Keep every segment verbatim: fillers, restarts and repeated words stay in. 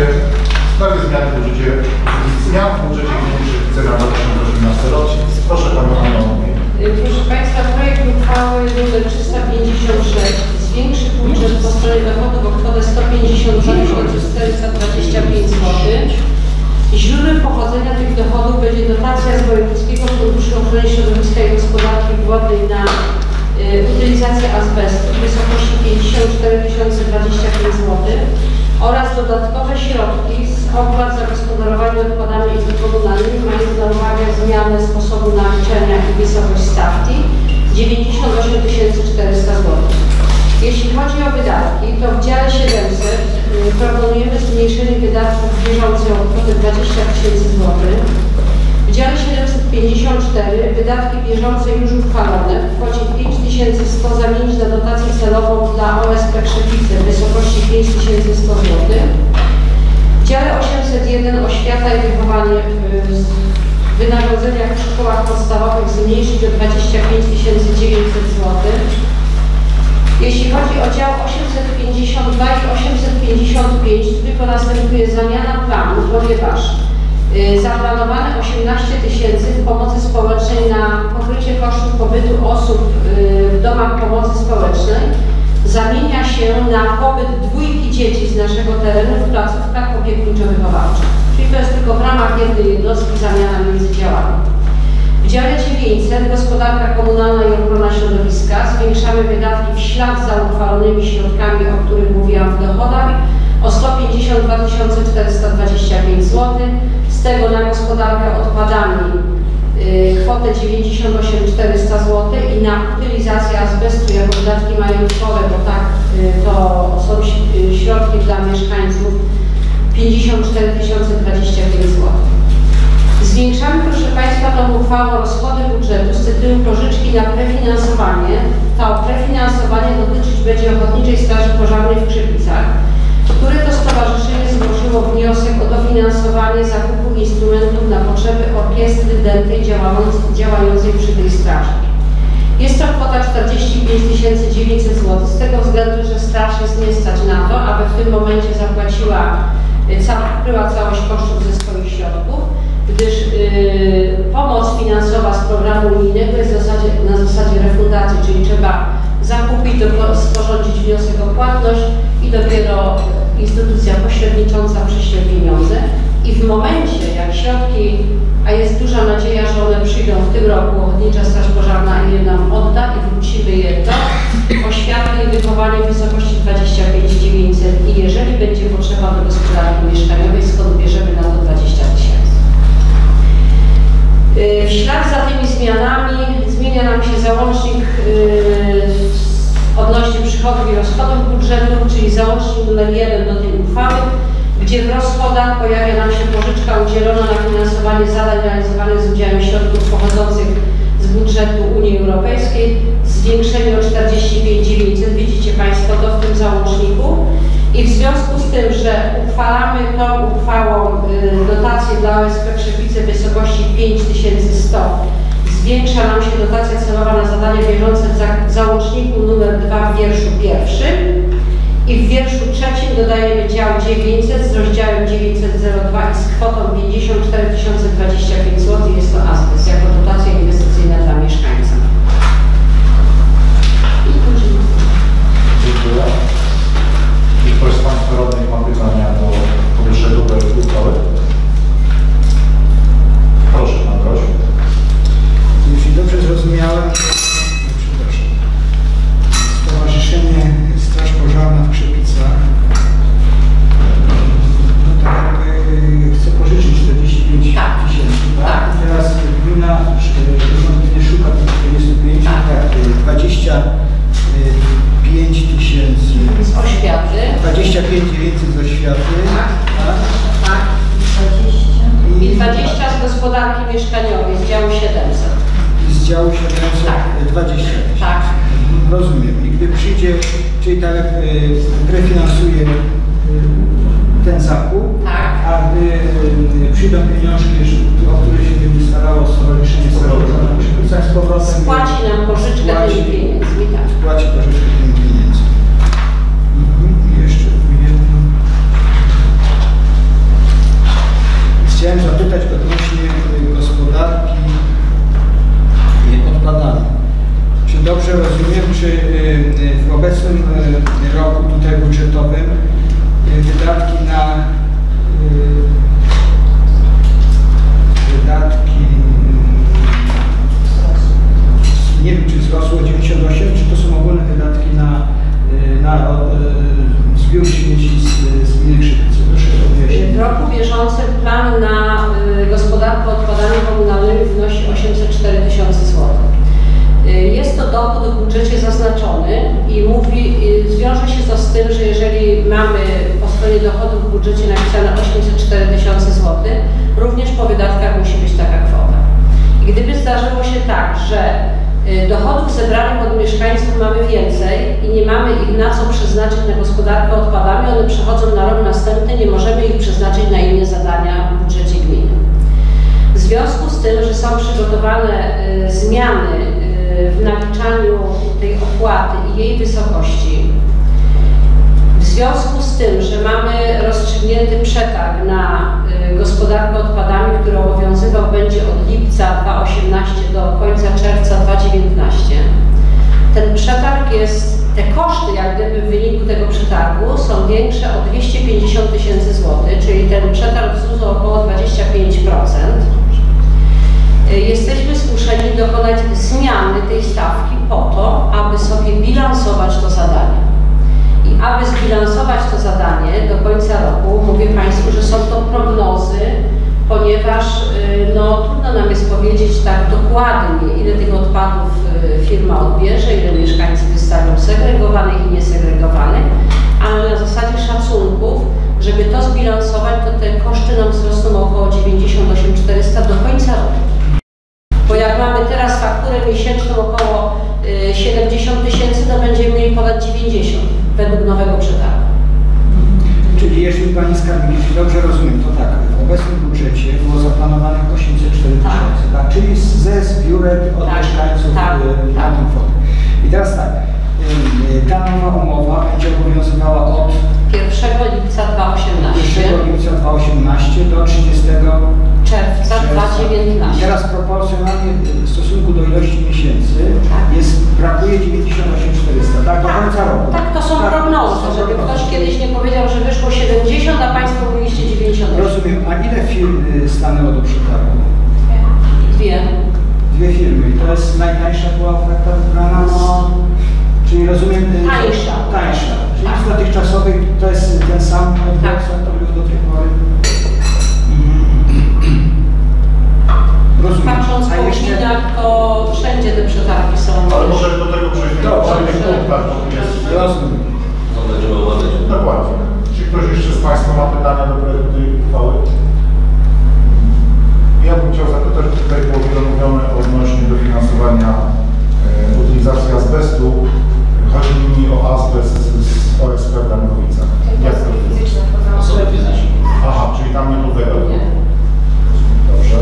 w sprawie zmiany w budżecie, zmian w budżecie gminy Krzepice na dwa tysiące osiemnasty rok. Proszę Panią Annę. Proszę Państwa, projekt uchwały numer trzysta pięćdziesiąt sześć zwiększy budżet po stronie dochodów o kwotę sto pięćdziesiąt dwa tysiące czterysta dwadzieścia pięć złotych. Źródłem pochodzenia tych dochodów będzie dotacja z Wojewódzkiego Funduszu Ochrony Środowiska i Gospodarki Wodnej na y, utylizację azbestu w wysokości pięćdziesiąt cztery tysiące dwadzieścia pięć złotych oraz dodatkowe środki z opłat za gospodarowanie odpadami komunalnymi, mając na uwadze zmianę sposobu naliczenia i wysokość stawki dziewięćdziesiąt osiem tysięcy czterysta złotych. Jeśli chodzi o wydatki, to w dziale siedemset y, proponujemy zmniejszenie wydatków bieżących o kwotę dwadzieścia tysięcy złotych. W dziale siedemset pięćdziesiąt cztery wydatki bieżące już uchwalone w kwocie pięć tysięcy sto zamienić na dotację celową dla O S P Krzepice w wysokości pięć tysięcy sto złotych. W dziale osiemset jeden oświata i wychowanie w wynagrodzeniach w szkołach podstawowych zmniejszyć o dwadzieścia pięć tysięcy dziewięćset złotych. Jeśli chodzi o dział osiemset pięćdziesiąt dwa i osiemset pięćdziesiąt pięć, tylko następuje zamiana planu, ponieważ y, zaplanowane osiemnaście tysięcy w pomocy społecznej na pokrycie kosztów pobytu osób y, w domach pomocy społecznej zamienia się na pobyt dwójki dzieci z naszego terenu w placówkach opiekuńczo-wychowawczych. Czyli to jest tylko w ramach jednej jednostki zamiana między działami. W dziale dziewięćset Gospodarka Komunalna i Ochrona Środowiska zwiększamy wydatki w ślad za uchwalonymi środkami, o których mówiłam w dochodach, o sto pięćdziesiąt dwa tysiące czterysta dwadzieścia pięć złotych. Z tego na gospodarkę odpadami y, kwotę dziewięćdziesiąt osiem tysięcy czterysta złotych i na utylizację azbestu jako wydatki majątkowe, bo tak y, to są y, środki dla mieszkańców, pięćdziesiąt cztery tysiące dwadzieścia pięć złotych. Zwiększamy, proszę Państwa, tą uchwałą rozchody budżetu z tytułu pożyczki na prefinansowanie. To prefinansowanie dotyczyć będzie Ochotniczej Straży Pożarnej w Krzepicach, które to stowarzyszenie zgłosiło wniosek o dofinansowanie zakupu instrumentów na potrzeby orkiestry dętej działającej przy tej straży. Jest to kwota czterdzieści pięć tysięcy dziewięćset złotych, z tego względu, że straż jest nie stać na to, aby w tym momencie zapłaciła, pokryła całość kosztów ze swoich środków, gdyż yy, pomoc finansowa z programu unijnego jest w zasadzie, na zasadzie refundacji, czyli trzeba zakupić, do, sporządzić wniosek o płatność i dopiero instytucja pośrednicząca prześle pieniądze. I w momencie, jak środki, a jest duża nadzieja, że one przyjdą w tym roku, Ochotnicza Straż Pożarna je nam odda i wrócimy je do oświaty i wychowanie w wysokości dwadzieścia pięć tysięcy dziewięćset i jeżeli będzie potrzeba do gospodarki mieszkaniowej, skąd bierzemy na to dwadzieścia tysięcy. W ślad za tymi zmianami zmienia nam się załącznik yy, odnośnie przychodów i rozchodów budżetu, czyli załącznik numer jeden do tej uchwały, gdzie w rozchodach pojawia nam się pożyczka udzielona na finansowanie zadań realizowanych z udziałem środków pochodzących z budżetu Unii Europejskiej, zwiększenie o czterdzieści pięć tysięcy dziewięćset, widzicie Państwo to w tym załączniku. I w związku z tym, że uchwalamy tą uchwałą y, dotację dla O S P Krzepice w wysokości pięć tysięcy sto, zwiększa nam się dotacja celowa na zadania bieżące w, za, w załączniku numer dwa w wierszu pierwszym i w wierszu trzecim dodajemy dział dziewięćset z rozdziałem dziewięćset zero dwa i z kwotą pięćdziesiąt cztery tysiące dwadzieścia pięć złotych jest to azbest jako dotacja inwestycyjna dla mieszkańca. I kończymy. Dziękuję. Czy ktoś z Państwa radnych ma pytania do powyższego projektu uchwały? Proszę, Pan Prosił. Jeśli dobrze zrozumiałem, przepraszam, Stowarzyszenie Straż Pożarna w Krzepicach, no tak jakby chce pożyczyć czterdzieści pięć tysięcy, tak? tak? I teraz gmina nie szuka tych czterdziestu pięciu, tak? dwadzieścia pięć tysięcy z oświaty, dwadzieścia pięć tysięcy dziewięćset z oświaty, tak? tak? tak. I dwadzieścia z gospodarki mieszkaniowej z działu siedemset. Z działu siedemset dwadzieścia tysięcy. Tak. Rozumiem. I gdy przyjdzie, czyli tak jak prefinansuje ten zakup, tak. A gdy przyjdą pieniążki, o które się będzie starało Stowarzyszenie Straży Pożarnej w Krzepicach, z powrotem spłaci nam pożyczkę tymi pieniędzmi, tak. Spłaci pożyczkę tymi pieniędzmi. Mhm. I jeszcze jedno. bieżący plan na y, gospodarkę odpadami komunalnymi wynosi osiemset cztery tysiące złotych. Y, jest to dochód w budżecie zaznaczony i mówi, y, wiąże się to z tym, że jeżeli mamy po stronie dochodów w budżecie napisane osiemset cztery tysiące złotych, również po wydatkach musi być taka kwota. I gdyby zdarzyło się tak, że dochodów zebranych od mieszkańców mamy więcej i nie mamy ich na co przeznaczyć na gospodarkę odpadami, one przechodzą na rok następny, nie możemy ich przeznaczyć na inne zadania w budżecie gminy. W związku z tym, że są przygotowane y, zmiany y, w naliczaniu tej opłaty i jej wysokości, w związku z tym, że mamy rozstrzygnięty przetarg na y, gospodarkę odpadami, który obowiązywał będzie od lipca dwa tysiące osiemnastego do końca czerwca dwa tysiące dziewiętnastego, ten przetarg jest, te koszty jak gdyby w wyniku tego przetargu są większe o dwieście pięćdziesiąt tysięcy złotych, czyli ten przetarg wzrósł o około dwadzieścia pięć procent. Y, jesteśmy zmuszeni dokonać zmiany tej stawki po to, aby sobie bilansować to zadanie. I aby zbilansować to zadanie do końca roku, mówię Państwu, że są to prognozy, ponieważ no, trudno nam jest powiedzieć tak dokładnie, ile tych odpadów firma odbierze, ile mieszkańcy wystawią segregowanych i niesegregowanych, ale na zasadzie szacunków, żeby to zbilansować, to te koszty nam wzrosną około dziewięćdziesiąt osiem tysięcy czterysta do końca roku. Bo jak mamy teraz fakturę miesięczną około y, siedemdziesiąt tysięcy, to będziemy mieli ponad dziewięćdziesiąt według nowego przetargu. Czyli jeżeli Pani Skarbnik, jeśli dobrze rozumiem, to tak, w obecnym budżecie było zaplanowane osiemset cztery tysiące, tak. tak? Czyli ze zbiórek od tak. mieszkańców tak. y, na tak. tę kwotę. I teraz tak, y, ta nowa umowa będzie obowiązywała od pierwszego lipca dwa tysiące osiemnastego pierwszego lipca dwa tysiące osiemnastego do trzydziestego czerwca dwa tysiące dziewiętnastego. I teraz proporcjonalnie w stosunku do ilości miesięcy tak. jest, brakuje dziewięćdziesiąt osiem tysięcy czterysta, tak? Do końca roku. Tak, to są tak, prognozy, to są żeby prognozy. ktoś kiedyś nie powiedział, że wyszło siedemdziesiąt, a Państwo mówiliście dziewięćdziesiąt osiem. Rozumiem. A ile firm y, stanęło do przetargu? Dwie. Dwie firmy. I to jest najtańsza była oferta wybrana? No. Czyli rozumiem... y, Tańsza. Tańsza. Czyli Tak. z dotychczasowych to jest ten sam odbiór, Tak. co to był do tej pory? Rozumiem. Patrząc A po jeszcze... gminach, to wszędzie te przetargi są. Ale może do tego przejdźmy. Dobrze. Jest... Rozumiem. Dokładnie. Czy ktoś jeszcze z Państwa ma pytania do projektu tej uchwały? Ja bym chciał zapytać, tutaj było wiele mówione odnośnie dofinansowania e, utylizacji azbestu. Chodzi mi o azbest z, z O S P w Danowicach. Jak to jest? Osoby fizyczne. Aha, czyli tam nie podlega. Nie. Dobrze.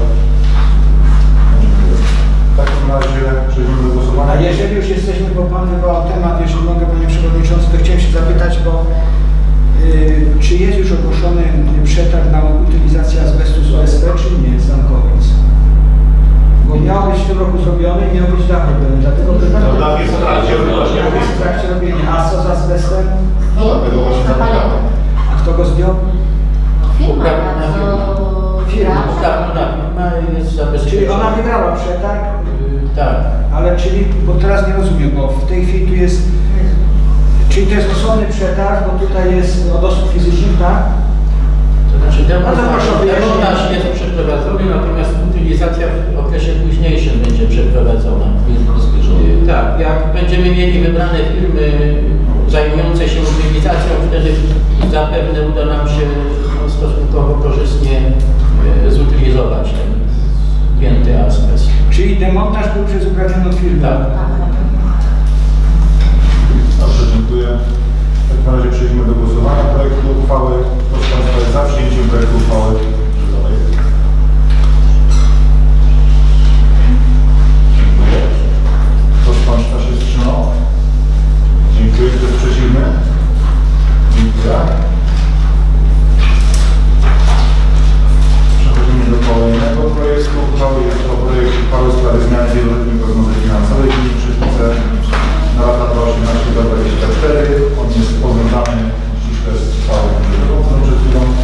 W takim razie przejdziemy do głosowania. A jeżeli już jesteśmy, bo Pan wywołał temat, jeżeli mogę Panie Przewodniczący, to chciałem się zapytać, bo yy, czy jest już ogłoszony przetarg na utylizację azbestu z O S P, czy nie, z Dankowic? Bo miał być w tym roku zrobiony i miał być dach robiony, dlatego pytam. No, dach jest w trakcie robienia. Jest w trakcie robienia. A co z azbestem? No, dlatego właśnie zapytamy. A kto go zdjął? Firma, Firma. tak, no tak, firma jest zabezpieczona. Czyli ona wygrała przetarg, Y, Tak. ale czyli, bo teraz nie rozumiem, bo w tej chwili tu jest, czyli to jest osobny przetarg, bo tutaj jest od osób fizycznych, tak? To znaczy demontaż, Bardzo proszę o wyjaśnienie. demontaż jest przeprowadzony, natomiast utylizacja w okresie późniejszym będzie przeprowadzona. Y, Tak, jak będziemy mieli wybrane firmy zajmujące się utylizacją, wtedy zapewne uda nam się no, stosunkowo korzystnie y, zutylizować ten gięty azbest. Czyli demontaż był przez uprawnioną firmę. Tak. Dobrze, dziękuję. W takim razie przejdźmy do głosowania projektu uchwały. Kto z Państwa jest za przyjęciem projektu uchwały? Dziękuję. Kto z Państwa się wstrzymał? Dziękuję. Kto jest przeciwny? Dziękuję. Przechodzimy do kolejnego projektu uchwały. Jest to projekt uchwały w sprawie zmiany wieloletniej prognozy finansowej gminy Krzyżnice na lata dwa tysiące osiemnastego do dwa tysiące dwudziestego czwartego. On jest powiązany ściśle z uchwałą, którą przed chwilą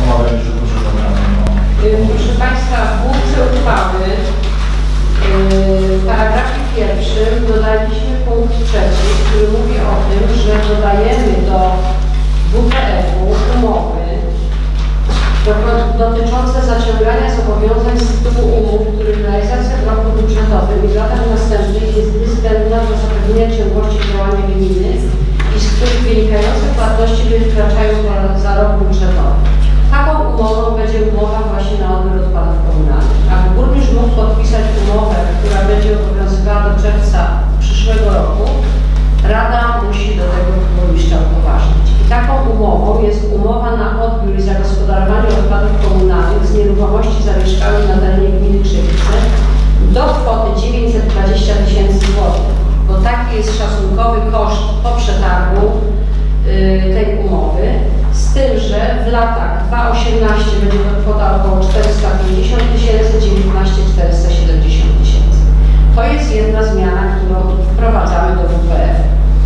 zaciągania zobowiązań z tytułu umów, których realizacja w roku budżetowym i w latach następnych jest niezbędna do zapewnienia ciągłości działania gminy i z których wynikające płatności wykraczają za rok budżetowy. Taką umową będzie umowa właśnie na odbiór odpadów komunalnych. Aby burmistrz mógł podpisać umowę, która będzie obowiązywała do czerwca przyszłego roku, Rada musi do tego burmistrza upoważnić. I taką umową jest umowa na odbiór i zagospodarowanie odpadów komunalnych z nieruchomości zamieszkałych na terenie gminy Krzywice do kwoty dziewięćset dwadzieścia tysięcy złotych, bo taki jest szacunkowy koszt po przetargu yy, tej umowy, z tym, że w latach dwa tysiące osiemnastym będzie to kwota około czterysta pięćdziesiąt tysięcy, dziewiętnaście czterysta siedemdziesiąt tysięcy. To jest jedna zmiana, którą wprowadzamy do W P F.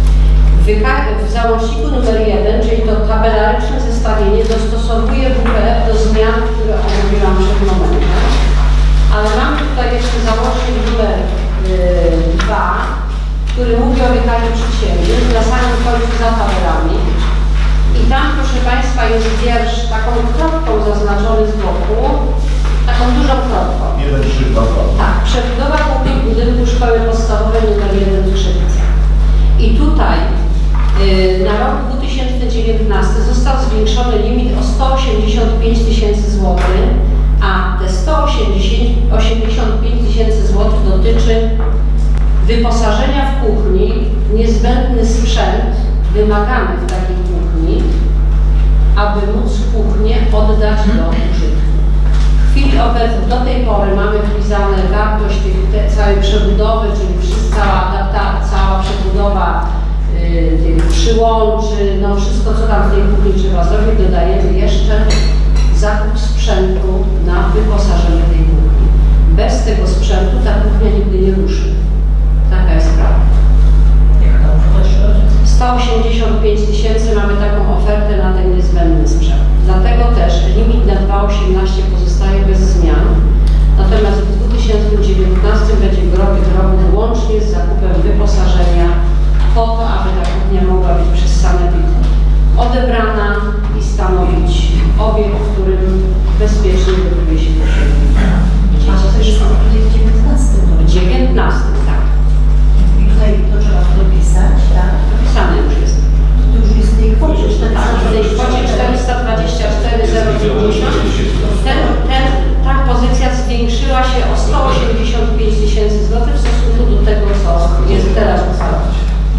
W załączniku numer jeden, czyli to tabelaryczne zestawienie, dostosowuje W P F do zmian, które omówiłam przed momentem. Ale mamy tutaj jeszcze załącznik numer dwa, który mówi o wykazie przedsięwzięć na samym końcu za tabelami. I tam, proszę Państwa, jest wiersz taką kropką zaznaczony z boku, taką dużą kropką. jeden, trzy, dwa, dwa. Tak, przebudowa głównych budynku szkoły podstawowej numer jeden w Krzywicach. I tutaj yy, na rok dwa tysiące dziewiętnasty został zwiększony limit o sto osiemdziesiąt pięć tysięcy złotych, a te sto osiemdziesiąt pięć tysięcy złotych dotyczy wyposażenia w kuchni w niezbędny sprzęt wymagany w takiej kuchni, aby móc kuchnię oddać do użytku. W chwili obecnej, do tej pory mamy wpisane wartość tych, te, całej przebudowy, czyli cała adaptacja, cała przebudowa y, tych przyłączy, no wszystko co tam w tej kuchni trzeba zrobić, dodajemy jeszcze zakup sprzętu na wyposażenie tej kuchni. Bez tego sprzętu ta kuchnia nigdy nie ruszy. Taka jest prawda. sto osiemdziesiąt pięć tysięcy mamy taką ofertę na ten niezbędny sprzęt. Dlatego też limit na dwa tysiące osiemnasty pozostaje bez zmian. Natomiast w dwa tysiące dziewiętnastym będzie groby grobu łącznie z zakupem wyposażenia po to, aby ta kuchnia mogła być przez sanepid odebrana i stanowić obiekt, w którym bezpiecznie gotuje się posiłki. A to też jest w dziewiętnastym. W dziewiętnastym, tak. I tutaj to trzeba dopisać, tak? Dopisane już jest. To już jest w tej kwocie Tak, w tej kwocie czterysta dwadzieścia cztery tysiące dziewięćdziesiąt. Ten, ten, ta pozycja zwiększyła się o sto osiemdziesiąt pięć tysięcy złotych w stosunku do tego, co jest teraz ustalone.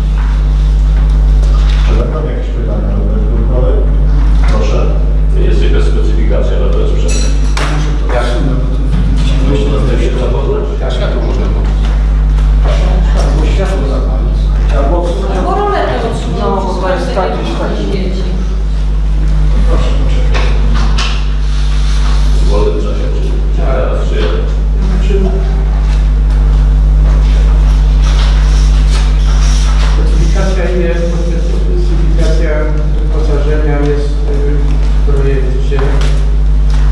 Czy będą jakieś pytania do projektowej? Proszę. Jest jakaś specyfikacja na to sprzęt. Jak? Jak światło można kupić? Albo światło zapalić. Albo Albo roletę odsunąć. No, bo to jest tak, gdzieś tak. Proszę, proszę. W wolnym czasie, czy teraz, czy... Specyfikacja jest, specyfikacja wyposażenia jest w projekcie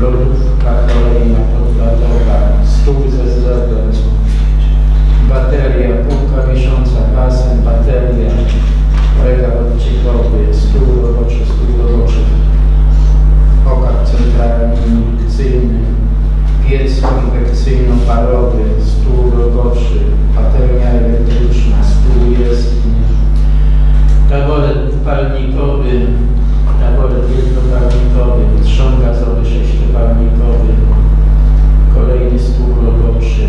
lodówka kolejna podlatowa, stół ze zdrowia, bateria, półka miesiąca, basen, bateria, regał odciekowy, stół roboczy, stół roboczy, pokład centralny, indukcyjny, piec konwekcyjno-parowy, stół roboczy, patelnia elektryczna, stół jezdni, taboret dwupalnikowy, taboret jednopalnikowy, trzon gazowy sześciopalnikowy, kolejny stół roboczy,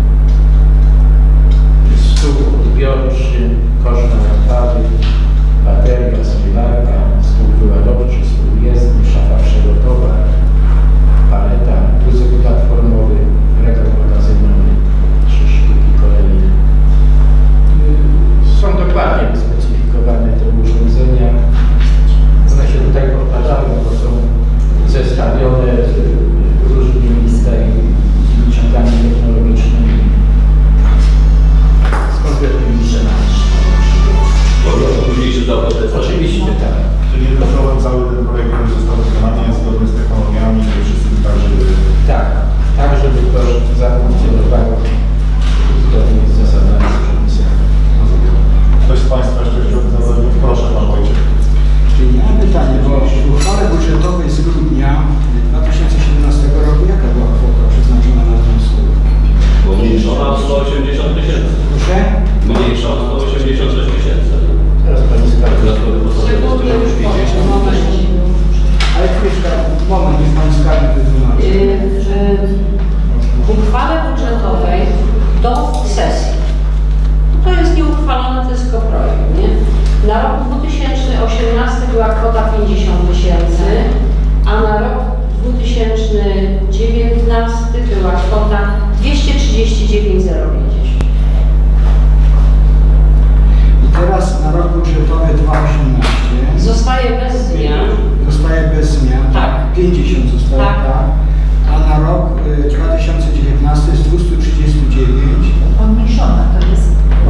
stół odbiorczy, kosz na odpady, bateria, zmywarka, stół wyładowczy, stół jezdny, szafa przelotowa, paleta, wózek platformowy, regał magazynowy, trzy sztuki kolejne. Są dokładnie wyspecyfikowane te urządzenia. One się tutaj powtarzają, bo są zestawione z różnymi tutaj wyciągami technologicznymi, z konkretnymi cenami. Później się dało te Oczywiście tak. Czyli cały, cały ten projekt, który został wykonany, jest zgodny z technologiami i wszystkim tak, żeby... Tak, tak, żeby to zafunkcjonowało zgodnie z zasadami z przepisami. Ktoś z Państwa jeszcze chciałby zadać? Proszę, Pan Wojciech. Czyli ja mam pytanie, bo w uchwale budżetowej z grudnia dwa tysiące siedemnastego roku jaka była kwota przeznaczona na tę spółkę? Bo mniejszona o sto osiemdziesiąt tysięcy. Proszę? Mniejsza o sto osiemdziesiąt sześć tysięcy. Teraz Pani skarży. Szczególnie już po tym momencie. Ale chwileczkę, moment, niech Pan skarży wytłumaczy. W uchwale budżetowej do sesji, to jest nieuchwalone, to jest tylko projekt, nie? Na rok dwa tysiące osiemnasty była kwota pięćdziesiąt tysięcy, a na rok dwa tysiące dziewiętnasty była kwota dwieście trzydzieści dziewięć tysięcy pięćdziesiąt. I teraz na rok budżetowy dwa tysiące osiemnasty Zostaje bez zmian. zostaje bez zmian, Tak. pięćdziesiąt zostaje, Tak. tak. A na rok y, dwa tysiące dziewiętnasty jest dwieście trzydzieści dziewięć. Pomniejszona to jest.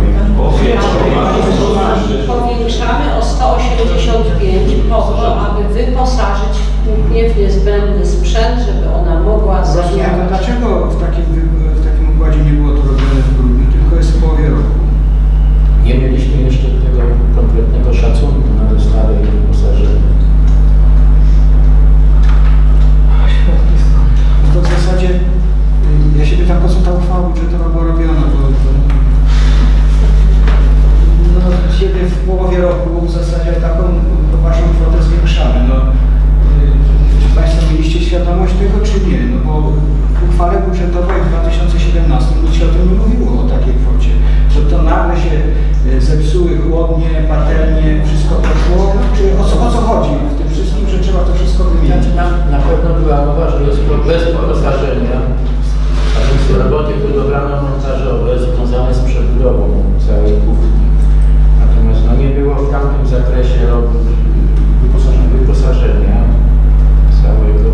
Powiększamy o sto osiemdziesiąt pięć po to, aby wyposażyć kuchnię w niezbędny sprzęt, żeby ona mogła Rozumiem, to zadziałać. dlaczego w takim, wy- w takim układzie nie było to robione w grudniu, tylko jest w połowie roku? Nie mieliśmy jeszcze tego konkretnego szacunku na dostawę i wyposażenie. No to w zasadzie, y, ja się pytam, po co ta uchwała budżetowa była robiona, bo, bo no, siebie w połowie roku w zasadzie taką waszą kwotę zwiększamy. No, y, czy Państwo mieliście świadomość tego, czy nie? No bo w uchwale budżetowej w dwa tysiące siedemnastym nic się o tym nie mówiło, o takiej kwocie. Że to nagle się y, zepsuły chłodnie, patelnie, wszystko poszło, czy o co, o co chodzi w tym wszystkim, że trzeba to wszystko wymienić? Na, na pewno była mowa, że jest to bez wyposażenia, a więc roboty budowlano-montażowe związane z przebudową całej kuchni. Natomiast no, nie było w tamtym zakresie robót wyposażenia, wyposażenia całego.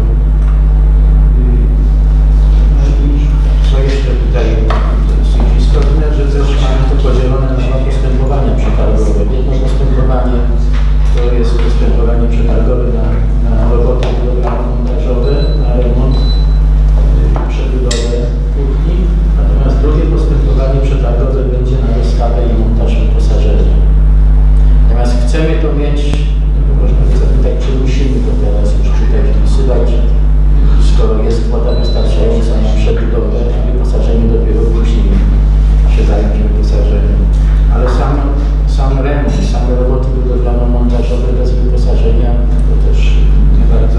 No i co jeszcze tutaj dosyć istotne, że też mamy to podzielone na dwa postępowania przetargowe. Jedno postępowanie to jest postępowanie przetargowe na, na roboty budowlano-montażowe, na remont, yy, przebudowę kuchni. Natomiast drugie postępowanie przetargowe będzie na dostawę i montaż wyposażenia. Natomiast chcemy to mieć, no można by zapytać, czy musimy to teraz już tutaj wpisywać, skoro jest kwota wystarczająca na przebudowę, a wyposażenie dopiero później się zająć wyposażeniem. Ale sam, sam remont, same roboty budowlano-montażowe bez wyposażenia to też nie bardzo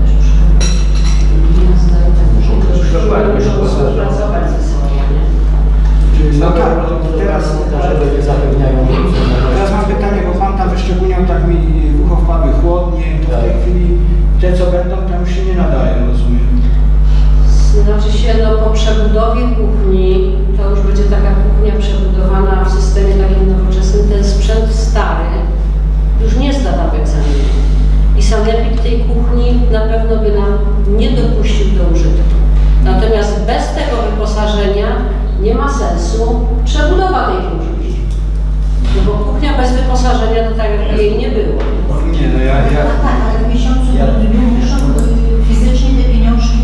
dokładnie Pracować ze sobą, nie? No same tak, roboty teraz, budowlano-montażowe nie zapewniają. teraz mam pytanie, bo Pan tam wyszczególniał, tak mi w ucho wpadły chłodnie, to w tej Tak. chwili te co będą tam już się nie nadają, rozumiem. Znaczy się, no po przebudowie kuchni, to już będzie taka kuchnia przebudowana w systemie takim nowoczesnym, ten sprzęt stary już nie zda tam egzaminu. I sanepid tej kuchni na pewno by nam nie dopuścił do użytku. Natomiast bez tego wyposażenia nie ma sensu przebudowa tej kuchni. No bo kuchnia bez wyposażenia to tak jakby jej nie było. Nie, no ja... ja Tak, ale w miesiącu Ja- grudniu muszą y, fizycznie te pieniążki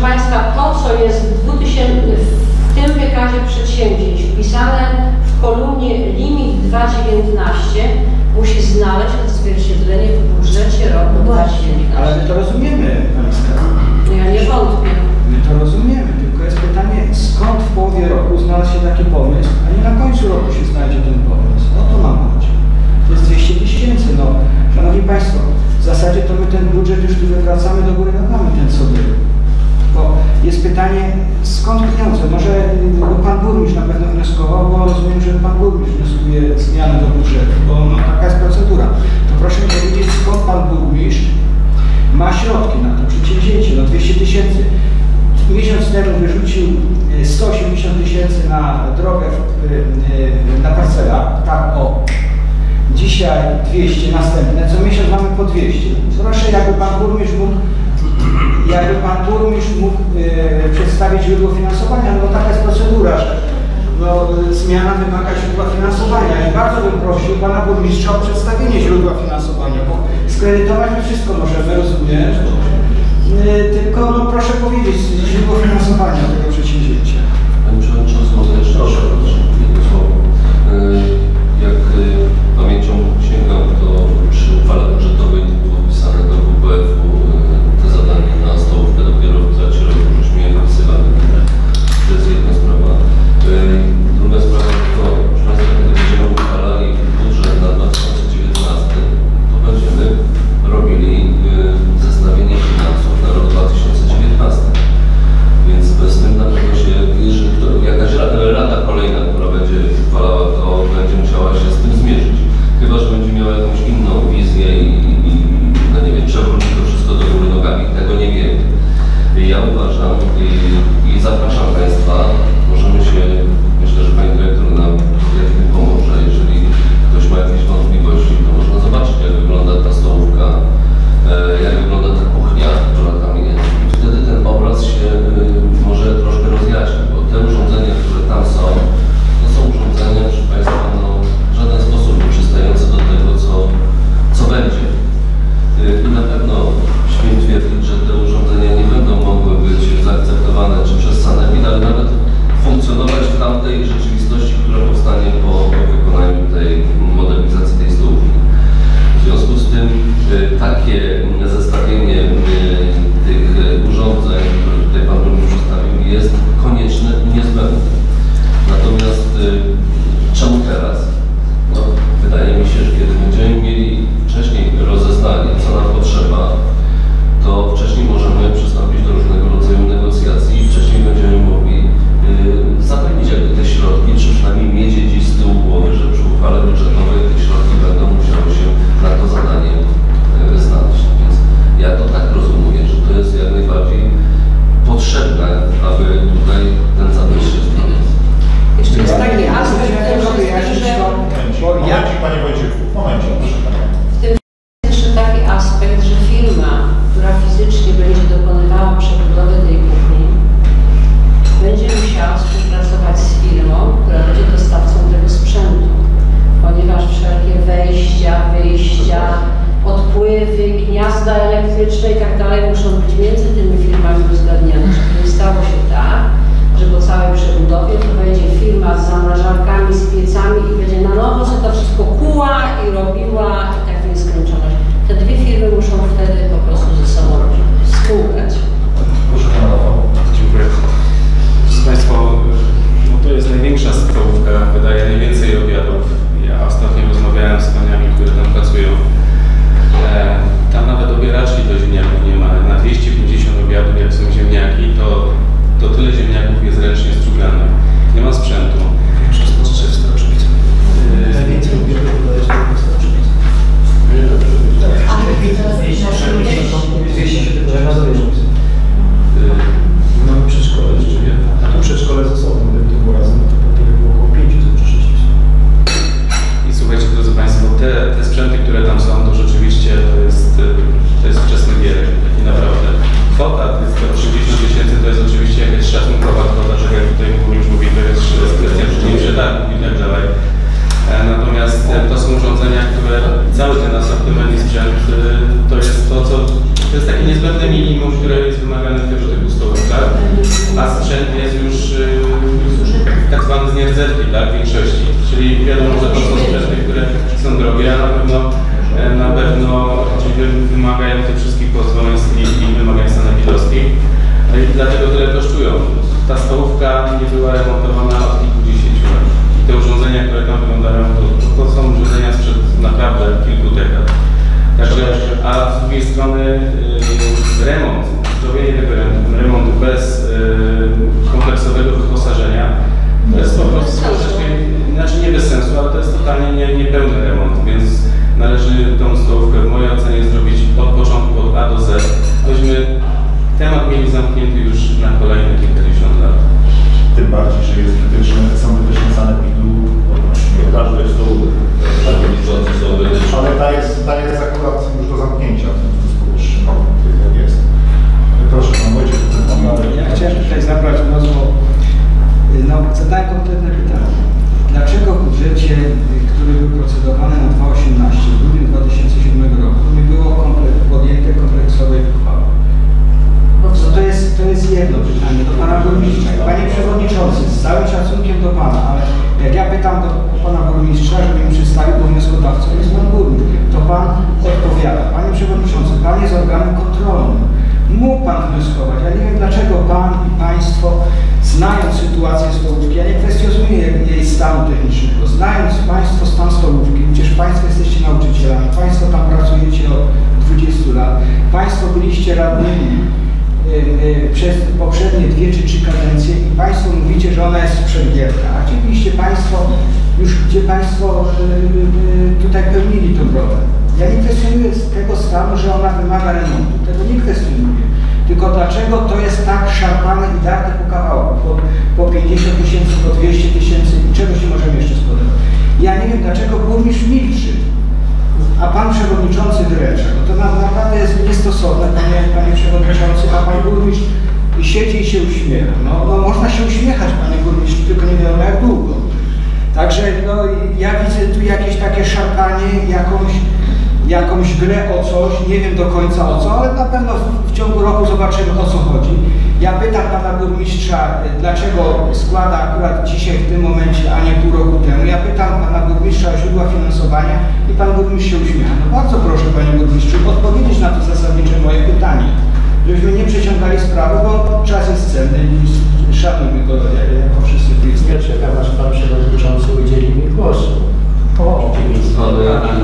Państwa, to co jest w, dwutysięcznym, w tym wykazie przedsięwzięć wpisane w kolumnie limit dwa dziewiętnaście musi znaleźć odzwierciedlenie w budżecie roku dwa tysiące dziewiętnastego. Ale my to rozumiemy, Pani Skarbnik. Ja nie wątpię. My to rozumiemy, tylko jest pytanie, skąd w połowie roku znalazł się taki pomysł, a nie na końcu roku się znajdzie ten pomysł. O to mam chodzi. To jest dwieście tysięcy, no. Szanowni Państwo, w zasadzie to my ten budżet już tu wywracamy do góry nogami, ten sobie. Bo jest pytanie, skąd pieniądze? Może bo Pan Burmistrz na pewno wnioskował, bo rozumiem, że Pan Burmistrz wnioskuje zmianę do budżetu, bo no, taka jest procedura. To proszę mi powiedzieć, skąd Pan Burmistrz ma środki na to przedsięwzięcie, no dwieście tysięcy. Miesiąc temu wyrzucił sto osiemdziesiąt tysięcy na drogę na parcelach, tak o. Dzisiaj dwieście, następne, co miesiąc mamy po dwieście. Proszę, jakby Pan Burmistrz mógł, jakby Pan Burmistrz mógł e, przedstawić źródło finansowania, no taka jest procedura, że no, zmiana wymaga źródła finansowania i bardzo bym prosił Pana Burmistrza o przedstawienie źródła finansowania, bo skredytować my wszystko możemy, rozumiem, e, tylko no, proszę powiedzieć źródło finansowania tego przedsięwzięcia. Panie Przewodniczący, może jeszcze jedno słowo. Jak pamięcią sięgam, to przy uchwale budżetowej było wpisane do W W F-u te zadania na stołówkę dopiero w trakcie roku żeśmy je wpisywali. To jest jedna sprawa. Druga sprawa to, proszę Państwa, kiedy będziemy uchwalali budżet na dwa tysiące dziewiętnasty, to będziemy robili zestawienie finansów na rok dwa tysiące dziewiętnasty. Więc bez tym na pewno się, jeżeli to, jakaś rada kolejna, która będzie uchwalała, to będzie musiała się z tym zmierzyć. Chyba że będzie miała jakąś inną wizję i, i no nie wiem, przewróci to wszystko do góry nogami. Tego nie wiem. Ja uważam i, i zapraszam Państwa, możemy się, myślę, że Pani Dyrektor nam w tym pomoże. Jeżeli ktoś ma jakieś wątpliwości, to można zobaczyć, jak wygląda ta stołówka, jak wygląda ta kuchnia, która tam jest. I wtedy ten obraz się może troszkę rozjaśni, bo te urządzenia, które tam są, to są urządzenia, proszę Państwa, no, w żaden sposób nie przystające do tego, co, co będzie. I na pewno śmiem twierdzić, że te urządzenia nie będą mogły być zaakceptowane czy przez sanepid, ale nawet funkcjonować w tamtej rzeczywistości, która powstanie po, po wykonaniu tej modernizacji tej stołówki. W związku z tym takie zestawienie tych urządzeń, które tutaj Pan Burmistrz przedstawił, jest konieczne i niezbędne. Natomiast czemu teraz? No, wydaje mi się, że kiedy będziemy mieli wcześniej rozeznanie, co nam potrzeba, to wcześniej możemy przystąpić do różnego rodzaju negocjacji i wcześniej będziemy mogli yy, zapewnić jakby te środki, czy przynajmniej mieć gdzieś z tyłu głowy, że przy uchwale budżetowej te środki będą musiały się na to zadanie yy, znaleźć. Więc ja to tak rozumuję, że to jest jak najbardziej potrzebne, aby tutaj ten zabieg się znalazł. Jeszcze jest taki aspekt, że... Momencik, Panie Wojciechu, momencik, proszę Pana. W tym jest jeszcze taki aspekt, że firma, która fizycznie będzie dokonywała przebudowy tej kuchni, będzie musiała współpracować z firmą, która będzie dostawcą tego sprzętu, ponieważ wszelkie wejścia, wyjścia, odpływy, gniazda elektryczne i tak dalej muszą być między tymi firmami uzgadniane, żeby nie stało się tak, że po całej przebudowie to będzie firma z zamrażarkami, z piecami i będzie na nowo co to wszystko kuła i robiła i tak w nieskończoność. Te dwie firmy muszą wtedy po prostu ze sobą współgrać. Proszę Pana. Dziękuję. Proszę Państwa, no to jest największa stołówka, wydaje najwięcej obiadów. Ja ostatnio rozmawiałem z paniami, które tam pracują. E, tam nawet obieraczki do ziemniaków nie ma. Na dwieście pięćdziesiąt obiadów, jak są ziemniaki, to, to tyle ziemniaków jest ręcznie struganych. Nie ma sprzętu. Większość to z trzystu różnic. Najwięcej obiadów to jest z trzystu różnic. tak, w większości. Czyli wiadomo, że to są sprzęty, które są drogie, a na pewno, na pewno wymagają tych wszystkich pozwoleń i wymagań sanepidowskich. I dlatego tyle kosztują. Ta stołówka nie była remontowana od kilkudziesięciu lat. I te urządzenia, które tam wyglądają, to, to są urządzenia sprzed naprawdę kilku dekad. Także, a z drugiej strony yy, remont, zrobienie tego remontu bez yy, kompleksowego wyposażenia, to jest po prostu troszeczkę, znaczy nie bez sensu, ale to jest totalnie nie, niepełny remont, więc należy tą stołówkę w mojej ocenie zrobić od początku, od A do Z, abyśmy temat mieli zamknięty już na kolejne kilkadziesiąt lat. Tym bardziej, że jest wytyczne, są wytyczne sanepidu odnośnie każdej stołówki. Ale ta jest, ta jest akurat już do zamknięcia w związku z powyższym. Jest. Proszę Pan Wojciech. Ja chciałem tutaj zabrać głos, bo no, zadałem konkretne pytanie. Dlaczego w budżecie, który był procedowany na dwa tysiące osiemnasty, w grudniu dwa tysiące siódmego roku, nie było komple podjęte kompleksowej uchwały? To jest, to jest jedno pytanie do Pana Burmistrza. Panie Przewodniczący, z całym szacunkiem do Pana, ale jak ja pytam do Pana Burmistrza, żeby mi przedstawił, bo wnioskodawcą jest Pan Burmistrz, to Pan odpowiada. Panie Przewodniczący, Pan jest organem kontrolnym. Mógł Pan wnioskować. Ja nie wiem, dlaczego Pan i Państwo, znając sytuację stołówki, ja nie kwestionuję jej stanu technicznego, znając Państwo stan stołówki, przecież Państwo jesteście nauczycielami, Państwo tam pracujecie od dwudziestu lat, Państwo byliście radnymi przez poprzednie dwie czy trzy kadencje i Państwo mówicie, że ona jest sprzęgierka. A gdzie byliście Państwo, już gdzie Państwo tutaj pełnili tę rolę? Ja nie kwestionuję tego stanu, że ona wymaga remontu, tego nie kwestionuję. Tylko dlaczego to jest tak szarpane i darte po kawałku, po, po pięćdziesiąt tysięcy, po dwieście tysięcy i czego się możemy jeszcze spodziewać? Ja nie wiem, dlaczego burmistrz milczy, a Pan Przewodniczący wyręcza. No to naprawdę jest niestosowne, panie, panie Przewodniczący, a Pan Burmistrz siedzi i się uśmiecha. No, no można się uśmiechać, Panie Burmistrzu, tylko nie wiadomo jak długo. Także no, ja widzę tu jakieś takie szarpanie, jakąś, jakąś grę o coś, nie wiem do końca o co, ale na pewno w, w ciągu roku zobaczymy, o co chodzi. Ja pytam Pana Burmistrza, dlaczego składa akurat dzisiaj w tym momencie, a nie pół roku temu. Ja pytam Pana Burmistrza o źródła finansowania i Pan Burmistrz się uśmiecha. No bardzo proszę, Panie Burmistrzu, odpowiedzieć na to zasadnicze moje pytanie, żebyśmy nie przeciągali sprawy, bo czas jest cenny i szanujmy go jako wszyscy tu jest. Ja czekam, aż Pan Przewodniczący udzieli mi głosu. O, ale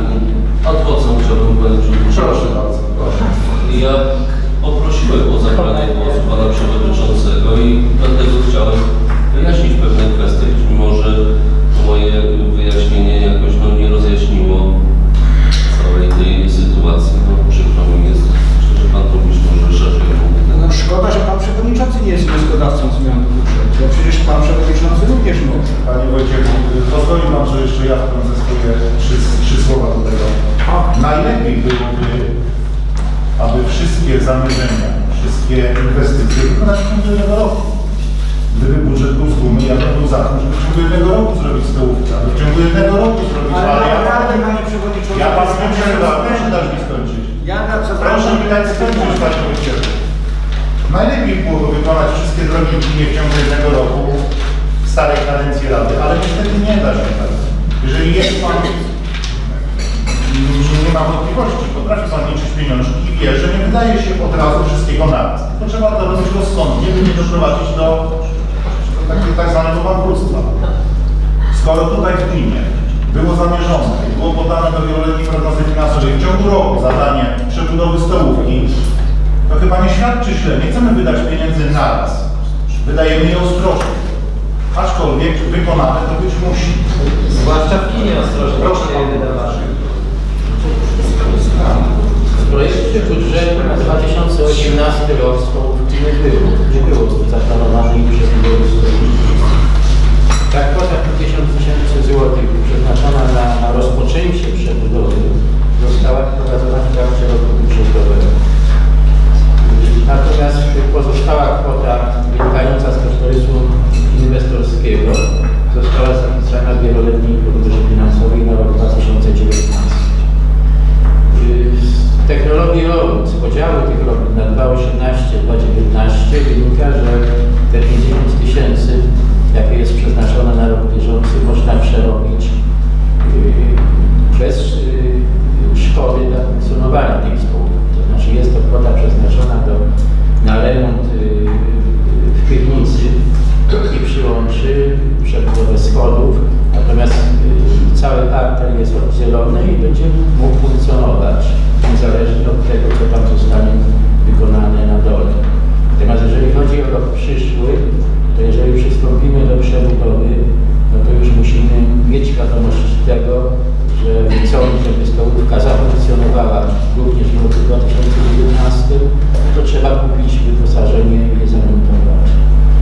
adwocem chciałbym powiedzieć, że Proszę bardzo. Proszę. Ja poprosiłem o zabranie głosu Pana Przewodniczącego i dlatego chciałem wyjaśnić pewne kwestie, być może moje wyjaśnienie jakoś no, nie rozjaśniło całej tej sytuacji. No, przykro mi jest, że Pan Burmistrz może szerzej mówić. No szkoda, że Pan Przewodniczący nie jest wnioskodawcą zmian w budżecie, bo przecież Pan Przewodniczący również może. Panie Wojciechu, pozwoli Pan, że jeszcze ja wtrącę swoje trzy, trzy słowa do tego. Najlepiej byłoby, aby wszystkie zamierzenia, wszystkie inwestycje wykonać w ciągu jednego roku. Gdyby budżet był z gumy, ja bym był za tym, żeby w ciągu jednego roku zrobić stołówkę, aby w ciągu jednego roku zrobić ale ale ja, Panie Przewodniczący, ja Pan nie przerwam, proszę dać mi skończyć. Ja na co Proszę mi dać skończyć, Panie Wojciechu. Najlepiej byłoby wykonać wszystkie drogi linie w ciągu jednego roku w starej kadencji Rady, ale niestety nie da się tak. Jeżeli jest Pan, nie ma wątpliwości, potrafi Pan liczyć pieniążki i wie, że nie wydaje się od razu wszystkiego naraz. To trzeba to robić rozsądnie, by nie doprowadzić do, do takiego tak zwanego bankructwa. Skoro tutaj w gminie było zamierzone i było podane do wieloletniej prognozy finansowej w ciągu roku zadanie przebudowy stołówki, to chyba nie świadczy źle. Nie chcemy wydać pieniędzy naraz. Wydajemy je ostrożnie. Aczkolwiek wykonane to być musi. Zwłaszcza w kinie ostrożnie. Proszę Pan wydawać. W projekcie budżetu na dwa tysiące osiemnasty rok stołówki nie było. Nie było zaplanowanej przez budżet. Ta kwota pięćdziesiąt tysięcy złotych przeznaczona na, na rozpoczęcie przebudowy została wprowadzona w trakcie roku budżetowego. Natomiast pozostała kwota wynikająca z kosztorysu inwestorskiego została zapisana w wieloletniej prognozie finansowej na rok dwa tysiące dziewiętnasty. Z technologii robót, z podziału tych robót na dwa tysiące osiemnaście dwa tysiące dziewiętnaście wynika, że te pięćdziesiąt tysięcy, jakie jest przeznaczone na rok bieżący, jest oddzielony i będzie mógł funkcjonować, niezależnie od tego, co tam zostanie wykonane na dole. Natomiast jeżeli chodzi o rok przyszły, to jeżeli przystąpimy do przebudowy, no to już musimy mieć świadomość tego, że chcąc, żeby stołówka zafunkcjonowała również w roku dwa tysiące dziewiętnastym, to trzeba kupić wyposażenie i je zamontować.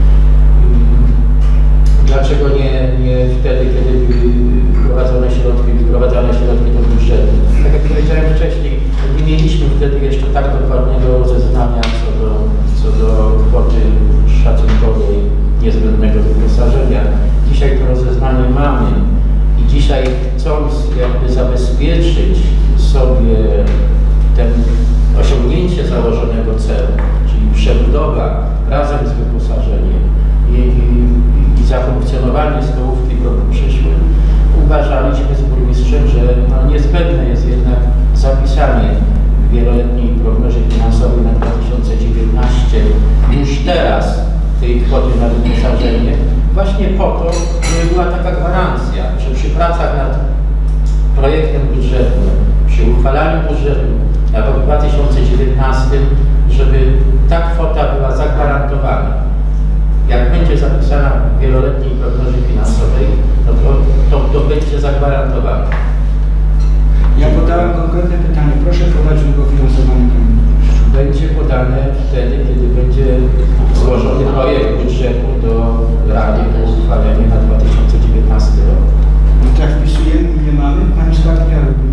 Dlaczego nie, nie wtedy, kiedy były wprowadzone środki, wyprowadzane środki do budżetu? Tak jak powiedziałem wcześniej, nie mieliśmy wtedy jeszcze tak dokładnego rozeznania co do, co do kwoty szacunkowej niezbędnego wyposażenia. Dzisiaj to rozeznanie mamy i dzisiaj chcąc jakby zabezpieczyć sobie ten osiągnięcie założonego celu, czyli przebudowa razem z wyposażeniem i, i, i zafunkcjonowanie stołówki w roku przyszłym, uważaliśmy z burmistrzem, że no, niezbędne jest jednak zapisanie w wieloletniej prognozie finansowej na dwa tysiące dziewiętnasty już teraz tej kwoty na wyposażenie, właśnie po to, żeby była taka gwarancja, że przy pracach nad projektem budżetu, przy uchwalaniu budżetu na rok dwa tysiące dziewiętnasty, żeby ta kwota była zagwarantowana. Jak będzie zapisana w wieloletniej prognozie finansowej, no to, to, to będzie zagwarantowane. Ja podałem konkretne pytanie. Proszę podać źródło finansowania. Będzie podane wtedy, kiedy będzie złożony projekt budżetu do Rady do uchwalenia na dwa tysiące dziewiętnasty rok. No tak wpisujemy, nie mamy. Pani skarbnika robi.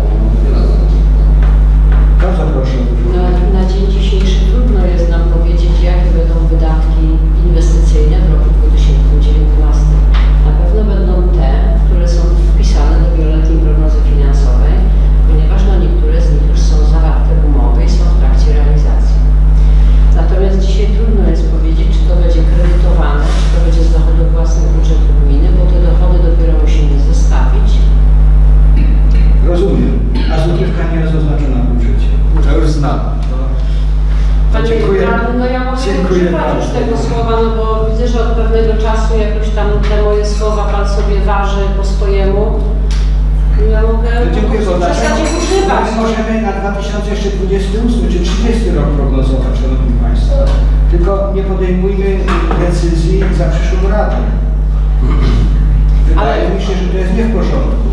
Bardzo proszę. Na, na dzień dzisiejszy trudno jest nam powiedzieć, jakie będą wydatki inwestycyjne w roku dwa tysiące dziewiętnastym. Na pewno będą te, które są wpisane do wieloletniej prognozy finansowej, ponieważ no, niektóre z nich już są zawarte w umowie i są w trakcie realizacji. Natomiast dzisiaj trudno jest powiedzieć, czy to będzie kredytowane, czy to będzie z dochodów własnych budżetu gminy, bo te dochody dopiero musimy zestawić. Rozumiem. A złotówka nie jest oznaczona w budżecie. To już znam. Panie radny, no ja mogę używać już tego słowa, no bo widzę, że od pewnego czasu jakoś tam te moje słowa Pan sobie waży po swojemu. Ja mogę Dziękuję w zasadzie używać. My możemy na dwa tysiące dwudziesty ósmy czy trzydziesty rok prognozować, Szanowni Państwo. Tylko nie podejmujmy decyzji za przyszłą radę. Wydaje Ale... mi się, że to jest nie w porządku.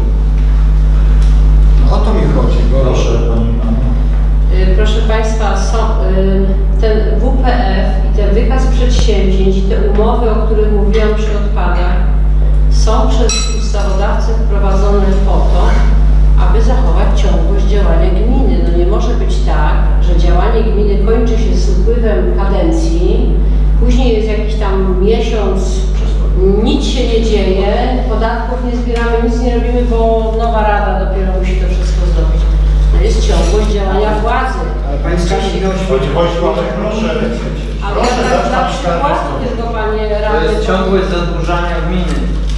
O to mi chodzi. Bo... Proszę Pani Anno. Proszę Państwa, są, ten W P F i ten wykaz przedsięwzięć i te umowy, o których mówiłam przy odpadach, są przez ustawodawcę wprowadzone po to, aby zachować ciągłość działania gminy. No nie może być tak, że działanie gminy kończy się z upływem kadencji, później jest jakiś tam miesiąc, nic się nie dzieje, podatków nie zbieramy, nic nie robimy, bo nowa rada dopiero musi to wszystko zrobić. To jest ciągłość działania władzy. Ale Pani skarbnik Chodzi Wojciech, ale proszę, Ale proszę ja tak dla zacząć przykładu tylko Panie To radny. jest ciągłość zadłużania gminy.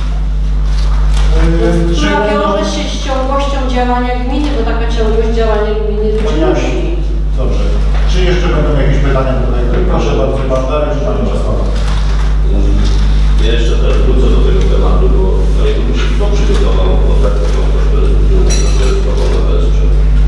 Która wiąże się z ciągłością działania gminy, bo taka ciągłość działania gminy być musi. Dobrze. Czy jeszcze będą jakieś pytania tutaj? Proszę bardzo, Pan Darek, czy Pani Czesława? Ja jeszcze też wrócę do tego tematu, bo Panie Burmistrzu, kto przygotował ofertę kosztorysową na B S P?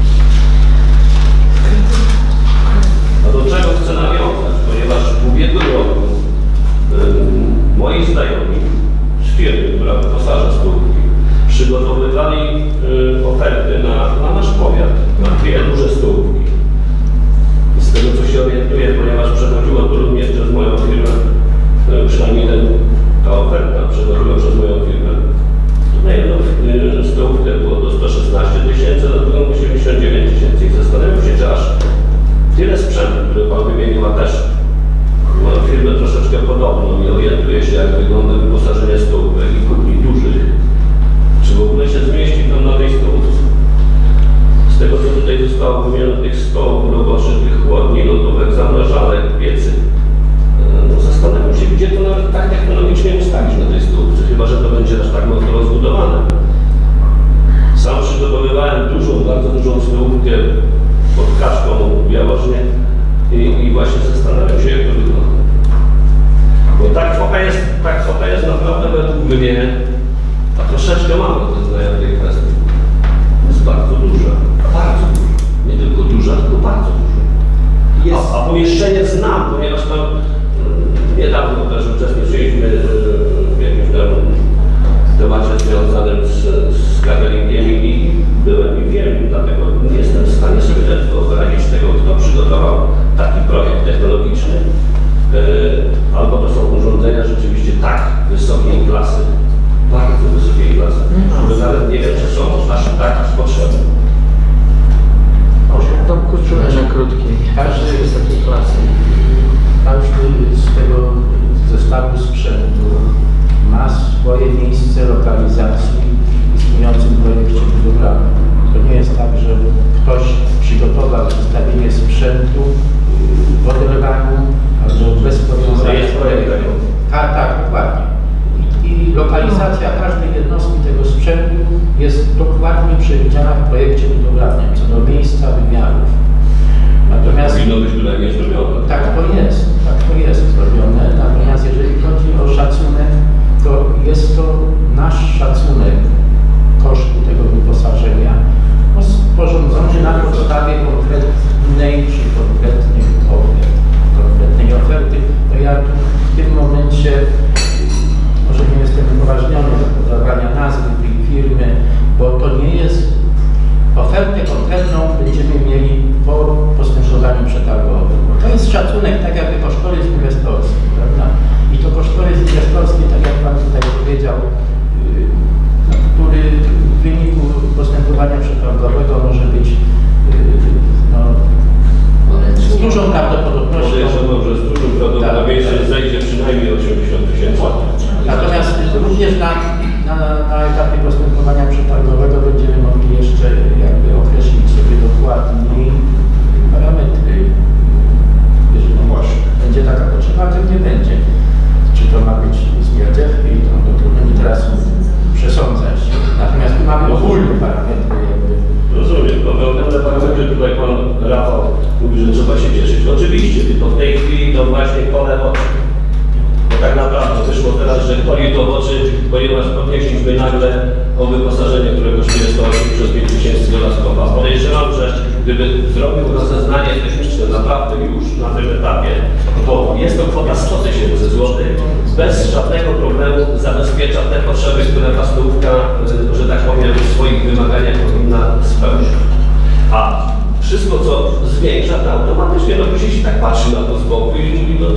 A do czego chcę nawiązać? Ponieważ w ubiegłym roku yy, moi znajomi z firmy, która wyposaża spółki, przygotowywali yy, oferty na, na nasz powiat, na dwie duże spółki. I z tego co się orientuję, ponieważ przechodziło to również przez moją firmę, yy, przynajmniej ten, ta oferta przechodziła przez moją firmę. Na jedną yy, stołówkę było to sto szesnaście tysięcy, na drugą osiemdziesiąt dziewięć tysięcy. I zastanawiam się, czy aż tyle sprzętu, który Pan wymienił, a też moją firmę troszeczkę podobną, nie orientuje się, jak wygląda wyposażenie stołówek i kuchni dużych. Czy w ogóle się zmieści tam na tej stołówce? Z tego, co tutaj zostało wymienione, tych stołów roboczych, tych chłodni, lodówek, zamrażalek, piecy, no zastanawiam się, gdzie to nawet tak technologicznie ustawić na tej stołówce, chyba że to będzie aż tak mocno rozbudowane. Sam przygotowywałem dużą, bardzo dużą stołówkę pod Kaczką w Jaworznie i, i właśnie zastanawiam się, jak to wygląda. Bo ta kwota jest, ta kwota jest naprawdę według mnie troszeczkę mała do tej kwestii. Państwa, niedawno też uczestniczyliśmy w jakimś tam temacie związanym z, z cateringiem i byłem i wiem, dlatego nie jestem w stanie sobie też wyobrazić tego, kto przygotował taki projekt technologiczny. Yy, albo to są urządzenia rzeczywiście tak wysokiej klasy, bardzo wysokiej klasy, że nawet nie wiem, czy są aż tak potrzebne. Tam kurczę na krótki. Każdy jest takiej klasy. Każdy z tego zestawu sprzętu ma swoje miejsce lokalizacji w istniejącym projekcie budowlanym. To nie jest tak, że ktoś przygotował zestawienie sprzętu w oderwaniu albo bez powiązania z projektem. Tak, tak, dokładnie. I, I lokalizacja każdej jednostki tego sprzętu jest dokładnie przewidziana w projekcie budowlanym co do miejsca wymiarów. Natomiast powinno być bynajmniej zrobione. Tak to jest, tak to jest zrobione. Natomiast jeżeli chodzi o szacunek, to jest to nasz szacunek kosztu tego wyposażenia sporządzony na podstawie konkretnej czy konkretnych ofert, konkretnej oferty. No ja tu w tym momencie może nie jestem upoważniony do podawania nazwy tej firmy, bo to nie jest ofertę konkretną będziemy mieli po postępowaniu przetargowym. To jest szacunek tak jakby kosztorys inwestorski, prawda? I to kosztorys inwestorski, tak jak Pan tutaj powiedział, który w wyniku postępowania przetargowego może być no, z dużą prawdopodobnością. Podejrzewam, że z dużym prawdopodobieństwem zejdzie przynajmniej osiemdziesiąt tysięcy. Natomiast również na, na, na etapie postępowania przetargowego będziemy mogli jeszcze jakby określić sobie dokładniej parametry. Jeżeli no właśnie będzie taka potrzeba, to nie będzie. Czy to ma być z G D F i to, to trudno mi teraz przesądzać. Natomiast tu mamy ogólne parametry jakby. Rozumiem, bo wewnętrzne parametry tutaj Pan Rafał mówi, że trzeba się cieszyć. Oczywiście, tylko w tej chwili to właśnie pole oczy. Bo tak naprawdę wyszło teraz, że poli to w oczy, ponieważ podnieśliśmy nagle o wyposażenie, które kosztuje sto osiemdziesiąt pięć tysięcy dolarów kopa. Podejrzewam, że gdyby zrobił rozeznanie techniczne naprawdę już na tym etapie, to jest to kwota sto tysięcy złotych, bez żadnego problemu zabezpiecza te potrzeby, które ta stołówka, że tak powiem, w swoich wymaganiach powinna spełnić. A wszystko, co zwiększa, to automatycznie, no później się tak patrzy na to z boku i mówi, no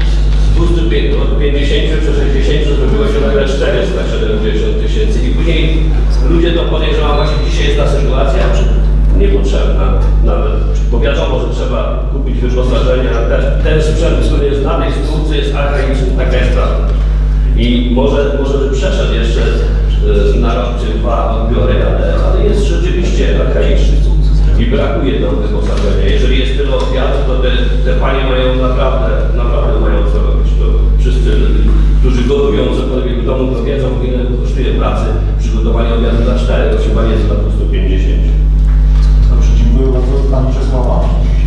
z dwiestu pięćdziesięciu czy sześćdziesięciu zrobiło się nagle czterysta siedemdziesiąt tysięcy i później ludzie to podejrzewam, właśnie dzisiaj jest ta sytuacja niepotrzebna nawet, bo wiadomo, że trzeba kupić wyposażenie, a ten, ten sprzęt, który jest na tej spółce, jest archaiczny, taka jest prawda. I może, może by przeszedł jeszcze y, na rok czy dwa odbiory, ale, ale jest rzeczywiście archaiczny i brakuje nam wyposażenia. Jeżeli jest tyle ofiarów, to te, te panie mają naprawdę, naprawdę mają co robić. To wszyscy, którzy gotują cokolwiek w domu, to wiedzą, ile kosztuje pracy przygotowanie obiadu dla czterech, to chyba nie jest dla stu pięćdziesięciu. Dobrze, dziękuję bardzo. Pani Czesława.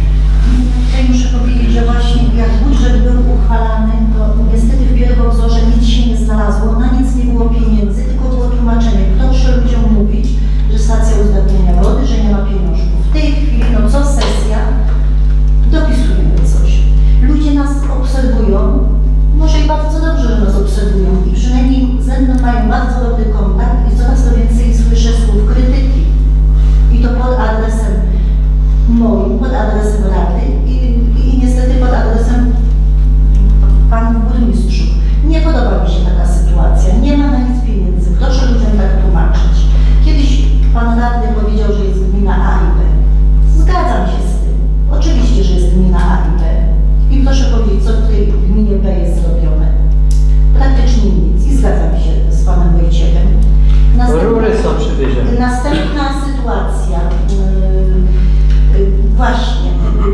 Tutaj muszę powiedzieć, że właśnie jak budżet był uchwalany, to niestety w pierwowzorze nic się nie znalazło, na nic nie było pieniędzy, tylko było tłumaczenie. Proszę ludziom mówić, że stacja uzdatniania wody, że nie ma pieniążków. W tej chwili, no co sesja, dopisujemy coś. Ludzie nas obserwują, może i bardzo dobrze, że nas obserwują i przynajmniej ze mną mają bardzo dobry kontakt i coraz to więcej słyszę słów krytyki. I to pod adresem moim, pod adresem Rady i, i, i niestety pod adresem panów burmistrzów. Nie podoba mi się taka sytuacja, nie ma na nic pieniędzy, proszę ludziom tak tłumaczyć. Kiedyś pan radny powiedział, że jest gmina A i B. Zgadzam się z tym. Oczywiście, że jest gmina A i B. I proszę powiedzieć, co w tej gminie B jest zrobione. Praktycznie nic. I zgadzam się z panem Wojciechem. Rury są przywiezione. Następna sytuacja. Yy, yy, właśnie.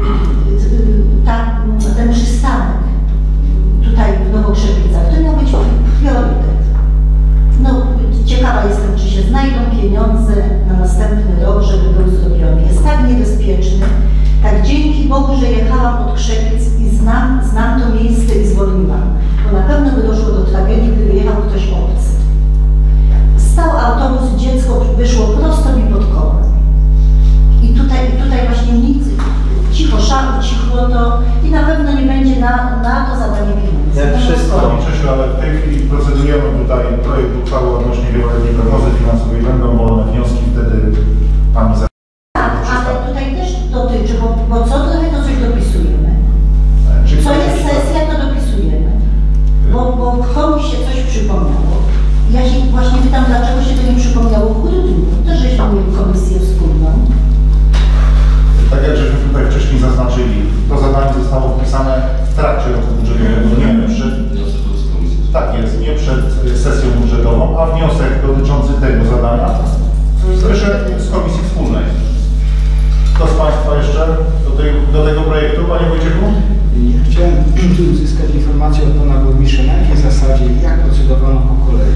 Yy, ta, ten przystanek tutaj w Nowokrzepicach. To miał być priorytet. No, ciekawa jestem, czy się znajdą pieniądze na następny rok, żeby był zrobiony. Jest tak niebezpieczny, tak dzięki Bogu, że jechałam od Krzepic i znam, znam to miejsce i zwolniłam, bo na pewno by doszło do tragedii, gdyby jechał ktoś obcy. Stał autobus, dziecko wyszło prosto mi pod kołem. I tutaj, tutaj właśnie nic, cicho szaro, cichło to i na pewno nie będzie na, na to zadanie pieniędzy. Jak No, wszystko. Panie Czesiu, ale w tej chwili procedujemy tutaj projekt uchwały odnośnie wieloletniej prognozy finansowej. Będą wolne wnioski, wtedy Pani za... Tak, ale tutaj też dotyczy, bo, bo co trochę to coś dopisujemy. Czy Co ktoś jest jeszcze- sesja, to dopisujemy. Bo, bo komuś się coś przypomniało. Ja się właśnie pytam, dlaczego się to nie przypomniało w grudniu. Też żeśmy mieli komisję wspólną. Tak jak żeśmy tutaj wcześniej zaznaczyli, to zadanie zostało wpisane w trakcie roku budżetowego, nie przed, Wniosek był z komisji. tak jest, nie przed sesją budżetową, a wniosek dotyczący tego zadania wyszedł z komisji wspólnej. Kto z Państwa jeszcze do, tej, do tego projektu, Panie Wojciechu? Ja chciałem tu uzyskać informację od Pana Burmistrza, na jakiej zasadzie i jak procedowano po kolei.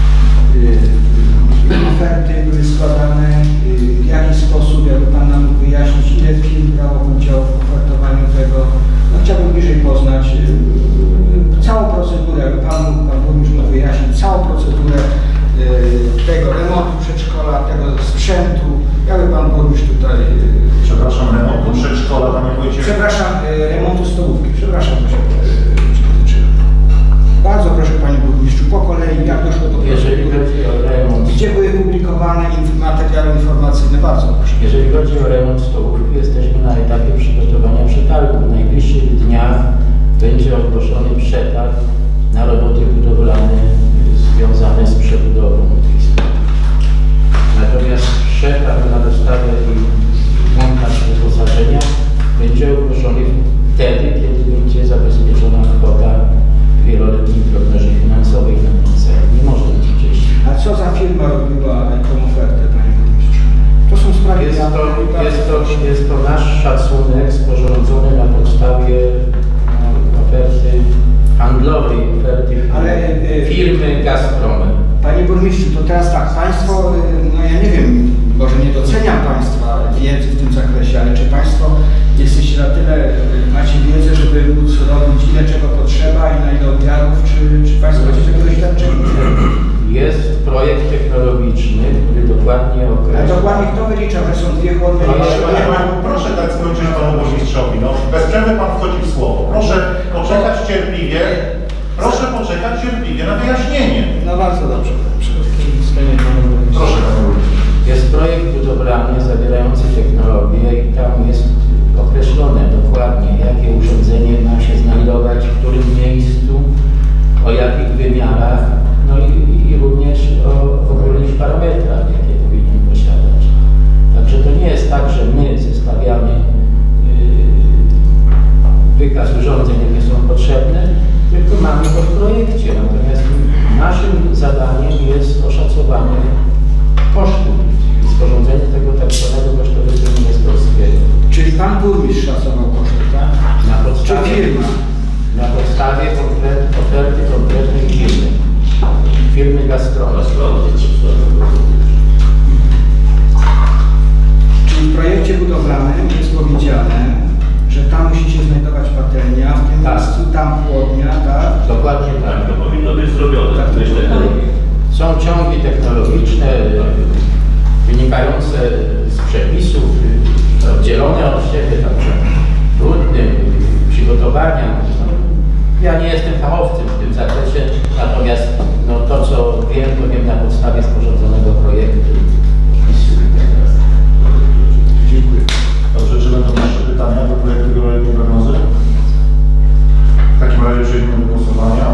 Yy, oferty były składane, yy, w jaki sposób, jakby Pan nam mógł wyjaśnić, ile firm brało udział w ofertowaniu tego. No, chciałbym bliżej poznać yy, całą procedurę, jakby Pan, Pan Burmistrz mógł wyjaśnić całą procedurę yy, tego remontu przedszkola, tego sprzętu. Jakby Pan Burmistrz tutaj... Yy, Przepraszam, remontu przedszkola, Panie Wojciechu. Przepraszam, y, remontu stołówki. Przepraszam, to się y, dotyczy. Bardzo proszę Panie Burmistrzu, po kolei, jak doszło do Jeżeli chodzi o remont, gdzie były publikowane inf- materiały informacyjne? Bardzo proszę. jeżeli chodzi o remont stołówki, jesteśmy na etapie przygotowania przetargu. W najbliższych dniach będzie ogłoszony przetarg na roboty budowlane związane z przebudową tej stołówki. Natomiast przetarg na dostawę i montaż wyposażenia będzie ogłoszony wtedy, kiedy będzie zabezpieczona kwota w wieloletniej prognozie finansowej na ten cel. Nie może być wcześniej. A co za firma robiła taką ofertę, Panie Burmistrzu? To są sprawy... Jest to, jawne. jest to, jest to nasz szacunek sporządzony na podstawie no, oferty handlowej, oferty Ale, y, firmy Gazpromu. Panie Burmistrzu, to teraz tak, Państwo, y, no ja nie wiem, może nie doceniam Państwa wiedzy w tym zakresie, ale czy Państwo jesteście na tyle, y, macie wiedzę, żeby móc robić ile czego potrzeba i na ile odmiarów, czy, czy Państwo macie tego doświadczenie? Jest projekt technologiczny, który dokładnie Ale określa. dokładnie kto wyliczał, że są dwie chłodne Panie, linie? panie, panie, proszę dać skończyć Panu Burmistrzowi. No, bez przerwy Pan wchodzi w słowo. Proszę poczekać cierpliwie. Proszę poczekać cierpliwie na wyjaśnienie. No bardzo dobrze. Proszę Panie Burmistrzu. Jest projekt budowlany zawierający technologię i tam jest określone dokładnie, jakie urządzenie ma się znajdować, w którym miejscu, o jakich wymiarach, no i, i również o ogólnych parametrach, jakie powinien posiadać. Także to nie jest tak, że my zestawiamy yy, wykaz urządzeń, jakie są potrzebne, tylko mamy to w projekcie. Natomiast naszym zadaniem jest oszacowanie kosztów i sporządzenie tego tak zwanego kosztorysu inwestorskiego. Czyli Pan Burmistrz szacował koszty, tak? Na Czy podstawie, firma? na podstawie konkret, oferty konkretnej firmy, firmy Gazpromu. Czyli w projekcie budowlanym jest powiedziane, że tam musi się znajdować patelnia, w tym Tak. miejscu tam chłodnia, tak? Dokładnie tak. Tak, to powinno być zrobione. Tak, Myślę, tak. Są ciągi technologiczne y, wynikające z przepisów, y, oddzielone od siebie, także trudne y, przygotowania. No, ja nie jestem fachowcem w tym zakresie, natomiast no, to co wiem, to wiem na podstawie sporządzonego projektu. Dziękuję. Dobrze, czy będą jeszcze pytania do projektu wieloletniej prognozy? W takim razie przejdziemy do głosowania.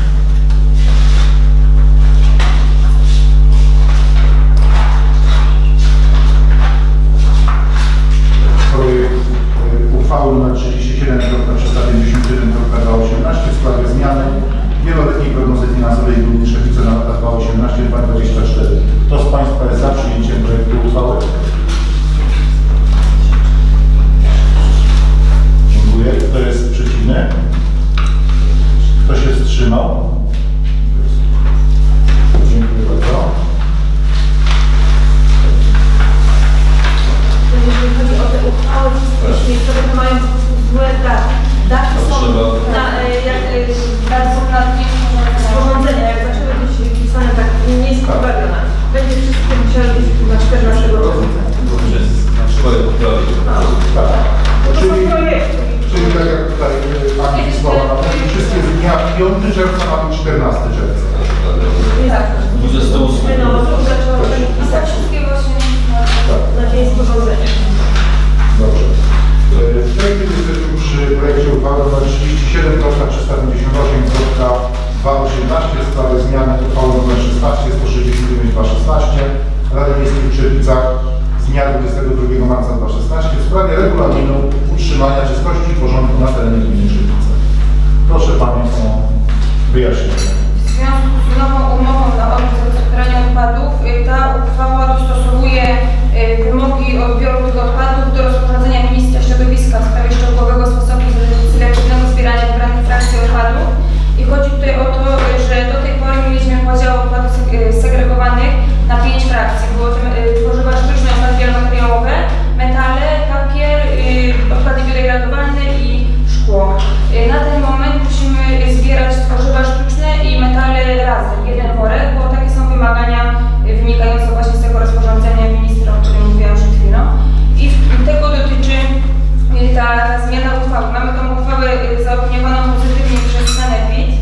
Projekt y, uchwały nr trzydzieści siedem trzysta pięćdziesiąt jeden dwa osiemnaście w sprawie zmiany wieloletniej prognozy finansowej Gminy Szewice na lata dwa tysiące osiemnaście do dwa tysiące dwudziestego czwartego. Kto z Państwa jest za Giżycach z dnia dwudziestego drugiego marca dwa tysiące szesnastego w sprawie regulaminu utrzymania czystości i porządku na terenie gminy Żywice. Proszę Panią o wyjaśnienie. W związku z nową umową na odbiór zagospodarowania odpadów, ta uchwała dostosowuje wymogi odbioru tych odpadów do rozporządzenia Ministra Środowiska w sprawie szczegółowego sposobu selektywnego zbierania wybranych frakcji odpadów. I chodzi tutaj o to, że do tej pory mieliśmy podział odpadów segregowanych na pięć frakcji. Było to tworzywa sztuczne, odpady wielomateriałowe, metale, papier, odpady biodegradowalne i szkło. Na ten moment musimy zbierać tworzywa sztuczne i metale razem, jeden worek, bo takie są wymagania wynikające właśnie z tego rozporządzenia ministra, o którym mówiłam przed chwilą. I tego dotyczy ta, ta zmiana uchwały. Mamy tą uchwałę zaopiniowaną pozytywnie przez Sanepid.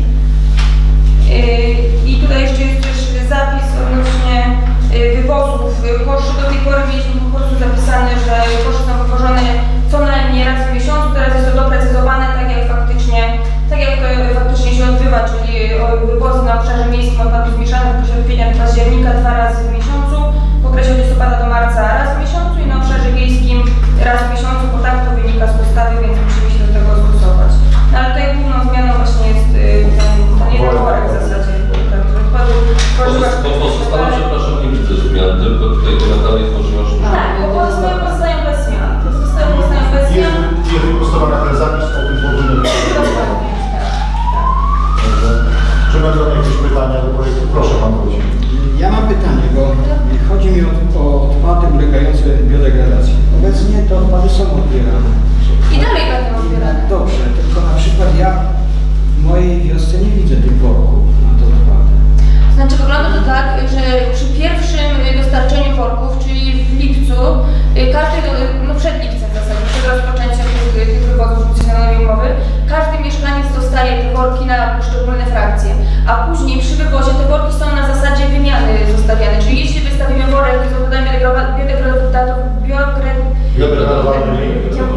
I tutaj jeszcze jest też zapis odnośnie wywozów koszy. Do tej pory mieliśmy po prostu zapisane, że kosze są wywożone co najmniej raz w miesiącu. Teraz jest to doprecyzowane tak jak faktycznie, tak jak to faktycznie się odbywa, czyli wywozy na obszarze miejskim odpadów zmieszanych w okresie od kwietnia do października dwa razy w miesiącu, w okresie od listopada do marca raz w miesiącu i na obszarze wiejskim raz w miesiącu, bo tak to wynika z ustawy, więc musimy się do tego stosować. No ale tutaj główną zmianą właśnie jest ten, ten jeden worek w zasadzie. Pozostałe, przepraszam, nie widzę zmian, tylko tutaj metali tworzywa sztuczne. Tak, bo pozostałe pozostają bez zmian. Pozostałe pozostają bez zmian. Jest, jest wyprostowany ten zapis o tym podwójnym. Czy będą jakieś pytania do projektu? Proszę Pan powiedzieć. Ja mam pytanie, bo chodzi mi o, o odpady ulegające biodegradacji. Obecnie te odpady są odbierane. I dalej będą odbierane. Dobrze, tylko na przykład ja w mojej wiosce nie widzę tych worków na te odpady. Znaczy wygląda to tak, że przy pierwszym dostarczeniu worków, czyli w lipcu, każdy, no przed lipcem w zasadzie, przed rozpoczęciem tych, tych wywozów funkcjonowej umowy, każdy mieszkaniec dostaje te worki na poszczególne frakcje, a później przy wywozie te worki są na zasadzie wymiany zostawiane, czyli jeśli wystawimy worek z odpadami biodegradowalnymi,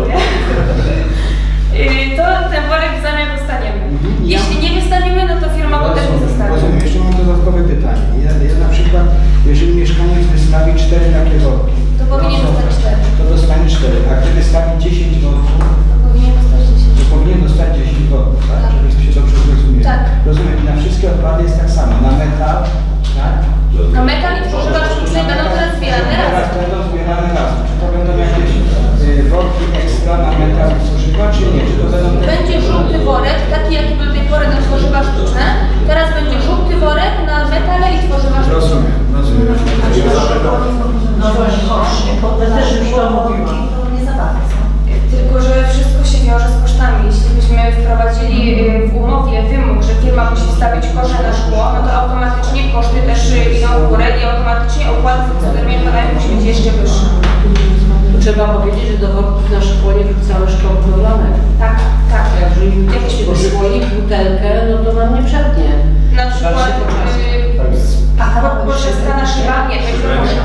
to ten worek w zamian dostaniemy. Jeśli nie wystawimy, no to firma go też nie zostawi. Rozumiem, jeszcze mam dodatkowe pytanie. Ja, ja na przykład, jeżeli mieszkaniec wystawi cztery takie worki, to powinien dostać cztery. To dostanie cztery, a gdy wystawi dziesięć worków, powinien dostać dziesięć. To powinien dostać dziesięć worków, tak? Tak. Żebyśmy się dobrze zrozumieli. Tak. Rozumiem, i na wszystkie odpady jest tak samo. Na metal, tak? Na metal i tworzywa sztuczne będą teraz zbierane Teraz razem. będą zbierane razem. Czy to będą jakieś y, worki ekstra na metal i tworzywa, czy nie? Czy to będą... Będzie żółty worek, taki jaki był do tej pory na tworzywa sztuczne. Teraz będzie żółty worek na metale i tworzywa sztuczne. Rozumiem, rozumiem. No właśnie, bo to też już to mówiłam. To nie za bardzo. Tylko, że wszystko się wiąże z kosztami. Jeśli byśmy wprowadzili w umowie wymóg, że firma musi wstawić kosze na szkło, no to automatycznie koszty też idą w górę i automatycznie opłaty funkcjonowania odpadami musi być jeszcze wyższe. Trzeba powiedzieć, że do worków na szkło nie wrzucamy szkło budowlane. Tak, tak. Jak jeżeli jakieś słoik, butelkę, no to nam nie przetnie. Na przykład poczeskana szyba, nie, to jest można.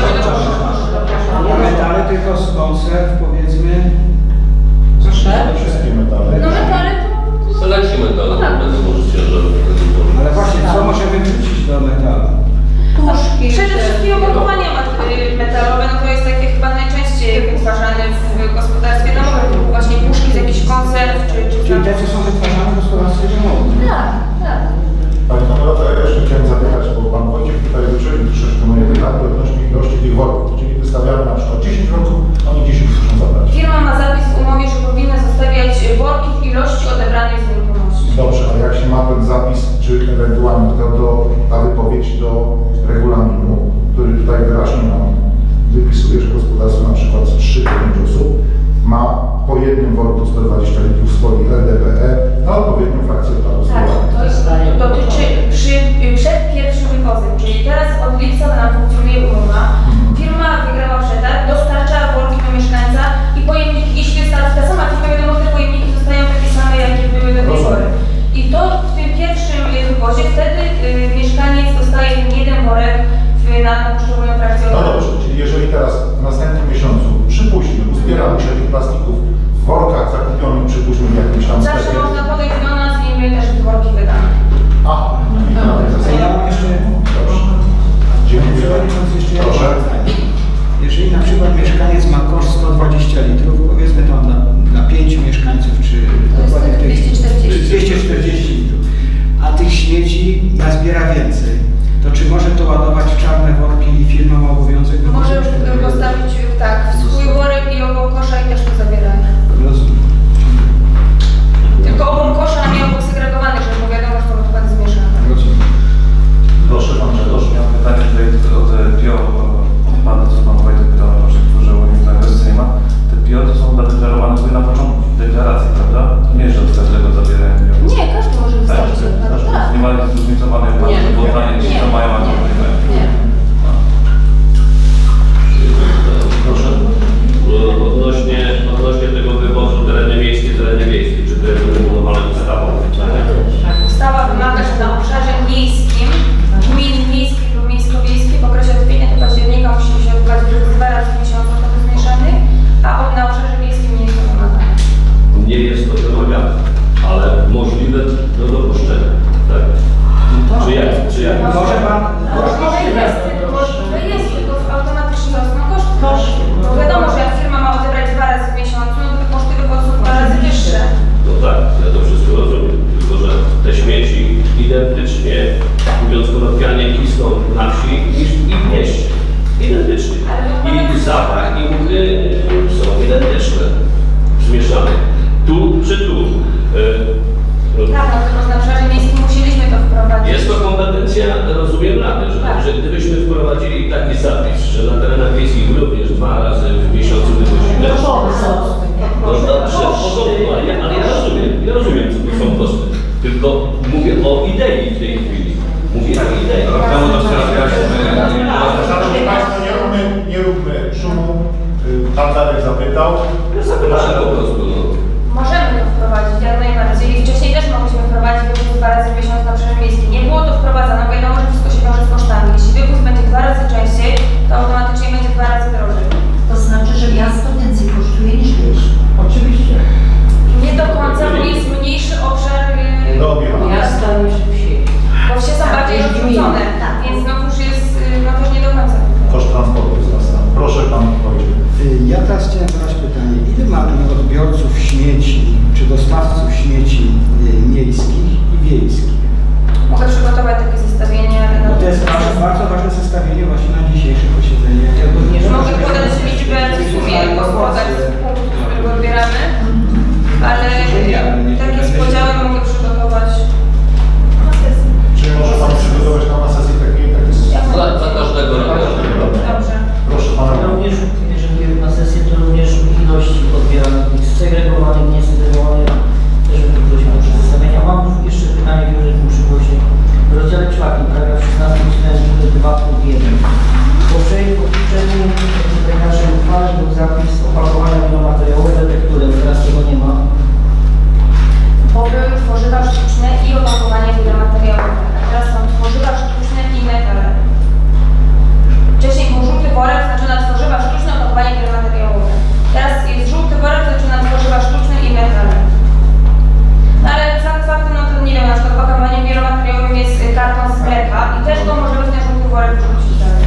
A metale tylko z konserw, powiedzmy. Proszę? Wszystkie metale. No metale to... Selekcje metale, Tak. będą może ciężarowe. Ale właśnie, co możemy wrzucić do metalu? Puszki. Przede wszystkim opakowania metalowe, no to jest takie chyba najczęściej wytwarzane w gospodarstwie domowym, typu właśnie puszki z jakichś konserw, czy... czy Czyli te, co są wytwarzane w gospodarstwie domowym. Tak, tak. Panie Konrado, ja jeszcze chciałem zapytać, bo Pan Wojciech tutaj wyczynił troszeczkę moje pytanie odnośnie ilości tych worków. Czyli wystawiamy na przykład dziesięć worków, oni dziesięć muszą zabrać. Firma ma zapis w umowie, że powinna zostawiać worki w ilości odebranej z nieruchomości. Dobrze, a jak się ma ten zapis, czy ewentualnie to, to ta wypowiedź do regulaminu, który tutaj wyraźnie nam wypisuje, że gospodarstwo na przykład z trzy do pięciu osób ma po jednym worku sto dwadzieścia litrów swoich R D P E na odpowiednią frakcję odpadów. Tak, to jest, dotyczy przy, przed pierwszym wywozem, czyli teraz od lipca nam funkcjonuje umowa. Firma wygrała przetarg, dostarcza worki do mieszkańca i pojemniki, jeśli jest ta, ta sama firma, wiadomo, te pojemniki zostają takie same, jakie były do tej pory. I to w tym pierwszym wywozie wtedy y, mieszkaniec dostaje jeden worek w, na, na poszczególną frakcję No odpadów. dobrze, czyli jeżeli teraz w następnym miesiącu przypuśćmy, uzbieramy się tych plastików w workach zakupionych, przypuśćmy w jakimś tam Zawsze sklepie. można podejść do nas i my też te worki wydamy. Aha, i na tej A zasadzie. ja mam jeszcze... Dobrze. Dziękuję. Przewodniczący, jeszcze jedno Proszę. pytanie. dwadzieścia litrów, powiedzmy tam dla, dla pięciu mieszkańców, czy dokładnie w tej dwieście czterdzieści. dwieście czterdzieści litrów, a tych śmieci nazbiera więcej, to czy może to ładować w czarne worki i firma ma obowiązek? Może postawić tak, w swój worek i obok kosza i też to zabierają. Rozumiem. Tylko obok kosza miał segregowanych, żeby było wiadomo, że to odpady zmieszane. Rozumiem. Proszę pan Grzegorz. Miałem pytanie tutaj o te bio odpady, co pan Wojtek pytał na początku, że u nich na nie ma. Te bio to są zadeklarowane tutaj na początku deklaracji, prawda? To nie, że od każdego zabierają bio. Nie, każdy może wystawić odpady, tak. Nie ma zróżnicowanej odpady, bo zdanie ci to mają, a nie mają. Nie. Proszę. Odnośnie, odnośnie tego wywozu tereny miejskie, tereny wiejskie, czy to jest regulowane ustawą? Ustawa wymaga, że na obszarze miejskim, gmin miejskich lub miejsko-wiejskich w okresie od kwietnia do października musi się odbywać dwa razy w miesiącu odpadów zmieszanych, a od na obszarze wiejskim nie jest to wymagane. Nie jest to wymagane, ale możliwe do dopuszczenia. Tak? Czy jak? Czy jak? Może pan... Może jest, to jest, tylko automatycznie rosną koszty. Bo wiadomo, że jak firma ma odebrać dwa razy w miesiącu, no to koszty wywozu dwa razy wyższe. No tak, ja to wszystko rozumiem, tylko że te śmieci identycznie, mówiąc kolokwialnie, kisną na wsi niż i w mieście. Identycznie. I zapach, i muchy są identyczne, zmieszane. Tu czy tu. Tak, no tylko na obszarze miejskim musieliśmy to wprowadzić. Jest to kompetencja, rozumiem rady, że, Tak. że gdybyśmy wprowadzili taki zapis, że na terenach wiejskich również dwa razy w miesiącu wywozimy. No dobrze, porządku, ale ja, ale ja rozumiem, ja rozumiem, co to są koszty. Tylko mówię o idei w tej chwili. Mówię o idei. Temu to trzeba wyjaśnić. Szanowni Państwo, nie róbmy, nie róbmy szumu. Y, Pan Darek zapytał. Ja zapytałem po prostu. No. Możemy to wprowadzić jak najbardziej. I wcześniej też mogliśmy wprowadzić wywóz dwa razy w miesiącu na obszarze miejskim. Nie było to wprowadzone, bo wiadomo, że wszystko się wiąże z kosztami. Jeśli wywóz będzie dwa razy częściej, to automatycznie będzie dwa razy drożej. To znaczy, że miasto więcej kosztuje niż wieś. Oczywiście. Nie do końca, bo jest mniejszy obszar yy, Do objechania. Miasta niż wsi. bo wsie są bardziej rozrzucone, Tak. więc no już jest yy, no też nie do końca. Koszt transportu jest następny. Proszę Pan Wojciech. Y, Ja teraz chciałem zadać pytanie, ile mamy odbiorców śmieci, czy dostawców śmieci y, miejskich i wiejskich? Mogę przygotować takie zestawienie, ale No no to jest bardzo, bardzo ważne zestawienie właśnie na dzisiejsze posiedzenie. Ja go nie mogę podać liczbę w sumie, podać z punktów, z którego odbieramy, ale takie z podziałem mogę przygotować. Czy może Pan przygotować nam na sesję taki, taki Za, za każdego roku. Dobrze. Proszę Pana. Również, jeżeli na sesję, to również ilość odbieranych, segregowanych, niesegregowanych, też bym prosił o przedstawienia. Mam jeszcze pytanie, które muszę prosić. W rozdziale czwartym, paragraf szesnasty, ustęp dwa punkt jeden. Po poprzednim tutaj naszej uchwale był zapis opakowania biomateriałowe, detekturem, teraz tego nie ma. Bo były tworzywa sztuczne i opakowanie biomateriałowe, a teraz są tworzywa sztuczne i metale. Wcześniej był żółty worek, znaczy na tworzywa sztuczne, opakowanie biomateriałowe. Teraz jest żółty worek, znaczy na tworzywa sztuczne i metale. No ale sam faktem, no to nie wiem, na przykład opakowaniem biomateriałowym jest karton z mleka i też go możemy w ten żółty worek wrzucić dalej.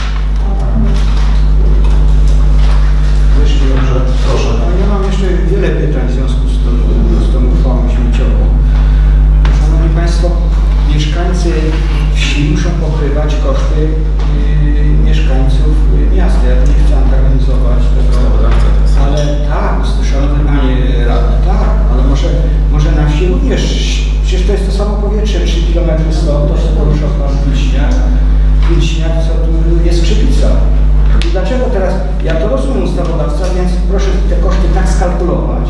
Jeśli dobrze, proszę. No, ja mam jeszcze wiele pytań w związku z tą, z tą uchwałą śmieciową. Szanowni Państwo, mieszkańcy wsi muszą pokrywać koszty yy, mieszkańców yy, miasta. Ja tu nie chcę antagonizować tego, ale tak, szanowny Panie Radny, tak, ale może, może na wsi również, przecież to jest to samo powietrze, trzy kilometry stąd, to się porusza Pan Wilśniak, Wilśniak, co tu jest Krzypica. I dlaczego teraz, ja to rozumiem ustawodawca, więc proszę te koszty tak skalkulować.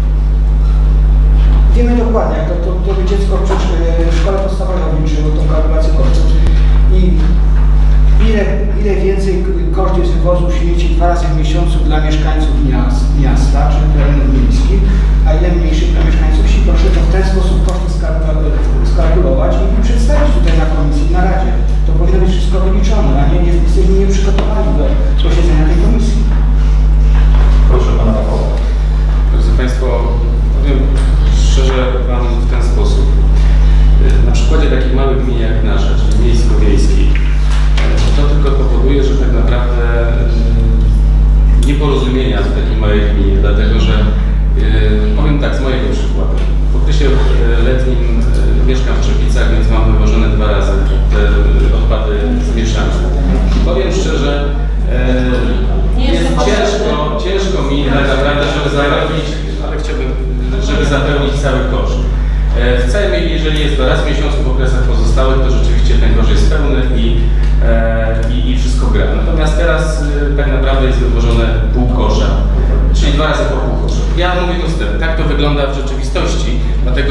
Wiemy dokładnie, jak to, to, to by dziecko w, w szkole podstawowej obliczyło tą kalkulację kosztów. I ile, ile więcej koszt jest wywozu śmieci dwa razy w miesiącu dla mieszkańców miast, miasta, czy terenów miejskich, a ile mniejszych dla mieszkańców wsi. Proszę to w ten sposób koszty skalkulować i przedstawić tutaj na komisji, na Radzie. To powinno być wszystko wyliczone, a nie, nie jesteśmy nieprzygotowani do posiedzenia tej komisji. Proszę Pana Rafała. Drodzy Państwo, powiem szczerze Wam w ten sposób. Na przykładzie takich małych gmin jak nasza, czyli miejsko-wiejskiej, to tylko powoduje, że tak naprawdę nie nieporozumienia w takiej małej gminie, dlatego że yy, powiem tak z mojego przykładu. W okresie letnim yy, mieszkam w Czepicach, więc mam wywożone dwa razy te odpady zmieszane. Powiem szczerze, yy, jest ciężko, ciężko mi tak naprawdę, żeby zapełnić, ale chciałbym, żeby zapełnić cały kosz. Chcemy, jeżeli jest to raz w miesiącu w okresach pozostałych, to rzeczywiście ten kosz jest pełny i, e, i, i wszystko gra. Natomiast teraz e, tak naprawdę jest wywożone pół kosza, czyli dwa razy po pół kosza. Ja mówię to z tym, tak to wygląda w rzeczywistości, dlatego,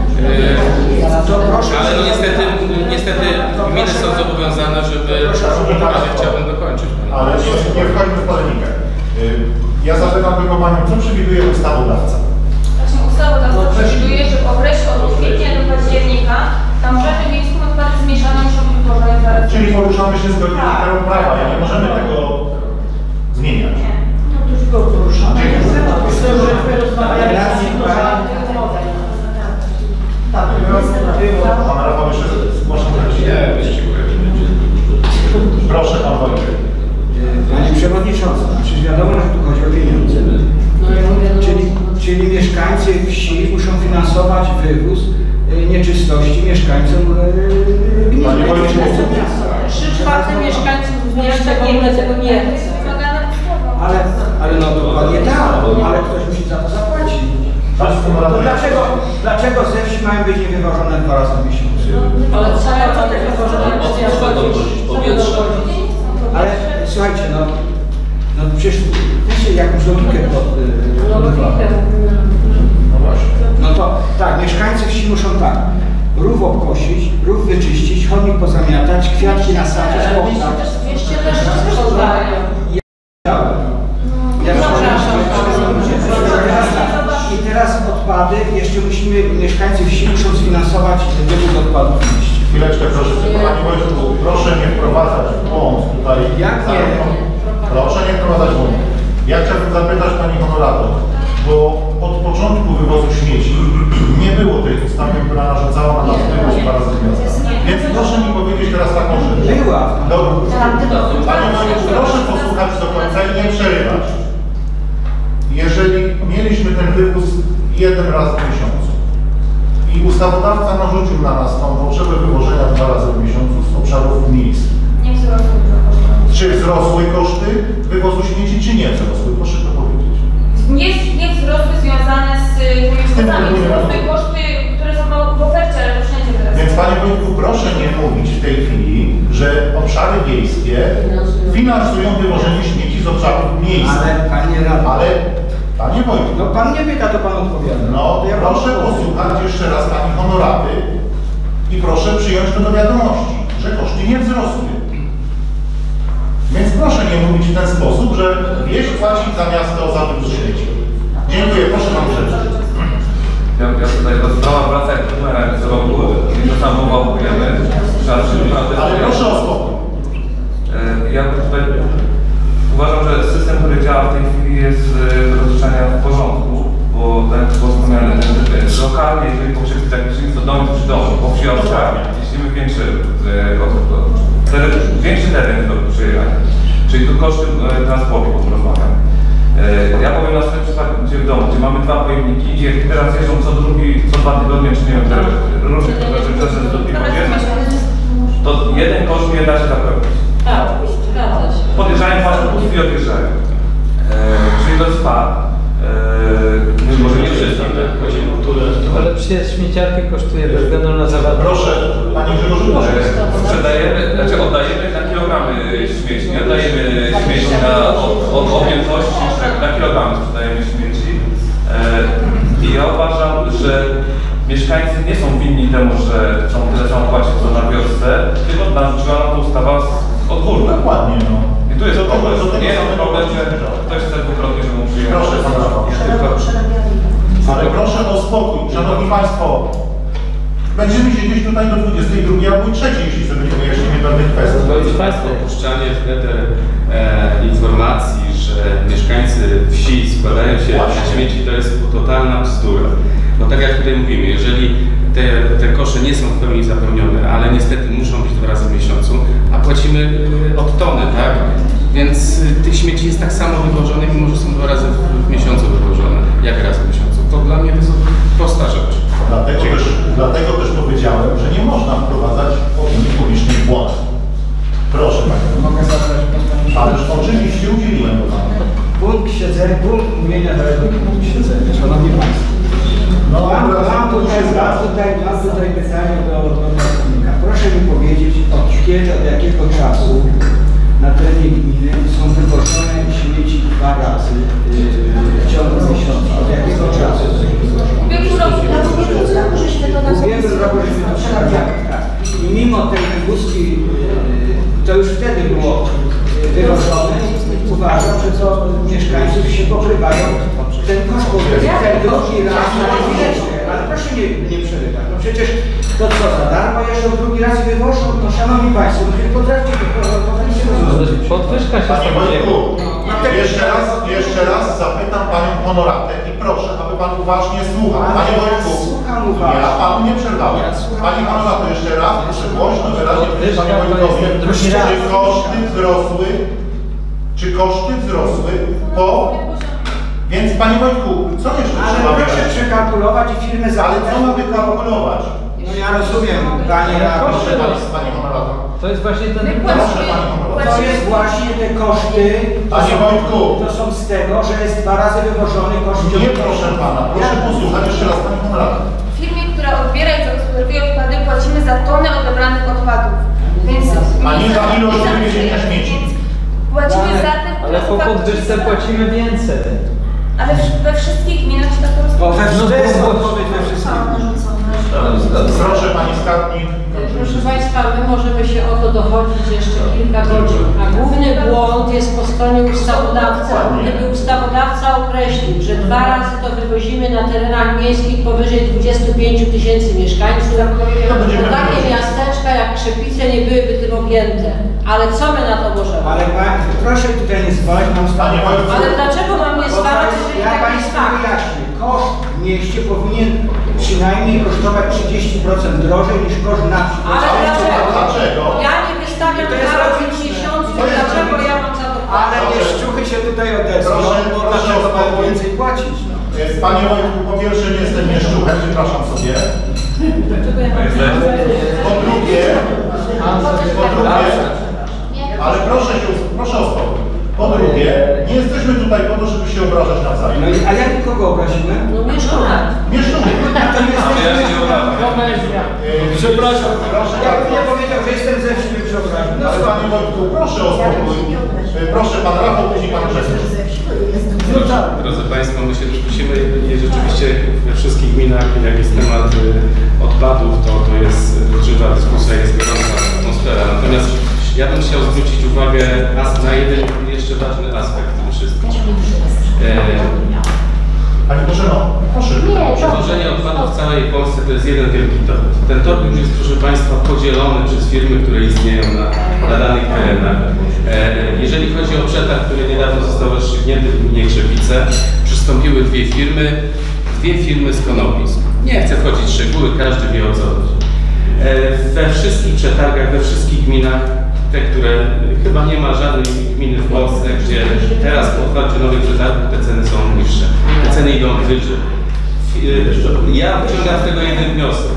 e, ale no niestety, niestety gminy są zobowiązane, żeby, ale chciałbym dokończyć. Ale nie, nie wchodźmy w polemikę. Ja zapytam tylko Panią, co przewiduje ustawodawca? Właśnie ustawodawca przewiduje, że w okresie od kwietnia do października tam żadne miejscu odpady zmieszane muszą być wywożone dwa razy. Czyli poruszamy się zgodnie z literą prawa, ja nie możemy tego zmieniać. Nie. No to już było poruszane. Pan Rafał jeszcze zgłaszam. Proszę Pan Wojciech. Panie Przewodniczący, przecież wiadomo, że tu chodzi o pieniądze. Czyli, czyli mieszkańcy wsi muszą finansować wywóz y, nieczystości mieszkańcom y, gminy. Panie Wojciech, Trzy czwarte mieszkańców miasta w ogóle tego nie chce. Ale, ale no dokładnie tak, ale ktoś musi za to zapłacić. To dlaczego, dlaczego ze wsi mają być niewyważone dwa razy w miesiącu? Ale co ja to tak wywożone powietrze. Ale słuchajcie, no, no przecież wiecie jakąś logikę pod... Logikę. no właśnie. No to tak, mieszkańcy wsi muszą tak, rów obkosić, rów wyczyścić, chodnik pozamiatać, kwiatki nasadzić, połknąć. Jeszcze też rozpoznają. I teraz odpady, jeszcze musimy, mieszkańcy wsi muszą sfinansować wywóz odpadów w mieście. Chwileczkę, proszę, Panie Wojtku, proszę nie wprowadzać w błąd tutaj. Jak nie? Proszę nie wprowadzać w błąd. Ja chciałbym zapytać Pani Honorator, bo od początku wywozu śmieci nie było tej ustawy, która narzucała na nas wywóz dwa razy w miasta. Więc proszę mi powiedzieć teraz taką rzecz. Była. Dobrze. Panie Wojtku, proszę posłuchać do końca i nie przerywać. Jeżeli mieliśmy ten wywóz jeden raz w miesiącu i ustawodawca narzucił na nas tą potrzebę wywożenia dwa razy w miesiącu z obszarów miejskich. Nie wzrosły koszty. Czy wzrosły koszty wywozu śmieci, czy nie wzrosły? Proszę to powiedzieć. Nie, nie wzrosły związane z tymi wzrostami, wzrosły koszty, które są w ofercie, ale to wszędzie teraz. Więc Panie Wojtku, proszę nie mówić w tej chwili, że obszary wiejskie finansują wywożenie śmieci z obszarów miejskich. Ale Panie Radny. Ale Panie Wojtku. No Pan nie pyta, to Pan odpowiada. No, ja proszę posłuchać jeszcze raz Pani honoraty i proszę przyjąć to do wiadomości, że koszty nie wzrosły. Więc proszę nie mówić w ten sposób, że wieś płaci za miasto za wywóz śmieci. Dziękuję, proszę Pan przeczytać. Ja, ja tutaj do sprawa wraca jak numerem co roku i to samo wałkujemy. Ale proszę o spokój. Ja tutaj uważam, że system, który działa w tej chwili jest do rozliczania w porządku, bo tak jak było wspomniane, lokalnie, jeżeli poprzedni tak myślimy, to domy przy domu, po wioskach, jeśli my większy, teren, większy teren do przyjechania, czyli tu koszty transportu, o tym rozmawiam. Ja powiem na swoim przykładzie, gdzie w domu, gdzie mamy dwa pojemniki i jak teraz jeżdżą co drugi, co dwa tygodnie, czy nie wiem, te różne czasy do tej to jeden koszt nie da się zapełnić. Tak, zgadza się. Podjeżdżają patrz i odjeżdżają. Eee, czyli to trwa. Eee, może nie wszystkim, ale przecież śmieciarki kosztuje bez względu na zawartość. Proszę, Panie Grzegorzu, proszę. Sprzedajemy, znaczy oddajemy na kilogramy śmieci, nie oddajemy śmieci na od, od objętości, na kilogramy sprzedajemy śmieci. Eee, I ja uważam, że mieszkańcy nie są winni temu, że chcą tyle samo płacić co na wiosce, tylko narzuciła nam to ustawa odgórna. Dokładnie, no. I tu jest Do tego- problem, do tego nie jest samego problem, że zmierzał. ktoś chce dwukrotnie, żeby mu przyjąć. Proszę Pana Rafał. Ale proszę o spokój. Szanowni Państwo, będziemy siedzieć tutaj do dwudziestej drugiej albo trzeciej, jeśli sobie nie wyjaśnimy pewnych kwestii. Drodzy Państwo, opuszczanie w eter e, informacji, że mieszkańcy wsi składają się na śmieci, to jest totalna bzdura. Bo tak jak tutaj mówimy, jeżeli te, te kosze nie są w pełni zapełnione, ale niestety muszą być dwa razy w miesiącu, a płacimy y, od tony, tak? Więc y, tych śmieci jest tak samo wywożonych, mimo że reguł umienia zaległego posiedzenia. Szanowni Państwo, No, mam, mam, tutaj, mam, tutaj, mam tutaj pytanie do, do pracownika. Proszę mi powiedzieć, od kiedy, od jakiego czasu na terenie gminy są wywożone śmieci dwa razy yy, w ciągu miesiąca? Od jakiego czasu? W ubiegłym roku. W ubiegłym roku żeśmy to sprawdzali. I mimo tej wywózki, yy, to już wtedy było wywożone. Uważam, że to mieszkańców się pokrywają ten koszt, bo ten drugi raz na chwileczkę, ale proszę nie, nie przerywać. No przecież to co, za darmo jeszcze drugi raz wywożą? No szanowni Państwo, no nie potraficie rozumieć. Podwyżka się Panie stanowiła. Wojtku, jeszcze raz, jeszcze raz zapytam Panią Honoratę i proszę, aby Pan uważnie słuchał. Panie Wojtku, ja Panu nie przerwałem. Pani Honorato, jeszcze raz, proszę głośno, wyraźnie powiedzieć Panie Wojtkowi, czy koszty wzrosły, czy koszty wzrosły po... Więc Panie Wojtku, co jeszcze Ale trzeba proszę wyjaśnić? przekalkulować i firmy za... Ale co mamy kalkulować? No ja rozumiem, Panie Radny. Proszę Pani Honorato. To jest właśnie ten... Proszę Pani Honorato. To jest właśnie te koszty, to Panie są, Wojtku. to są z tego, że jest dwa razy wywożony koszt. Nie proszę Pana, proszę posłuchać jeszcze raz Pani Honorato. Firmie, która odbiera i zagospodarowuje odpady, płacimy za tonę odebranych odpadów. Więc A nie za ilość wywiezienia śmieci. Płacimy za te, Ale po podwyżce płacimy więcej. Ale w- we wszystkich gminach się tak po prostu... Bo we to jest odpowiedź we wszystkim. Proszę Pani Skarbnik. Proszę Państwa, my możemy się o to dochodzić jeszcze kilka godzin, a główny błąd jest po stronie ustawodawcy. Gdyby ustawodawca określił, że dwa razy to wywozimy na terenach miejskich powyżej dwudziestu pięciu tysięcy mieszkańców, to takie miasteczka jak Krzepice nie byłyby tym objęte. Ale co my na to możemy? Ale Pani, proszę tutaj nie zwalać, mam Panie Wojtku. Ale dlaczego mam nie Bo zwalać, to jest- jeżeli Ja tak jest Państwu fakt? wyjaśnię. Koszt w mieście powinien przynajmniej kosztować trzydzieści procent drożej niż koszt na wsi. Ale dlaczego? Dlaczego? Ja nie wystawiam I to jest dwa razy w logiczne. miesiącu, To jest dlaczego logiczne. ja mam za to Ale płacić? nie szczuchy się tutaj odezwą, Proszę- bo proszę dlaczego o mają spokój. więcej płacić? No. Panie Wojtku, po pierwsze nie jestem mieszczuchem, przepraszam sobie. Po drugie, po drugie, ale proszę się, proszę o spokój. Po drugie, nie jesteśmy tutaj po to, żeby się obrażać No nawzajem. i, a jak kogo obraziłem? No mieszkania. Mieszczuchy. A to nie jesteśmy... Yy, Przepraszam, Proszę ja bym bardzo. nie powiedział, że jestem ze wsi, bym się obraził. No, Ale Panie Wojtku, proszę o spokój. Yy, Proszę Pan Rafał, później Pan Grzegorz. no tak. Drodzy Państwo, my się musimy je rzeczywiście we wszystkich gminach, jak jest temat y, odpadów, to, to jest y, żywa dyskusja, jest gorąca atmosfera. Natomiast ja bym chciał zwrócić uwagę na jeden jeszcze ważny aspekt w tym wszystkim. E, Pani Bożeno, proszę. Przewożenie odpadów w całej Polsce to jest jeden wielki tort. Ten tort już jest, proszę Państwa, podzielony przez firmy, które istnieją na, na danych terenach. E, jeżeli chodzi o przetarg, który niedawno został rozstrzygnięty w gminie Krzepice, przystąpiły dwie firmy, dwie firmy z Konopisk. Nie chcę wchodzić w szczegóły, każdy wie o co chodzi. E, we wszystkich przetargach, we wszystkich gminach, te, które chyba nie ma żadnej gminy w Polsce, gdzie teraz po otwarciu nowych przetargów te ceny są niższe. Te ceny idą wyżej. Ja wyciągam z tego jeden wniosek.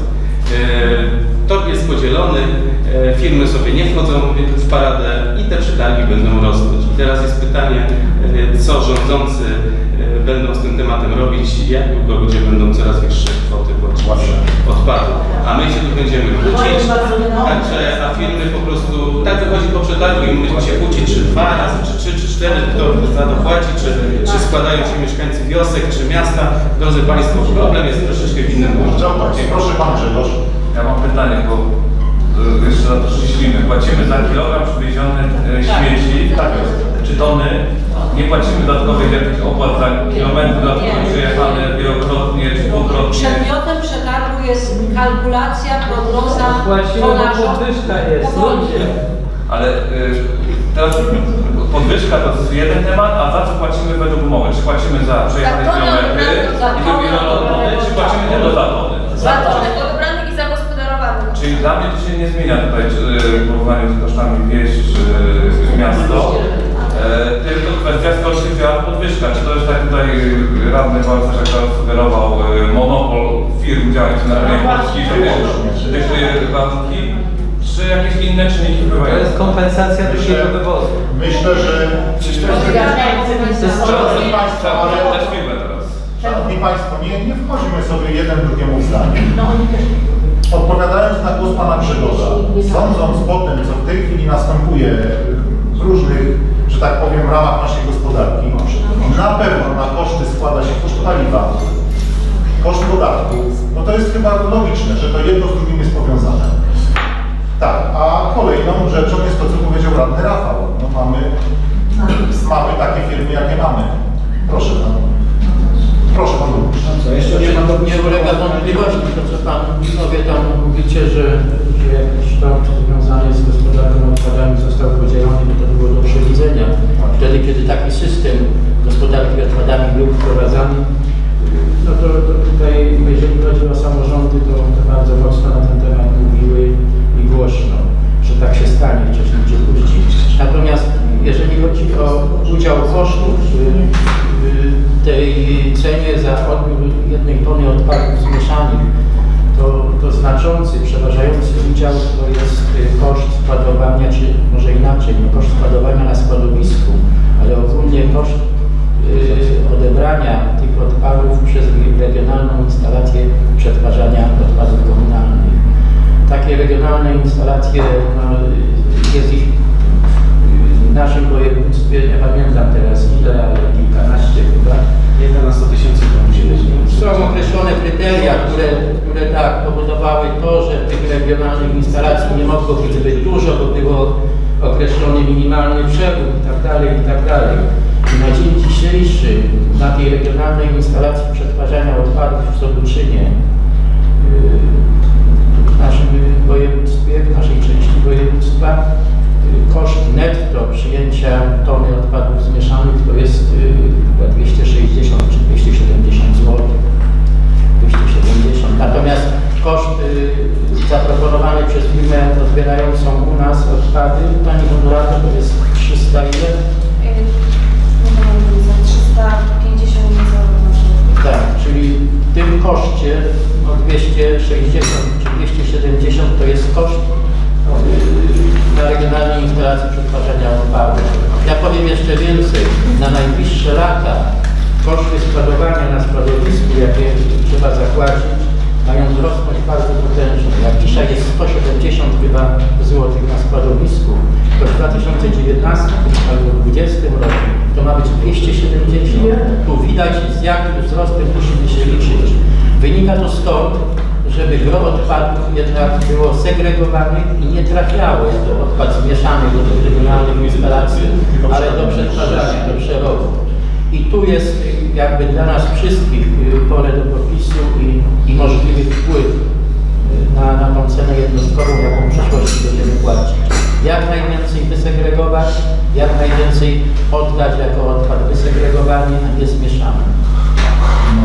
Tor jest podzielony, firmy sobie nie wchodzą w paradę i te przetargi będą rosnąć. I teraz jest pytanie, co rządzący będą z tym tematem robić, jak długo ludzie będą coraz większe kwoty płacić odpadu. A my się tu będziemy kłócić, także a firmy po prostu tak wychodzi po przetargu i będziemy się kłócić, czy dwa razy, czy trzy, czy cztery, kto za to płaci, czy, czy składają się mieszkańcy wiosek, czy miasta. Drodzy Państwo, problem jest troszeczkę w innym Dziękuję. Proszę Pan Grzegorz. Ja mam pytanie, bo y, jeszcze na to szczęśliwimy. Płacimy za kilogram przywieziony y, śmieci, Tak jest. czy tony. Nie płacimy dodatkowych jakichś opłat za kilometry dodatkowo przejechane wielokrotnie czy dwukrotnie. Przedmiotem przetargu jest kalkulacja, prognoza Płacimy, bo tonażowa. podwyżka jest, ludzie. Ale y, teraz podwyżka to jest jeden temat, a za co płacimy według umowy? Czy płacimy za przejechane Za tonę kilometry za i tonę dopiero tony, czy płacimy tylko za tony? Za tonę odebranych i zagospodarowanych. Czyli dla mnie to się nie zmienia tutaj czy, w porównaniu z kosztami wieś czy y, miasto. E, tylko kwestia skąd się wzięła podwyżka. Czy to jest tak tutaj y, radny Walcerz jak to sugerował y, monopol firm działających na terenie Polski, że dyktuje warunki, czy jakieś inne czynniki To wpływają? jest kompensacja drugiego wywozu. Myślę, że... Drodzy Państwo, Szanowni Państwo, nie, nie wchodzimy sobie jeden drugiemu w zdanie. Odpowiadając na głos Pana Grzegorza, sądząc po tym, co w tej chwili następuje w różnych, że tak powiem, ramach naszej gospodarki, na pewno na koszty składa się koszt paliwa, koszt podatku, no to jest chyba logiczne, że to jedno z drugim jest powiązane. Tak, a kolejną rzeczą jest to, co powiedział radny Rafał. No mamy, mamy takie firmy, jakie mamy. Proszę Pan. Proszę Pan. Co, jeszcze nie ma Nie ulega wątpliwości, to co Pan sobie tam mówicie, że, że jakiś kształt związany z gospodarką odpadami został podzielony, to było do przewidzenia. Wtedy, kiedy taki system gospodarki odpadami był wprowadzany, no to, to tutaj, jeżeli chodzi o samorządy, to, to bardzo mocno na ten temat mówiły i głośno, że tak się stanie wcześniej czy później. Natomiast jeżeli chodzi o udział kosztów w tej cenie za odbiór jednej tony odpadów zmieszanych, to, to znaczący, przeważający udział to jest koszt składowania, czy może inaczej, nie koszt składowania na składowisku, ale ogólnie koszt odebrania tych odpadów przez regionalną instalację przetwarzania odpadów komunalnych. Takie regionalne instalacje, no, jest ich w naszym województwie, nie pamiętam teraz ile, ale kilkanaście chyba. jeden na sto tysięcy to musi być. Są określone kryteria, które, które tak powodowały to, że tych regionalnych instalacji nie mogło być zbyt dużo, bo było określony minimalny przewód i tak dalej, i tak dalej. I na dzień dzisiejszy na tej regionalnej instalacji przetwarzania odpadów w Sobuczynie, w naszym województwie, w naszej części województwa, koszt netto przyjęcia tony odpadów zmieszanych to jest chyba dwieście sześćdziesiąt czy dwieście siedemdziesiąt złotych. dwieście siedemdziesiąt. Natomiast koszt zaproponowany przez firmę odbierającą u nas odpady, Pani moderator, to jest trzysta ile? trzysta pięćdziesiąt złotych. Tak, czyli w tym koszcie no dwieście sześćdziesiąt czy dwieście siedemdziesiąt to jest koszt na regionalnej instalacji przetwarzania odpadów. Ja powiem jeszcze więcej, na najbliższe lata koszty składowania na składowisku, jakie trzeba zapłacić, mają wzrosnąć bardzo potężnie. Jak dzisiaj jest sto siedemdziesiąt chyba złotych na składowisku, to w dwa tysiące dziewiętnastym albo dwa tysiące dwudziestym roku to ma być dwieście siedemdziesiąt. Tu widać, z jakim wzrostem musimy się liczyć. Wynika to stąd, żeby gro odpadów jednak było segregowanych i nie trafiało do odpad zmieszany do tych regionalnych instalacji, ale do przetwarzania, do przerobu. I tu jest jakby dla nas wszystkich pole do popisu i, i możliwy wpływ na, na tą cenę jednostkową, jaką w przyszłości będziemy płacić. Jak najwięcej wysegregować, jak najwięcej oddać jako odpad wysegregowany, a nie zmieszany. No,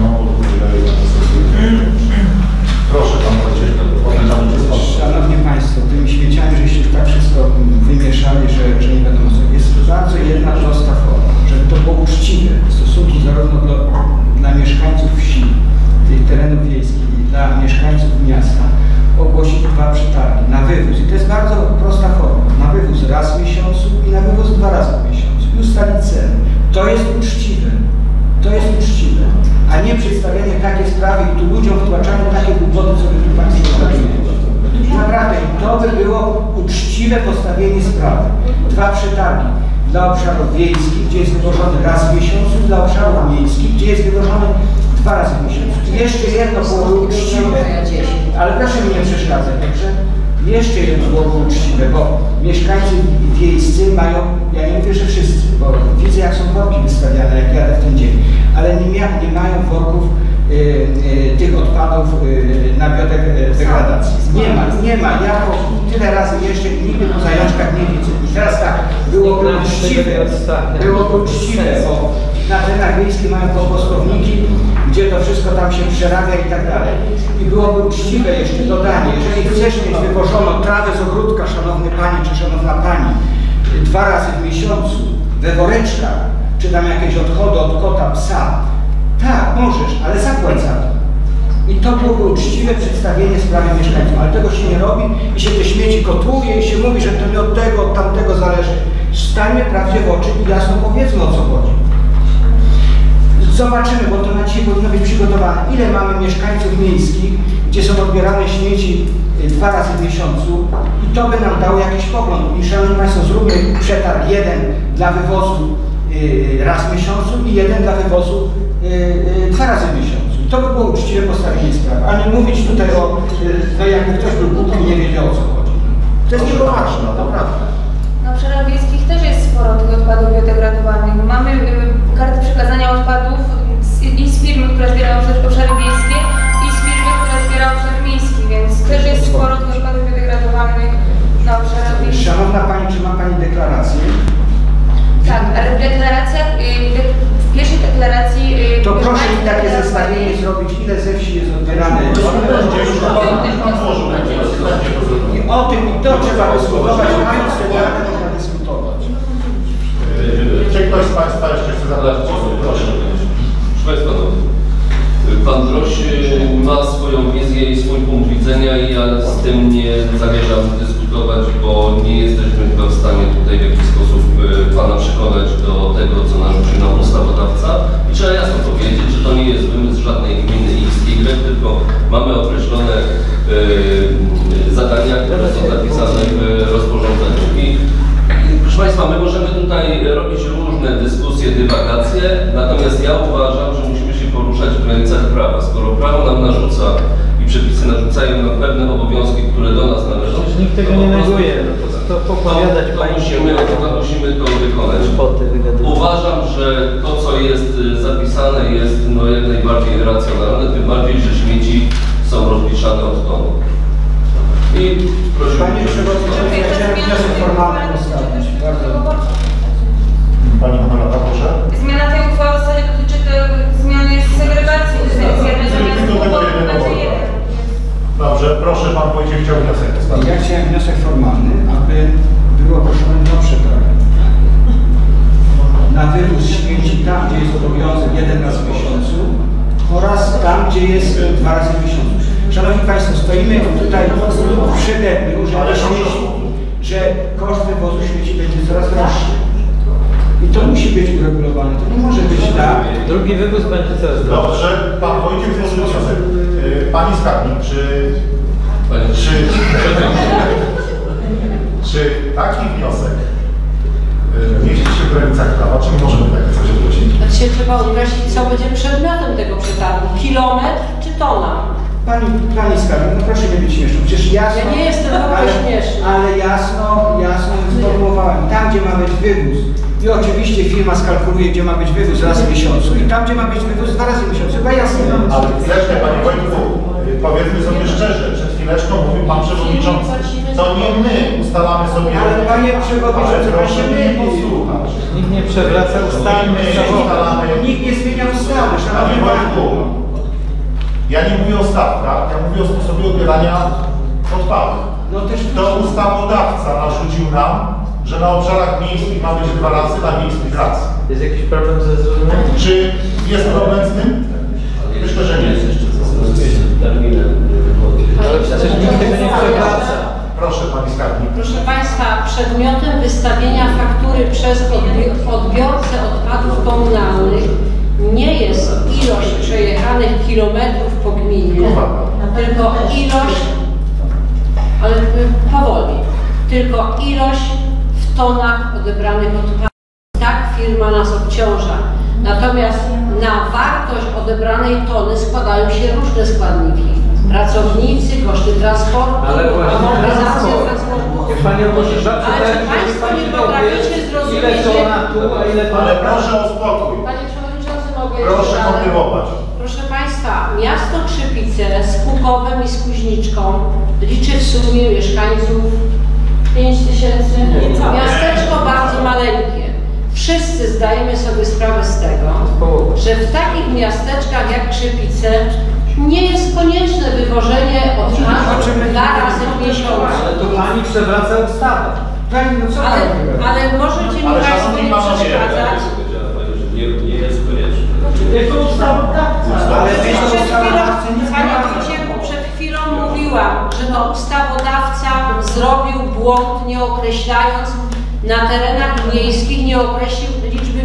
proszę Pan powiedzieć. Szanowni Państwo, tymi śmieciami, żeście tak wszystko wymieszali, że, że nie wiadomo co. Jest bardzo jedna prosta forma, żeby to było uczciwe w stosunku zarówno do, dla mieszkańców wsi, tych terenów wiejskich i dla mieszkańców miasta, ogłosić dwa przetargi na wywóz. I to jest bardzo prosta forma. Na wywóz raz w miesiącu i na wywóz dwa razy w miesiącu. I ustalić ceny. To jest uczciwe. To jest uczciwe. A nie przedstawianie takiej sprawy i tu ludziom wtłaczanie takie głupoty, co by tu Państwo zrobili. Naprawdę, to by było uczciwe postawienie sprawy. Dwa przetargi dla obszarów wiejskich, gdzie jest wywożony raz w miesiącu, dla obszarów miejskich, gdzie jest wywożony dwa razy w miesiącu. I jeszcze jedno byłoby uczciwe, ale proszę mi nie przeszkadzać, dobrze? Jeszcze jedno byłoby uczciwe, bo mieszkańcy wiejscy mają, ja nie mówię, że wszyscy, bo widzę, jak są worki wystawiane, jak jadę w ten dzień, ale nie, nie mają worków y, y, tych odpadów y, na biodegradacji. Nie ma, nie ma. Ja po tyle razy jeszcze nigdy po zajączkach nie widzę. I teraz tak, byłoby uczciwe, byłoby uczciwe, bo na terenach wiejskich mają kompostowniki, gdzie to wszystko tam się przerabia i tak dalej. I byłoby uczciwe jeszcze dodanie, jeżeli chcesz mieć wywożoną trawę z ogródka, szanowny Panie czy szanowna Pani, dwa razy w miesiącu, we woreczkach, czy tam jakieś odchody od kota, psa, tak, możesz, ale zapłać za to. I to byłoby uczciwe przedstawienie sprawy mieszkańcom, ale tego się nie robi i się te śmieci kotłuje i się mówi, że to nie od tego, od tamtego zależy. Stańmy prawdzie w oczy i jasno powiedzmy, o co chodzi. zobaczymy, bo to na dzisiaj powinno być przygotowane, ile mamy mieszkańców miejskich, gdzie są odbierane śmieci dwa razy w miesiącu i to by nam dało jakiś pogląd. I szanowni Państwo, zróbmy przetarg jeden dla wywozu yy, raz w miesiącu i jeden dla wywozu yy, yy, dwa razy w miesiącu. I to by było uczciwe postawienie sprawy, a nie mówić tutaj o, yy, no jakby ktoś był głupi i nie wiedział, o co chodzi. To jest niepoważne, to prawda. Na obszarach wiejskich też jest sporo tych odpadów biodegradowalnych. Mamy y, karty przekazania odpadów z, i z firmy, która zbiera obszary wiejskie, i z firmy, która zbiera obszar miejski, więc też jest sporo tych odpadów biodegradowalnych na obszarach wiejskich. Szanowna Pani, czy ma Pani deklarację? Tak, ale w deklaracjach, y, w pierwszej deklaracji... Y, to proszę mi takie zestawienie zrobić, ile ze wsi jest odbierane. I o tym i to trzeba dyskutować, mając te dane można dyskutować. Czy ktoś z Państwa jeszcze chce zadać głos? Proszę. Proszę Państwa, no, Pan Broś ma swoją wizję i swój punkt widzenia i ja z tym nie zamierzam dyskutować, bo nie jesteśmy chyba w stanie tutaj w jakiś sposób Pana przekonać do tego, co narzucił nam ustawodawca. I trzeba jasno powiedzieć, że to nie jest wymysł żadnej gminy X Y, tylko mamy określone yy, zadania, które są zapisane w rozporządzeniu. I, i proszę Państwa, my możemy tutaj robić różne dyskusje, dywagacje, natomiast ja uważam, że musimy się poruszać w granicach prawa. Skoro prawo nam narzuca i przepisy narzucają nam pewne obowiązki, które do nas należą, przecież nikt tego nie neguje, no to, to popowiadać to, to, musimy, to musimy to wykonać. Uważam, że to, co jest zapisane, jest no, jak najbardziej racjonalne, tym bardziej, że śmieci są rozliczane od tonu. I proszę. Panie Przewodniczący, ja chciałem wniosek formalny postawić. Bardzo. Pani Honorata, proszę. Zmiana tej uchwały dotyczy zmiany segregacji, to jest jeden zamiast jeden. Dobrze, proszę, Pan Wojciech chciał wniosek postawić. Ja chciałem wniosek formalny, aby było ogłoszone nowsze prawo. Na wywóz śmieci tam, gdzie jest obowiązek jeden raz w miesiącu oraz tam, gdzie jest dwa razy w miesiącu. Szanowni Państwo, stoimy tutaj w przededniu, że, śmieci, że koszt wywozu śmieci będzie coraz droższy. I to musi być uregulowane, to nie może być tak. Drugi wywóz będzie coraz droższy. Dobrze, Pan Wojciech złożył wniosek. Pani Skarbnik, czy, czy, czy taki wniosek mieści się w granicach prawa, czy możemy takie coś ogłosić? Dzisiaj trzeba określić, co będzie przedmiotem tego przetargu. Kilometr czy tona? Pani, Pani Skarbnik, no proszę nie być śmieszną. Przecież jasno, ja nie jestem w ogóle śmieszna. Ale jasno, jasno sformułowałem. Tam, gdzie ma być wywóz. I oczywiście firma skalkuluje, gdzie ma być wywóz raz w miesiącu i tam, gdzie ma być wywóz dwa razy w miesiącu. Chyba jasne. Ale chwileczkę, Panie Wojtku, powiedzmy sobie szczerze, przed chwileczką mówił Pan Przewodniczący. To nie my ustalamy sobie... Ale Panie Przewodniczący, proszę mnie posłuchać. Nikt nie przewraca ustawy. Nikt nie zmienia ustawy, Panie Szanowni Wojtku, ja nie mówię o stawkach, ja mówię o sposobie odbierania odpadów. No też to ustawodawca narzucił nam, że na obszarach miejskich ma być dwa razy, na miejskich raz. Jest jakiś problem ze zrozumieniem? Czy jest problem z tym? Myślę, że nie. Ale przecież nikt tego nie przewraca. Proszę Pani Skarbnik. Proszę Państwa, przedmiotem wystawienia faktury przez odbiorcę odpadów komunalnych nie jest ilość przejechanych kilometrów po gminie, tylko ilość, ale powoli, tylko ilość w tonach odebranych odpadów. Tak firma nas obciąża. Natomiast na wartość odebranej tony składają się różne składniki. Pracownicy, koszty transportu, amortyzacja transportu. Panie Ale czy Państwo nie potraficie zrozumieć, ile tona tu, a ile tona? Ale proszę o spokój. Panie Przewodniczący, mogę Proszę jeszcze, kontynuować. Proszę Państwa, miasto Krzypice z Kukowem i z Kuźniczką liczy w sumie mieszkańców pięć tysięcy. Miasteczko bardzo maleńkie. Wszyscy zdajemy sobie sprawę z tego, że w takich miasteczkach jak Krzypice nie jest konieczne wywożenie odpadów dwa razy w miesiącu. Ale to Pani przewraca ustawę. Pani, no co Ale, Pani ale możecie mi Państwo nie przeszkadzać. Nie, nie jest konieczne. Jako ustawodawca. Ale Przecież to przed chwilą, ustawodawcy nie Panie zmieniają. Wojciechu, przed chwilą mówiłam, że to ustawodawca zrobił błąd, nie określając na terenach miejskich, nie określił liczby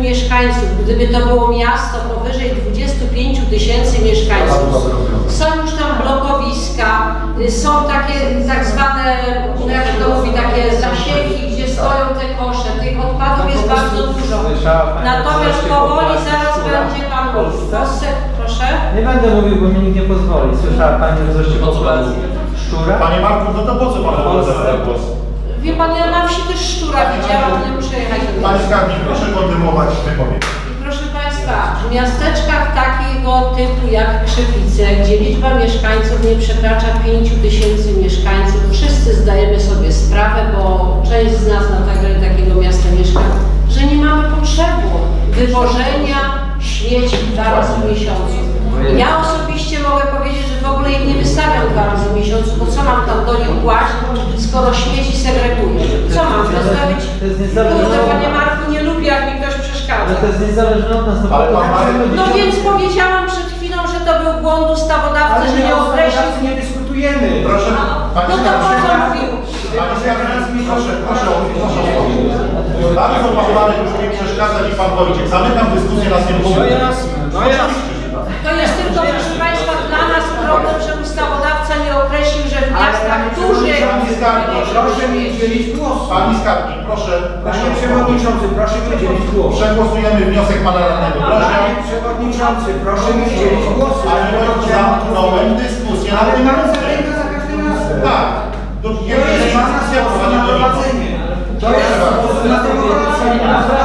mieszkańców. Gdyby to było miasto powyżej dwudziestu pięciu tysięcy mieszkańców, są już tam blokowiska, są takie tak zwane, jak to mówi, takie zasieki, gdzie stoją te kosze. Tych odpadów jest bardzo dużo. Natomiast powoli zaraz będzie pan mówił. Proszę? Nie będę mówił, bo mi nikt nie pozwoli. Słyszała Pani o wzroście populacji szczura? Panie Marku, no to po co pan zabrał głos? Wie pan, ja na wsi też szczura widziałam, nie muszę jechać do Panie skarbnik, proszę kontynuować wypowiedź. Proszę Państwa, w miasteczkach takiego typu jak Krzywice, gdzie liczba mieszkańców nie przekracza pięciu tysięcy mieszkańców, wszyscy zdajemy sobie sprawę, bo część z nas na takiego miasta mieszka, że nie mamy potrzeby wywożenia śmieci dwa razy w miesiącu. Ja osobiście mogę powiedzieć, że w ogóle ich nie wystawiam dwa razy w miesiącu, bo co mam tam do nich płacić, skoro śmieci segreguję? Co mam wystawić? Kurde, Panie Marku, nie lubię, jak mi ktoś przeszkadza. Ale to jest niezależne od nas. No więc powiedziałam przed chwilą, że to był błąd ustawodawcy, że nie określił. nie dyskutujemy. Proszę, No to po co mówił? Panie skarbnik, proszę, proszę o odpowiedź. Bardzo pan Marek już mi przeszkadza i pan Wojciech. Zamykam dyskusję na tym punkcie. No jasne, no jasne. To jest tylko, proszę Państwa, dla nas problem, że ustawodawca nie określił, że w miastach dużych... Pani skarbnik, Proszę mi udzielić głosu. Pani skarbnik, proszę. Panie Przewodniczący, proszę mi udzielić głosu. Przegłosujemy wniosek pana radnego. Proszę. Panie Przewodniczący, proszę mi udzielić głosu. Panie Wojciech, zamknąłem dyskusję na Ale tym pan punkcie. zamyka za każdym razem. Tak. To To jest pana sposób na prowadzenie. To jest sposób na prowadzenie.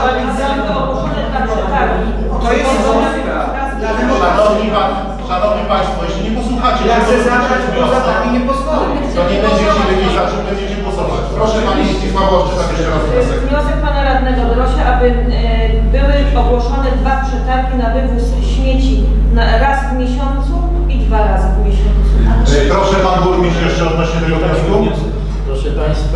To jest sposób na Szanowni, pan, szanowni Państwo, jeśli nie posłuchacie, Ja tego, chcę co zabrać wniosek, głos, a tak mi nie pozwolę. to nie będziecie wiedzieć, za czym będziecie głosować. Proszę Pani Zdzisława, odczytam jeszcze raz wniosek. Wniosek Pana Radnego proszę, aby e, były ogłoszone dwa przetargi na wywóz śmieci na, raz w miesiącu i dwa razy w miesiącu. E, Proszę Pan Burmistrz jeszcze odnośnie tego wniosku. Proszę Państwa,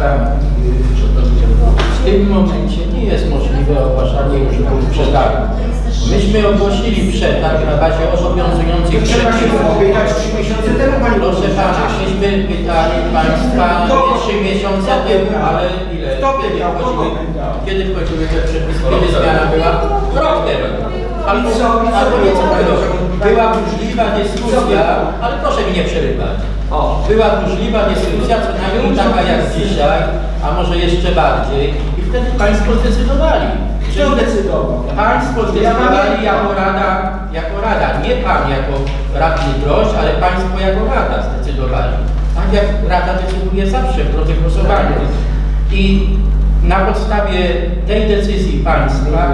w tym momencie nie jest możliwe ogłaszanie już przetargu. Myśmy ogłosili przetarg na bazie obowiązujących przepisów. Pytać trzy miesiące temu, Pani Proszę Pana, myśmy pytali Państwa nie trzy miesiące temu, ale ile? Kiedy wchodziły, kiedy wchodziły te przepisy? Kiedy zmiana była? Rok temu. Albo, albo nieco tego. Była burzliwa dyskusja, ale proszę mi nie przerywać. O, była burzliwa dyskusja, co najmniej taka jak dzisiaj, a może jeszcze bardziej. I wtedy Państwo zdecydowali. Kto decydował? Państwo zdecydowali jako Rada, jako Rada, nie Pan jako radny Drość, ale Państwo jako Rada zdecydowali. Tak jak Rada decyduje zawsze w drodze głosowania. I na podstawie tej decyzji Państwa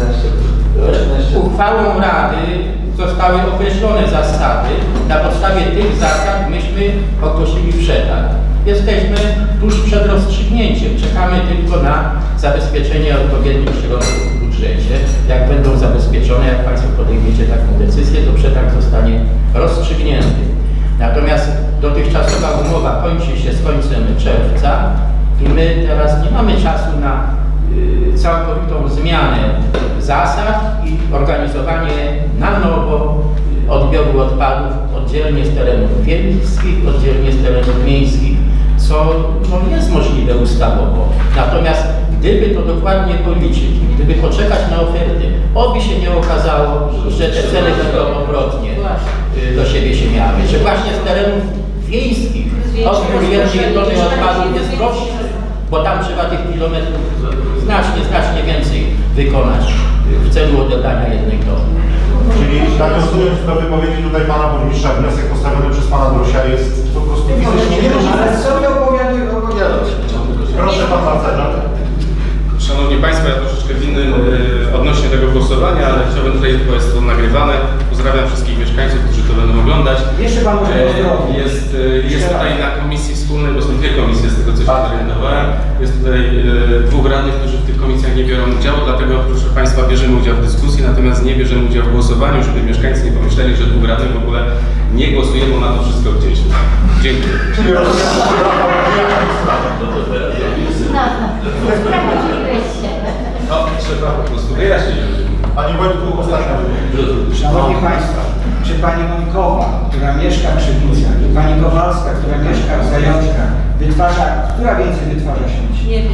uchwałą Rady zostały określone zasady. Na podstawie tych zasad myśmy ogłosili przetarg. Jesteśmy tuż przed rozstrzygnięciem. Czekamy tylko na zabezpieczenie odpowiednich środków w budżecie. Jak będą zabezpieczone, jak Państwo podejmiecie taką decyzję, to przetarg zostanie rozstrzygnięty. Natomiast dotychczasowa umowa kończy się z końcem czerwca i my teraz nie mamy czasu na y, całkowitą zmianę zasad i organizowanie na nowo odbioru odpadów oddzielnie z terenów wiejskich, oddzielnie z terenów miejskich, co no, jest możliwe ustawowo. Natomiast gdyby to dokładnie policzyć, gdyby poczekać na oferty, oby się nie okazało, że te ceny będą odwrotnie y, do siebie się miały, że właśnie z terenów wiejskich odbiór jednej tony odpadów jest droższy, bo tam trzeba tych kilometrów znacznie, znacznie więcej wykonać w celu odebrania jednej tony. Czyli nawiązując do wypowiedzi tutaj Pana Burmistrza, wniosek postawiony przez Pana Drosia jest po prostu fizycznie niemożliwy. Ale sobie opowiaduj, opowiadać. Proszę Pan Marcela. Szanowni Państwo, ja troszeczkę w innym e, odnośnie tego głosowania, ale chciałbym tutaj, bo jest to nagrywane. Pozdrawiam wszystkich mieszkańców, którzy to będą oglądać. Jeszcze Pan może pozdrowić. E, jest, e, jest tutaj na komisji wspólnej, bo są dwie komisje z tego, co się zorientowałem. Jest tutaj e, dwóch radnych, którzy w tych komisjach nie biorą udziału, dlatego proszę Państwa, bierzemy udział w dyskusji, natomiast nie bierzemy udziału w głosowaniu, żeby mieszkańcy nie pomyśleli, że dwóch radnych w ogóle nie głosuje, bo na to wszystko gdzieś. Dziękuję. No, trzeba po prostu wyjaśnić. Panie Wojtku, ostatnia wypowiedź. Szanowni Państwo, czy Pani Monikowa, która mieszka w Krzywicach, i Pani Kowalska, która mieszka w Zajączkach, wytwarza, która więcej wytwarza śmieci? Nie wiem.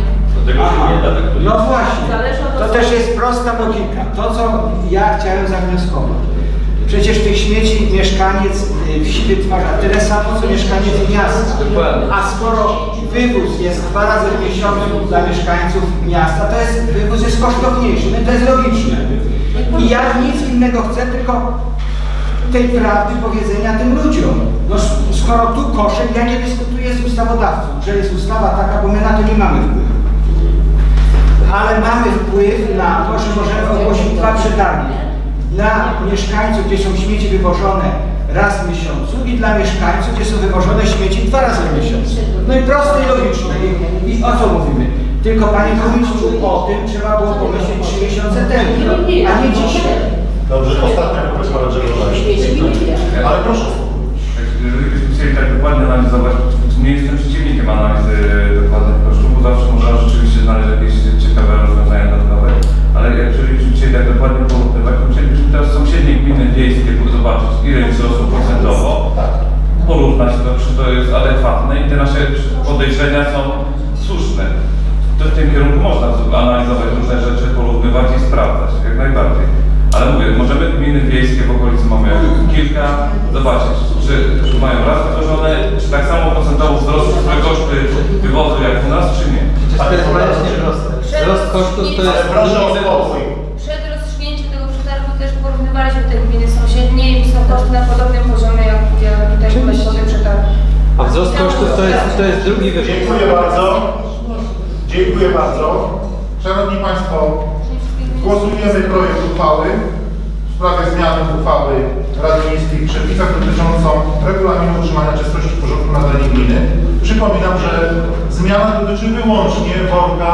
Tego się Aha, nie da tak powiedzieć. no właśnie, to też jest prosta logika. To, co ja chciałem zawnioskować. Przecież tych śmieci mieszkaniec y, wsi wytwarza tyle samo, co mieszkaniec miasta. A skoro wywóz jest dwa razy w miesiącu dla mieszkańców miasta, to jest, wywóz jest kosztowniejszy, no to jest logiczne. I ja nic innego chcę, tylko tej prawdy powiedzenia tym ludziom. No skoro tu koszę, ja nie dyskutuję z ustawodawcą, że jest ustawa taka, bo my na to nie mamy wpływu. Ale mamy wpływ na to, że możemy ogłosić dwa przetargi. Dla mieszkańców, gdzie są śmieci wywożone raz w miesiącu i dla mieszkańców, gdzie są wywożone śmieci dwa razy w miesiącu. No i proste i logiczne. I, i o co mówimy? Tylko panie burmistrzu, o tym trzeba było pomyśleć trzy miesiące temu, a nie dzisiaj. Dobrze, ostatnia profesora Grzegorza. Ale proszę. Jeżeli byśmy chcieli tak dokładnie analizować, nie jestem przeciwnikiem analizy dokładnych kosztów, bo zawsze można rzeczywiście znaleźć jakieś ciekawe rozwiązania dodatkowe. Ale jeżeli byśmy chcieli tak dokładnie porównywać, to musielibyśmy teraz sąsiednie gminy wiejskie zobaczyć, ile wzrosło procentowo, porównać to, czy to jest adekwatne i te nasze podejrzenia są słuszne. To w tym kierunku można analizować różne rzeczy, porównywać i sprawdzać, jak najbardziej. Ale mówię, możemy gminy wiejskie w okolicy mamy kilka, zobaczyć, czy, czy mają raz wytworzone, czy tak samo procentowo wzrosły koszty wywozu jak u nas, czy nie. To jest właśnie proste. Wzrost kosztów to jest... Proszę o spokój. Przed rozstrzygnięciem tego przetargu też porównywaliśmy te gminy sąsiednie i są koszty na podobnym poziomie jak tutaj w myślonym przetargu. A wzrost kosztów to jest, to jest drugi wyższy. Dziękuję bardzo. Dziękuję bardzo. Szanowni Państwo, głosujemy projekt uchwały w sprawie zmiany uchwały Rady Miejskiej w przepisach dotyczącą regulaminu utrzymania czystości i porządku na terenie gminy. Przypominam, że zmiana dotyczy wyłącznie worka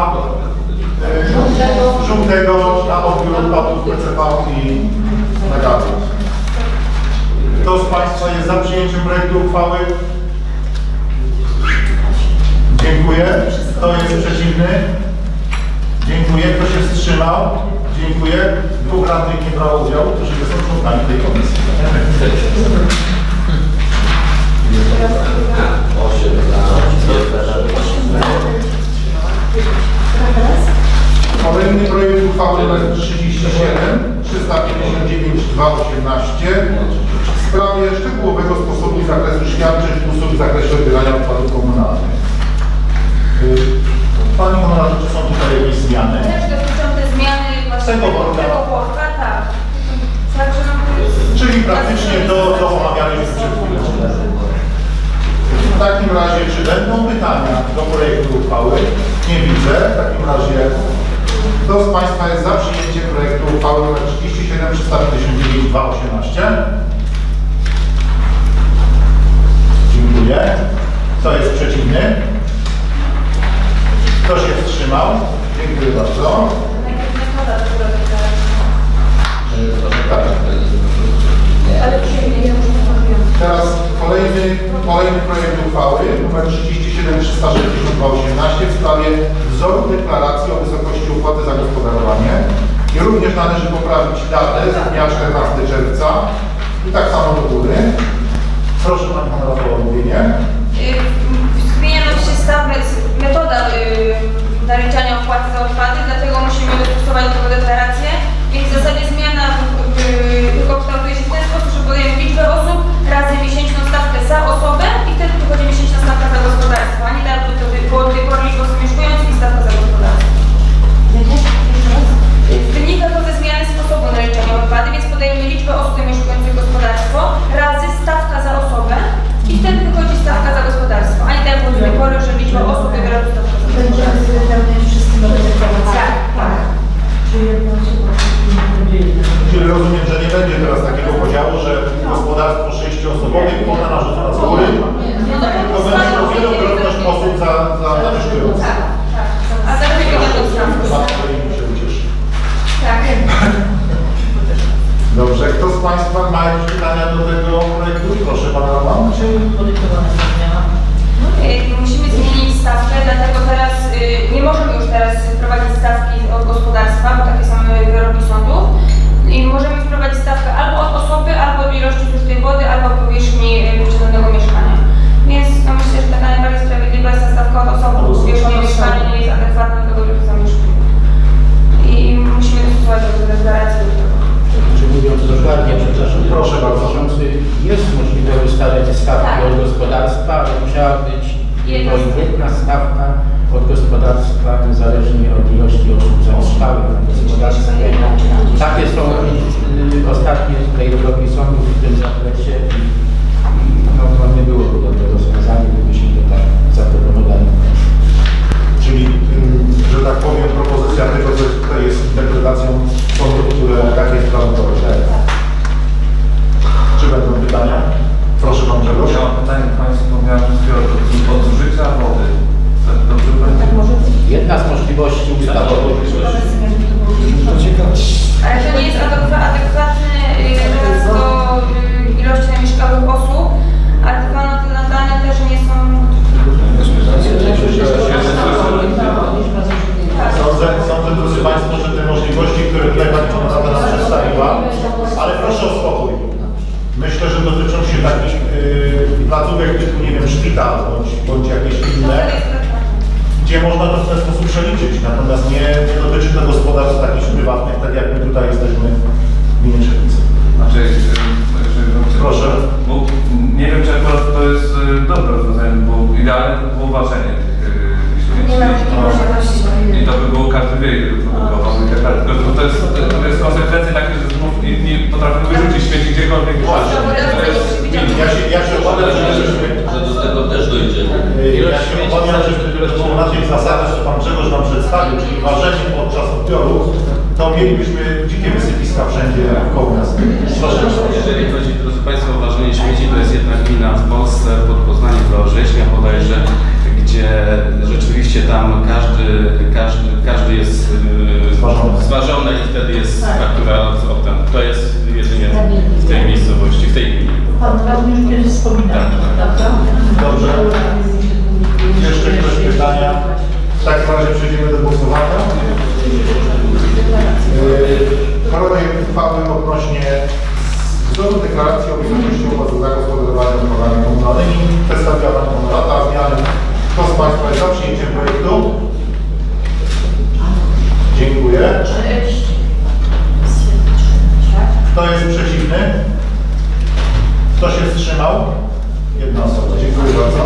e, żółtego na odbiór odpadów P C V i nagadów. Kto z Państwa jest za przyjęciem projektu uchwały? Dziękuję. Kto jest przeciwny? Dziękuję. Kto się wstrzymał? Dziękuję. Dwóch radnych nie brało udziału, którzy są członkami tej komisji. Kolejny projekt uchwały nr trzydzieści siedem trzysta pięćdziesiąt dziewięć dwa osiemnaście w sprawie szczegółowego sposobu i zakresu świadczeń usług w zakresie odbierania odpadów komunalnych. Pani honorarze, czy są tutaj jakieś zmiany? Też dotyczą te zmiany właśnie tego worka. tego worka, tak. Także no, Czyli praktycznie to, co omawialiśmy przed chwilą. W takim razie, czy będą pytania do projektu uchwały? Nie widzę. W takim razie, kto z Państwa jest za przyjęciem projektu uchwały nr trzydzieści siedem trzysta pięćdziesiąt dziewięć dwa osiemnaście? Dziękuję. Kto jest przeciwny? Kto się wstrzymał? Dziękuję bardzo. Teraz kolejny, kolejny projekt uchwały nr trzydzieści siedem trzysta sześćdziesiąt dwa osiemnaście w sprawie wzoru deklaracji o wysokości opłaty za gospodarowanie. I również należy poprawić datę z dnia czternastego czerwca i tak samo do góry. Proszę Pani Honorową o omówienie. Zmienia nam się stawę, metoda yy, naliczania opłaty za odpady, dlatego musimy dostosować do tego deklarację. Więc w zasadzie zmiana yy, tylko kształtuje się w ten sposób, że podajemy liczbę osób razy miesięczną stawkę za osobę i wtedy wychodzi miesięczna stawka za gospodarstwo, a nie tak to było do tej pory liczba osób mieszkujących i stawka za gospodarstwo. Wynika to ze zmiany sposobu naliczania odpady, więc podajemy liczbę osób zamieszkujących gospodarstwo razy stawka za osobę i wtedy wychodzi stawka za gospodarstwo, a nie tak było do tej pory, że liczba osób wybiera stawkę za gospodarstwo. Będziemy wypełniać wszystkie deklaracje. Tak, tak. Czyli rozumiem, że nie będzie teraz takiego podziału, że gospodarstwo sześcioosobowe i kwota narzucona z góry, tylko będzie to wielokrotność osób za, za zamieszkujących. Tak, tak. A za chwilę będą stawki. Matko im się ucieszy. Tak. Dobrze, kto z Państwa ma jakieś pytania do tego projektu? Proszę Pana Roman. Musimy zmienić stawkę, dlatego teraz y, nie możemy już teraz wprowadzić stawki od gospodarstwa, bo takie są wyroki sądów. I możemy wprowadzić stawkę albo od osoby, albo od ilości zużytej wody, albo od powierzchni posiadanego mieszkania. Więc no, myślę, że taka najbardziej sprawiedliwa jest ta stawka od osoby, bo powierzchnia mieszkania nie jest adekwatna do tego Jest możliwe ustalenie stawki Tak. od gospodarstwa, ale musiała być Jedna tylko jedna stawka od gospodarstwa, niezależnie od ilości osób zamieszkałych na gospodarstwie. Takie są y, ostatnie tutaj wyroki sądów w tym zakresie i, i no, to nie byłoby dobre rozwiązanie, gdybyśmy to tak zaproponowali. Czyli, ym, że tak powiem, propozycja tego, co tutaj jest interpretacją sądów, które takie sprawy poruszają. Czy będą pytania? Proszę Pan Grzegorz. Ja mam pytanie do Państwa, bo miałem od zużycia wody. Tak dobrze będzie? Jedna z możliwości ustawowych. Ale to nie jest adekwa- adekwatny y, teraz do y, ilości zamieszkałych osób, a dwa no, te dane też nie są... Sądzę, sądzę, drodzy Państwo, że te możliwości, które tutaj Pani Konrada nam przedstawiła, ale proszę o spokój. Myślę, że dotyczą się takich yy, placówek typu, nie wiem, szpital bądź, bądź jakieś inne, gdzie można to w ten sposób przeliczyć. Natomiast nie, nie dotyczy to gospodarstw takich prywatnych, tak jak my tutaj jesteśmy w gminie Szewicy. Znaczy, jeżeli Proszę. Bo nie wiem, czy akurat to jest y, dobre rozwiązanie, bo idealne to było ważenie tych y, Nie ma takiej możliwości. I to by było, każdy wie, ile to produkował i tak dalej. Tylko, że to jest, to jest konsekwencje takie, że znów nie, nie potrafimy wyrzucić śmieci gdziekolwiek. Właśnie. To jest, Ja się, ja się obawiam, że, żeśmy, Że do tego też dojdziemy. ja się obawiam, że gdybyśmy na tych zasadach, że Pan Grzegorz nam przedstawił, czyli ważenie podczas odbioru, to mielibyśmy dzikie wysypiska wszędzie koło nas. Proszę. Jeżeli chodzi, drodzy Państwo, o ważenie śmieci, to jest jedna gmina w Polsce, pod Poznaniem, koło Września bodajże, gdzie rzeczywiście tam każdy, każdy, każdy jest yy, Zważony. zważony i wtedy jest faktura od, od ten. To jest jedynie w tej miejscowości, w tej gminie. Pan Radny już kiedyś wspominał, prawda? Dobrze. Jeszcze ktoś pytania? W takim razie przejdziemy do głosowania. Yy, Projekt uchwały odnośnie wzoru deklaracji o wysokości opłat za zagospodarowanie odpadami komunalnymi przedstawiła Pani Konrada. Zmiany. Kto z Państwa jest za przyjęciem projektu? Dziękuję. Kto jest przeciwny? Kto się wstrzymał? Jedna osoba. Dziękuję bardzo.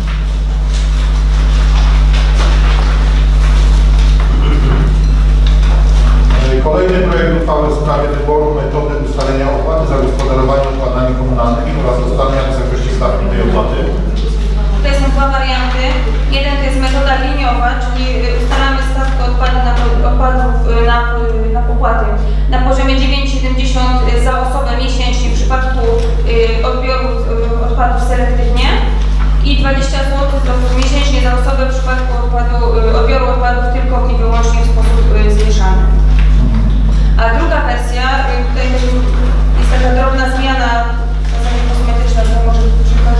Kolejny projekt uchwały w sprawie wyboru metody ustalenia opłaty za gospodarowanie odpadami komunalnymi oraz ustalenia wysokości stawki tej opłaty. Tutaj są dwa warianty. Jeden to jest metoda liniowa, czyli ustalamy stawkę odpadów na, odpadów na, na opłaty na poziomie dziewięć przecinek siedemdziesiąt za osobę miesięcznie w przypadku odbioru odpadów selektywnie i dwadzieścia złotych miesięcznie za osobę w przypadku odpadu, odbioru odpadów tylko i wyłącznie w sposób zmieszany. A druga wersja, tutaj jest taka drobna zmiana, czasami kosmetyczna, to może przekażę.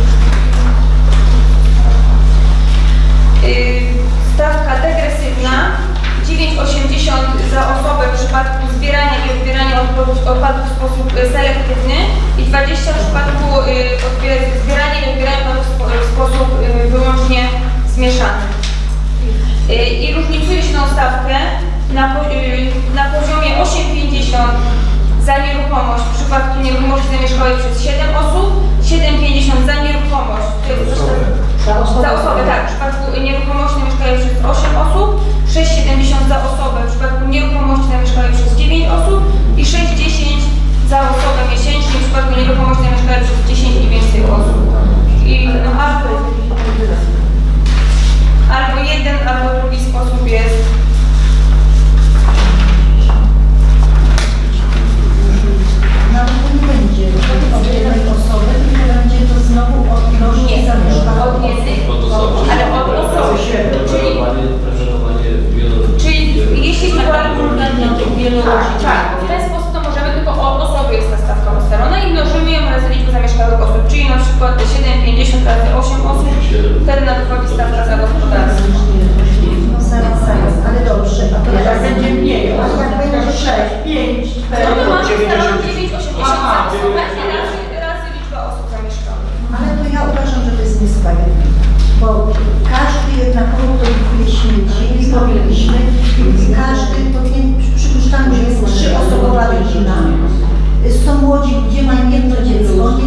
Stawka degresywna dziewięć przecinek osiemdziesiąt za osobę w przypadku zbierania i odbierania odpadów, odpadów w sposób selektywny i dwadzieścia w przypadku zbierania i odbierania odpadów w sposób wyłącznie zmieszany. I różnicuje się tą stawkę na, na poziomie osiem przecinek pięćdziesiąt za nieruchomość w przypadku nieruchomości zamieszkałej przez siedem osób, siedem przecinek pięćdziesiąt za nieruchomość. Za osobę. Za osobę, tak. W przypadku nieruchomości zamieszkałej przez osiem osób, sześć przecinek siedemdziesiąt za osobę w przypadku nieruchomości zamieszkałej przez dziewięć osób i sześć przecinek dziesięć za osobę miesięcznie w przypadku nieruchomości zamieszkałej przez dziesięć i więcej osób. I albo, albo jeden, albo drugi sposób jest. Nawet to nie będzie od jednej osoby, tylko będzie to znowu od ilości zamieszkanych. Od jednej, ale od osoby. Czyli, czyli jeśli tak, w ten sposób to możemy, tylko od osoby jest ta stawka ustalona i mnożymy ją razy liczbę zamieszkałych osób, czyli na przykład siedem przecinek pięćdziesiąt razy osiem osób, wtedy nam wychodzi stawka za gospodarstwo. No zaraz, zaraz, ale dobrze. A to Jak będzie mniej, a jak będzie sześć, pięć, cztery, No to mamy ustalone dziewięć przecinek osiemdziesiąt za osobę i razy, razy liczba osób zamieszkałych. ale to ja uważam, że to jest niesprawiedliwe. Bo każdy jednakowo produkuje śmieci i powinniśmy, każdy powinien, przypuszczamy, że jest trzyosobowa rodzina, są młodzi ludzie, mają jedno dziecko,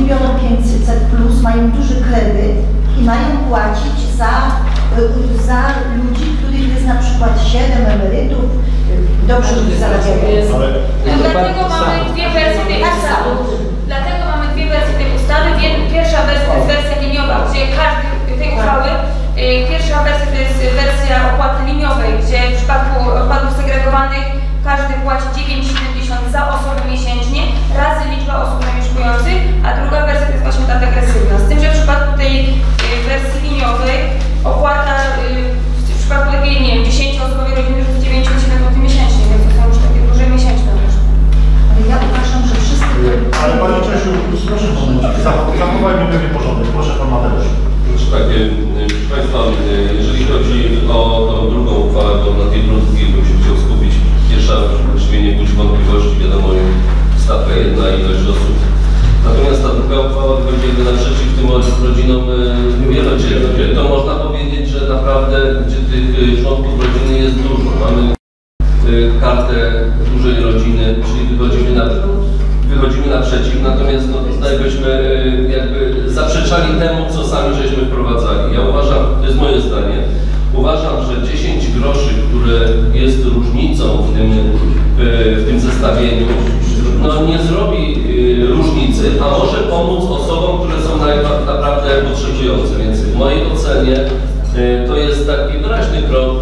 pięćset plus, mają duży kredyt i mają płacić za, za ludzi, których jest na przykład siedem emerytów, dobrze ludzi zarabiających. Dlatego mamy dwie wersje tej ustawy. Dlatego mamy dwie wersje tej ustawy. Pierwsza wersja to jest wersja liniowa, gdzie każdy tej uchwały, pierwsza wersja to jest wersja opłaty liniowej, gdzie w przypadku odpadów segregowanych każdy płaci dziewięć siedemdziesiąt za osobę miesięcznie razy liczba osób zamieszkujących, a druga wersja to jest właśnie ta degresywna. Z tym, że w przypadku tej wersji liniowej opłata w przypadku takiej, nie wiem, dziesięcioosobowej rodziny to jest dziewięćdziesiąt siedem złotych miesięcznie, więc to są już takie duże miesięczne wreszcie. Ale ja uważam, że wszyscy... Ale Panie Czesiu, proszę zachowajmy pewien porządek. Proszę Pan Mateusz. Znaczy tak, proszę Państwa, jeżeli chodzi o tą drugą uchwałę, to na tej drugiej bym się chciał skupić. Pierwsza, właściwie nie budzi wątpliwości, wiadomo, stawka jedna, ilość osób. Natomiast ta druga uchwała wychodzi jakby naprzeciw tym rodzinom wielodzietnym. To można powiedzieć, że naprawdę, gdzie tych członków rodziny jest dużo. Mamy kartę dużej rodziny, czyli wychodzimy na, wychodzimy naprzeciw, natomiast no, tutaj byśmy jakby zaprzeczali temu, co sami żeśmy wprowadzali. Ja uważam, to jest moje zdanie, uważam, że dziesięć groszy, które jest różnicą w tym, w tym zestawieniu, no nie zrobi różnicy, a może pomóc osobom, które są naprawdę potrzebujące. Więc w mojej ocenie to jest taki wyraźny krok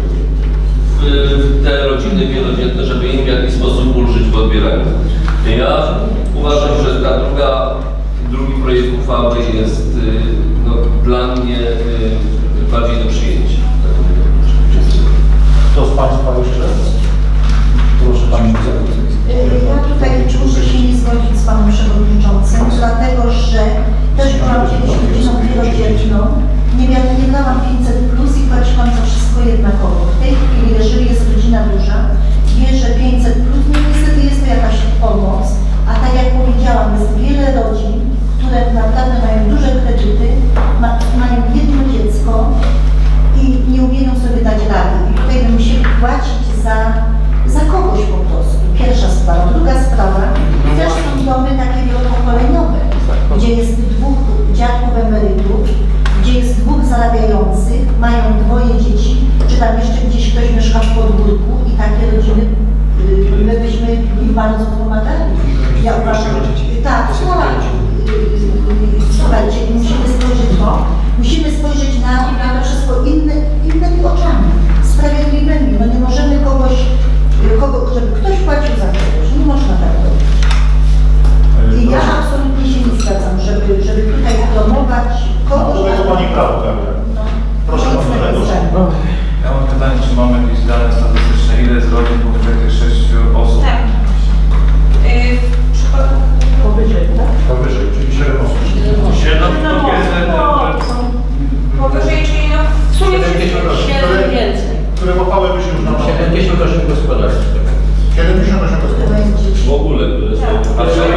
w te rodziny wielodzietne, żeby im w jakiś sposób ulżyć w odbieraniu. Ja uważam, że ta druga, drugi projekt uchwały jest no, dla mnie bardziej do przyjęcia. Kto z Państwa jeszcze? Proszę Pani. Ja tutaj muszę się nie zgodzić z Panem Przewodniczącym, dlatego że też byłam kiedyś rodziną wielodzietną, nie, nie dałam pięćset plus i płaciłam za wszystko jednakowo. W tej chwili, jeżeli jest rodzina duża, wie, że pięćset plus, no niestety jest to jakaś pomoc, a tak jak powiedziałam, jest wiele rodzin, które naprawdę mają duże kredyty, ma, mają jedno dziecko i nie umieją sobie dać rady. I tutaj by musieli płacić za za kogoś po prostu. Pierwsza sprawa. Druga sprawa, też są domy takie wielopokoleniowe, gdzie jest dwóch dziadków emerytów, gdzie jest dwóch zarabiających, mają dwoje dzieci, czy tam jeszcze gdzieś ktoś mieszka w podwórku i takie rodziny, my byśmy im bardzo pomagali. Ja uważam, tak, słuchajcie, słuchajcie, musimy spojrzeć to, musimy spojrzeć na, na to wszystko inny, innymi oczami, sprawiedliwymi. No nie możemy kogoś Kogo, żeby ktoś płacił za kogoś, nie można tak robić. I ja absolutnie się nie zgadzam, żeby, żeby tutaj promować kogoś... No, to Pani prawo, no, proszę Pana. Ja mam pytanie, czy mamy jakieś dane statystyczne, ile jest rodzin powyżej tych sześciu osób? Tak. Yy, w przypadku... Powyżej, tak? Powyżej, czyli siedem osób. siedem? No, powyżej, czyli no w sumie siedem więcej. Które łapały by się już na siedemdziesiąt osiem gospodarstw. siedemdziesiąt osiem gospodarstw. W ogóle, które są... Ale że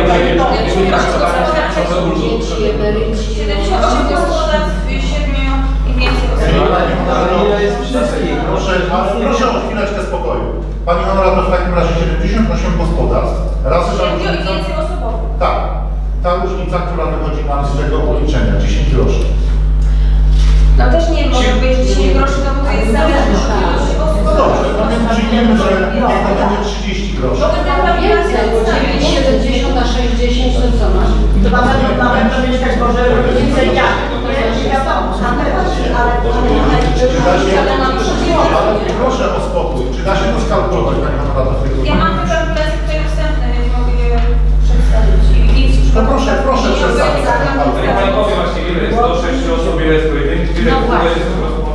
siedemdziesiąt osiem gospodarstw, siedmiu i więcej osób. Ile jest wszystkich? Proszę, proszę o chwileczkę spokoju. Pani Honorata, w takim razie siedemdziesiąt osiem gospodarstw razy ta Siedmiu i różnica... więcej osobowych. Tak. Ta różnica, która wychodzi nam z tego policzenia, dziesięć groszy. No też nie może być dziesięć groszy, no bo to jest zależne od ilości osób. No dobrze, no więc przyjmiemy, że niech to będzie trzydzieści groszy. Bo ten tam Więcej, bo dziewięć siedemdziesiąt a sześćdziesiąt to co masz? To mamy, mamy to mieszkać może więcej jak. Ale mam Ale proszę o spokój. Czy da się to skalkulować, Pani Honorata, w tej Ja mam te kalkulacje tutaj dostępne, więc mogę je przedstawić. I, i No proszę, proszę przedstawić. Ja Pani powiem właśnie, ile jest do sześciu osób, ile jest pojedynczy, ile No w ogóle jest po prostu...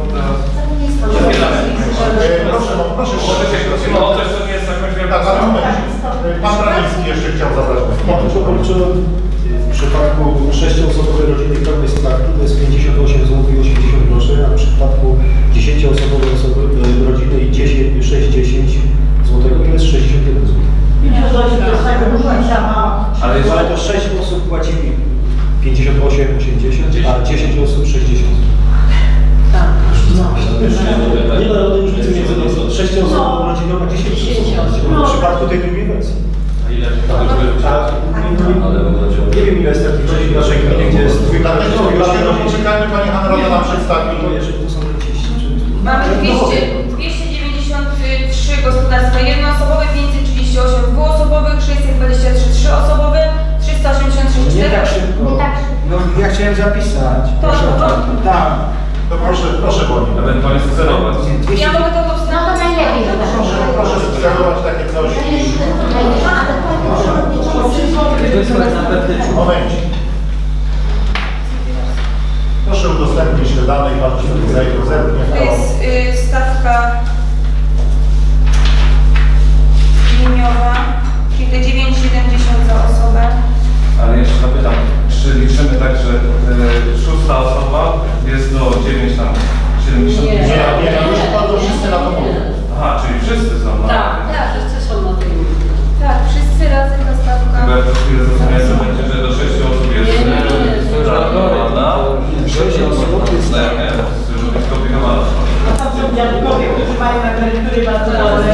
Proszę, no proszę. Może się prosimy o coś, co nie jest jakąś Tak, ale moment. Pan Radnicki jeszcze chciał zabrać głos. Tylko policzyłem w przypadku sześcioosobowej rodziny pełnej startu to jest pięćdziesiąt osiem złotych i osiemdziesiąt groszy, a w przypadku dziesięcioosobowej osoby, rodziny i sześć dziesięć złotych to jest sześćdziesiąt jeden złotych. Ale jest... Ale to sześć osób płaci pięćdziesiąt osiem, osiemdziesiąt, a dziesięć osób sześćdziesiąt. Tak. Nie ma różnicy między sześcioosobową rodziną a dziesięcioosobową w przypadku tej drugiej wersji. A ile? Nie wiem ile jest takich rodzin w naszej gminie, gdzie jest Dlatego, dlatego poczekajmy, Pani Hanna Rada nam przedstawi. Mamy dwieście, dwieście dziewięćdziesiąt trzy gospodarstwa jednoosobowe, pięćset trzydzieści osiem dwuosobowych, sześćset dwadzieścia trzy trzyosobowe, trzysta osiemdziesiąt sześć Nie cztery. tak szybko. Nie tak szybko. No ja chciałem zapisać. To Proszę o to. Tak. To proszę, proszę Boni. Ewentualnie scenerować. Ja mogę to wstać. No to najlepiej. Proszę, proszę scenerować takie coś. Momencik. Proszę udostępnić te dane i Pan sobie zajdzie zerknie. To jest y, stawka liniowa, czyli te dziewięć siedemdziesiąt za osobę. Ale jeszcze zapytam, czy liczymy tak, że e, szósta osoba jest do dziewięć tam siedemdziesiąt? Nie. Nie, nie, już to wszyscy na to mówią. Aha, czyli wszyscy są na Tak, tak, wszyscy są na tym. Tak, wszyscy razem ta stawka. Chyba ja przez chwilę zrozumiałem, że będzie, że do sześciu osób jest. Nie, nie, nie. Prawda? sześć osób jest Nie, nie, to już być skomplikowane. A tam są dziadkowie, którzy mają emerytury bardzo dobre.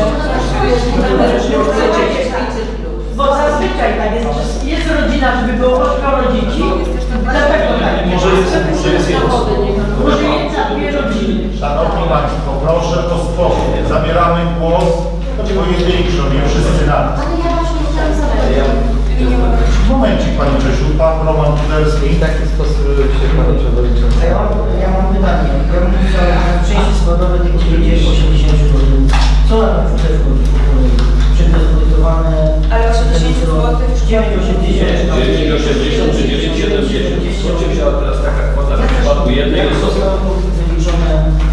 Bo zazwyczaj tak jest, że jest rodzina, żeby było ośmioro dzieci. Dlatego tak. Może jest, może jest jedno. Może jest za dwie rodziny. Szanowni Państwo, proszę o spokój. Zabieramy głos, choć pojedynczy, nie wszyscy na nas. Ale ja właśnie chciałam zapytać. Momencik, Panie Czesiu, Pan Roman Tudelski. W taki sposób się Panie Przewodniczący. Ja mam, ja mam pytanie. Ja bym chciał na części składowe tych dziewięćdziesiąt osiemdziesiąt złotych. Co na to wchodzi po kolei? Przedyskutowane... Ale osiemdziesiąt złotych w dziewięć osiemdziesiąt. dziewięć osiemdziesiąt czy dziewięć siedemdziesiąt? Co wzięła teraz taka kwota w przypadku jednej osoby? Wyliczone...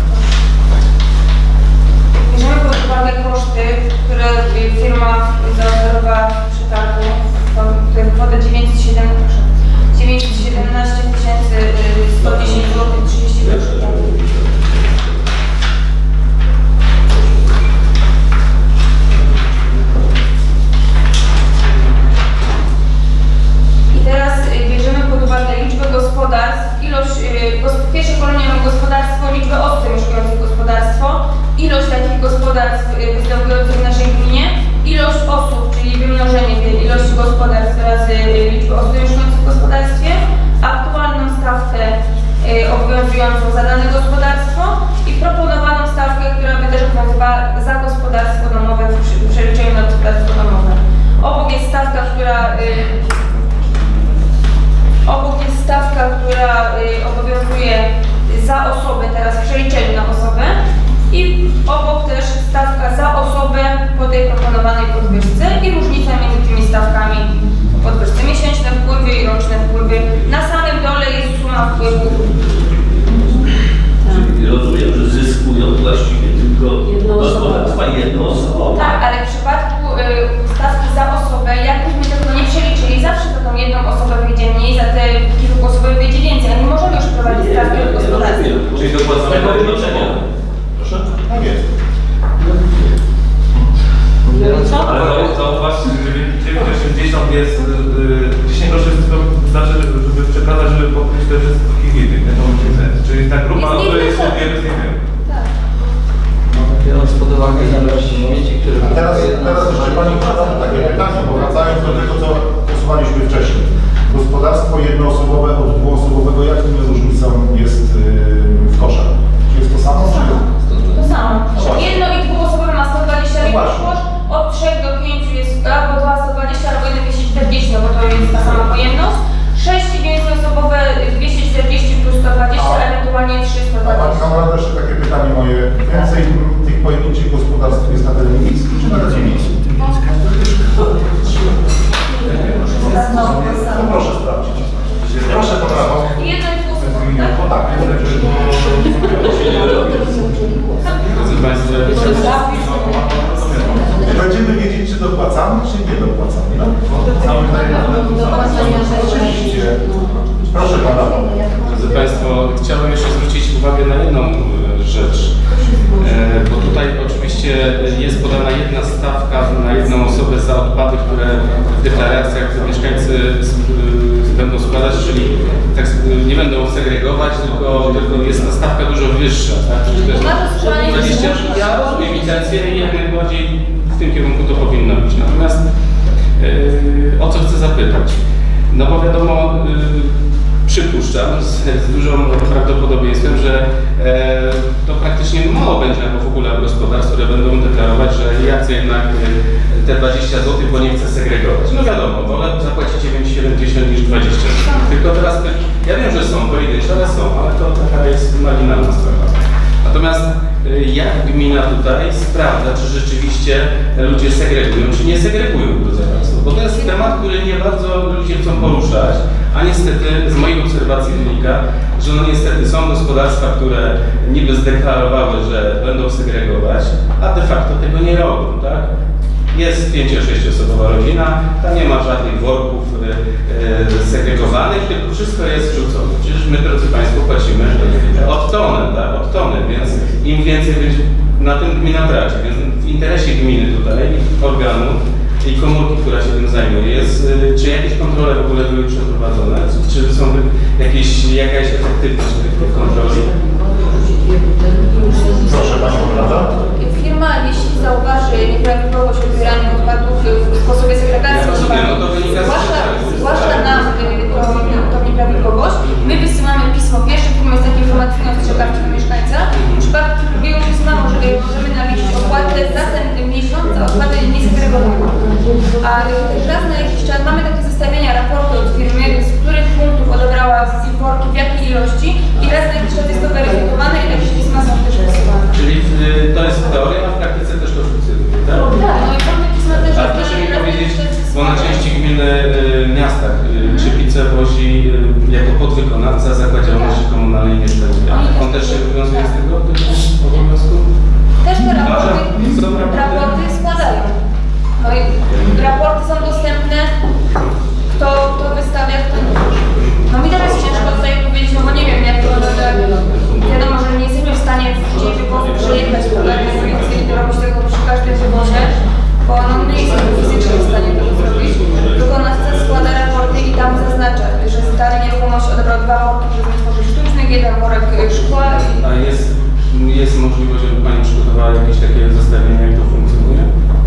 Bierzemy pod uwagę koszty, które firma zaoferowała w przetargu, to kwotę dziewięćset siedemnaście tysięcy sto dziesięć złotych trzydzieści groszy. I teraz bierzemy pod uwagę liczbę gospodarstw, ilość, w pierwszej kolejności mamy gospodarstwo, liczbę osób mieszkających w gospodarstwo, ilość takich gospodarstw występujących w naszej gminie, ilość osób, czyli wymnożenie tej ilości gospodarstw razy liczby osób mieszkających w gospodarstwie, aktualną stawkę obowiązującą za dane gospodarstwo i proponowaną stawkę, która by też obowiązywała za gospodarstwo domowe w przeliczeniu na gospodarstwo domowe. Obok jest stawka, która obok jest stawka, która obowiązuje za osobę teraz w przeliczeniu na osobę i obok też stawka za osobę po tej proponowanej podwyżce i różnica między tymi stawkami podwyżce. Miesięczne wpływy i roczne wpływy. Na samym dole jest suma wpływów. Czyli rozumiem, że zyskują właściwie tylko gospodarstwa jednoosobowe. Tak, ale w przypadku y, stawki za osobę, jakbyśmy tego nie przeliczyli, zawsze za tą jedną osobę wyjdzie mniej, za te kilkuosobowe wyjdzie więcej, a nie możemy już prowadzić stawki od gospodarstwa. Czyli dopłacamy do wyliczenia. Proszę? Tak jest. Ale zauważcie, że dziewięć osiemdziesiąt jest, yy, dziesięć groszy jest tylko znaczy, żeby przekazać, żeby pokryć te wszystkich innych, nie? To różnicę. Czyli ta grupa Jest to jest niewiele. jest nie wiem. Tak. Biorąc pod uwagę ilość śmieci, które... A teraz, teraz jeszcze Pani zadam takie pytanie, bo wracając do tego, co głosowaliśmy wcześniej. Gospodarstwo jednoosobowe od dwuosobowego, jaką różnicą jest yy, w koszach? Czy jest to samo? Czy... To samo. Jedno i dwuosobowe ma sto dwadzieścia koszt, od trzech do pięciu jest albo dwa sto dwadzieścia, albo jeden dwieście czterdzieści, no bo to jest ta sama pojemność. sześć i więcej osobowe dwieście czterdzieści plus sto dwadzieścia, A- ewentualnie trzysta A Pani dwadzieścia. Kamrada, jeszcze takie pytanie moje. Więcej tych pojedynczych gospodarstw jest na terenie miejskim, czy na terenie miejskim? To proszę sprawdzić. Proszę Pan Rafał. Jedno i dwuosobowe, tak? No tak. Drodzy Państwo, Będziemy wiedzieć, czy dopłacamy, czy nie dopłacamy. No? Oczywiście. Proszę Pana. Drodzy Państwo, chciałbym jeszcze zwrócić uwagę na jedną e, rzecz, e, bo tutaj oczywiście jest podana jedna stawka na jedną osobę za odpady, które w deklaracjach mieszkańcy s- y, będą składać, czyli tak, s- nie będą segregować, tylko, tylko jest ta stawka dużo wyższa. Tak? Czyli to jest dwadzieścia Ja rozumiem intencję i jak najbardziej w tym kierunku to powinno być. Natomiast yy, o co chcę zapytać? No bo wiadomo, yy, przypuszczam z, z dużym prawdopodobieństwem, że e, to praktycznie mało będzie albo w ogóle gospodarstw, które będą deklarować, że ja chcę jednak e, te dwadzieścia złotych, bo nie chcę segregować. No wiadomo, wolę zapłacić dziewięć siedem tysięcy niż dwadzieścia. Tylko teraz, ja wiem, że są polityczne, ale są, ale to taka jest marginalna sprawa. Natomiast jak gmina tutaj sprawdza, czy rzeczywiście ludzie segregują, czy nie segregują, drodzy Państwo? Bo to jest temat, który nie bardzo ludzie chcą poruszać, a niestety z moich obserwacji wynika, że no niestety są gospodarstwa, które niby zdeklarowały, że będą segregować, a de facto tego nie robią, tak? Jest pięcio-sześciosobowa rodzina, tam nie ma żadnych worków e, e, segregowanych, tylko wszystko jest wrzucone. Przecież my, drodzy Państwo, płacimy od tony, tak, od tony, więc im więcej będzie, na tym gmina traci. Więc w interesie gminy tutaj, organu i komórki, która się tym zajmuje, jest, e, czy jakieś kontrole w ogóle były przeprowadzone, czy są jakieś, jakaś efektywność tych kontroli? Proszę Panią Radza. Firma, jeśli zauważy nieprawidłowość odbierania odpadów w sposobie segregacji Ja rozumiem, no to odpadów, wynika z zgłasza, tego, zgłasza tak. nam y, tą nieprawidłowość, my wysyłamy pismo pierwsze, w którym jest takie informacyjno-ostrzegawcze do mieszkańca. W przypadku drugiego pisma możemy, możemy naliczyć opłatę za ten miesiąc za odpady niesegregowane. A y, raz na jakiś czas mamy takie zestawienia, raporty od firmy, z których punktów odebrała z importu, w jakiej ilości i raz na jakiś czas jest to weryfikowane i takie pisma są też wysyłane. Czyli y, to jest teoria, a w praktyce też to funkcjonuje, tak? Tak, no i mamy pisma też... A proszę mi powiedzieć, bo na części gminy y, miastach y, Krzypice wozi y, jako podwykonawca Zakład Działalności Komunalnej i Mieszkaniowej. On też się wywiązuje z tego typu obowiązku? Też te raporty, raporty składają. No i raporty są dostępne, kto, kto wystawia, kto nie. No mi też jest ciężko tutaj powiedzieć, no bo nie wiem, jak to wygląda. Wiadomo, że nie jesteśmy w stanie w dzień wywozu przejechać po danej ulicy i robić tego przy każdym wywozie, bo no, nie jesteśmy fizycznie w stanie tego zrobić, tylko na chce składa raporty i tam zaznacza, że z danej nieruchomości odebrał dwa worki, żeby tworzyć sztucznych, jeden worek szkła. I... A jest, jest możliwość, żeby Pani przygotowała jakieś takie zestawienie, jak to funkcjonuje?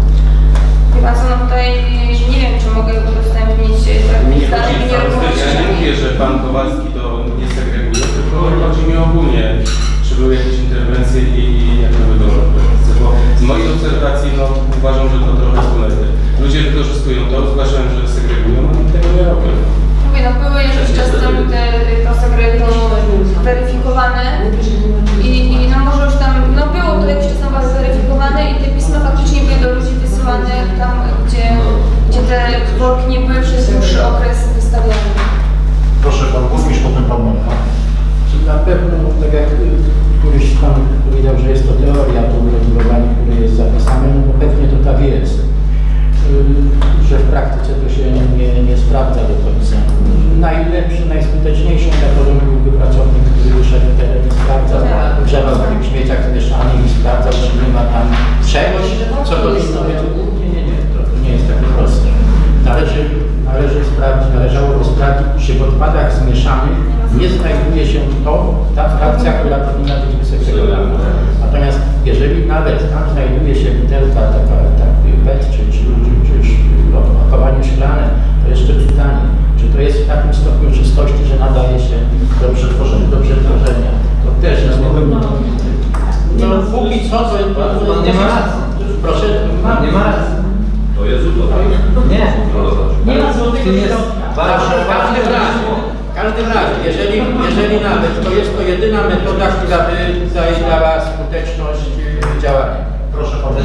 Wie Pan co, no tutaj nie wiem, czy mogę udostępnić Nie dane chodzi, nieruchomości. ja nie mówię, że Pan Kowalski to nie segreguje, tylko chodzi mi ogólnie, czy były jakieś interwencje i jak to wygląda w praktyce, bo z moich obserwacji no, uważam, że to trochę wspólne. Ludzie wykorzystują to, zgłaszają, że segregują, a tego nie robią. Mówię, no były jakiś czas temu te prosegregują weryfikowane i, i no może już tam, no było to jakiś czas temu zweryfikowane i te pisma faktycznie były do ludzi wysyłane tam, gdzie, gdzie te worki nie były przez dłuższy okres wystawiane. Proszę Pan Burmistrz, potem Pan Monika. Na pewno, tak jak któryś Pan powiedział, że jest to teoria, to uregulowanie, które jest zapisane, no bo pewnie to tak jest, że w praktyce to się nie, nie sprawdza do końca. Najlepszy, najskuteczniejszą metodą byłby pracownik, który wyszedł w teren i sprawdzał drzewa w takich śmieciach zmieszanych i sprawdzał, czy nie ma tam czegoś, co powinno być. Nie, nie, nie, to nie jest takie proste. Należy, należy sprawdzić, należałoby sprawdzić, czy w odpadach zmieszanych nie znajduje się to, ta frakcja, która powinna być wysegregowana. Natomiast jeżeli nawet tam znajduje się butelka, taka, tak, P E T czy, czy, czy, czy opakowanie szklane, to jeszcze pytanie, czy to jest w takim stopniu czystości, że nadaje się do przetworzenia, do przetworzenia. To też jest no, no póki co, to Pan nie ma racji. Proszę, Nie ma racji. To jest utopienie. Nie. Nie ma złotego środka. W każdym razie, w każdym razie, jeżeli, jeżeli nawet, to jest to jedyna metoda, która by dała skuteczność działania. Proszę Pana.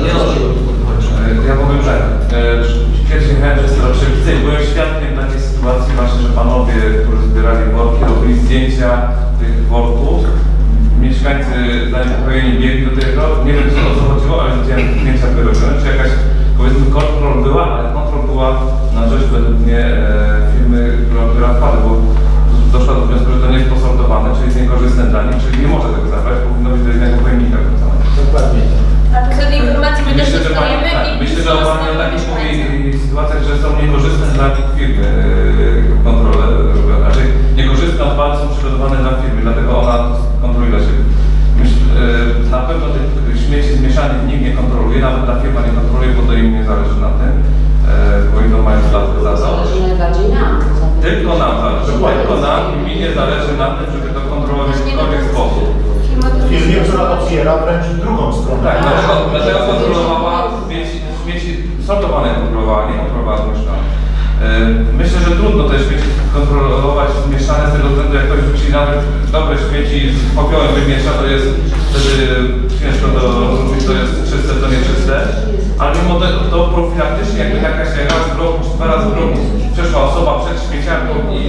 Ja powiem, że kiedyś jechałem przez Roczywice i byłem świadkiem takiej sytuacji właśnie, że panowie, którzy zbierali worki, robili zdjęcia tych worków. Mieszkańcy zaniepokojeni biegli do tego, nie wiem co o co chodziło, ale widziałem zdjęcia wyrobione, czy jakaś powiedzmy kontrol była, ale kontrol była na rzecz według mnie e, firmy, która odbiera odpady, bo doszła do wniosku, że to nie jest posortowane, czyli jest niekorzystne dla nich, czyli nie może tego zabrać, powinno być do innego pojemnika wrzucone. Dokładnie. A to wtedy informacji my też Myślę, że Pani, dostajemy tak, i myślę, że Pani o takich mieszkańcy. mówi sytuacjach, że są niekorzystne dla nich firmy yy, kontrole, znaczy niekorzystne odpady są przygotowane dla firmy, dlatego ona kontroluje dla siebie. Myślę, yy, na pewno tych śmieci zmieszanych nikt nie kontroluje, nawet ta firma nie kontroluje, bo to im nie zależy na tym, yy, bo i to mają zdatkę za to. Zależy najbardziej nam. Tylko nam zależy, tylko nam gminie zależy na tym, żeby to kontrolować w jakikolwiek sposób. Firmie, która otwiera wręcz w drugą stronę. Tak, dlatego, dlatego kontrolowała śmieci, śmieci sortowane kontrolowała, nie kontrolowała zmieszane. Myślę, że trudno te śmieci kontrolować zmieszane z tego względu, jak ktoś rzuci nawet dobre śmieci z popiołem wymiesza, to jest wtedy ciężko to rozróżnić, to jest czyste, to nieczyste. Ale mimo to, to profilaktycznie, jakby jakaś raz w roku, czy dwa razy w roku przeszła osoba przed śmieciarką i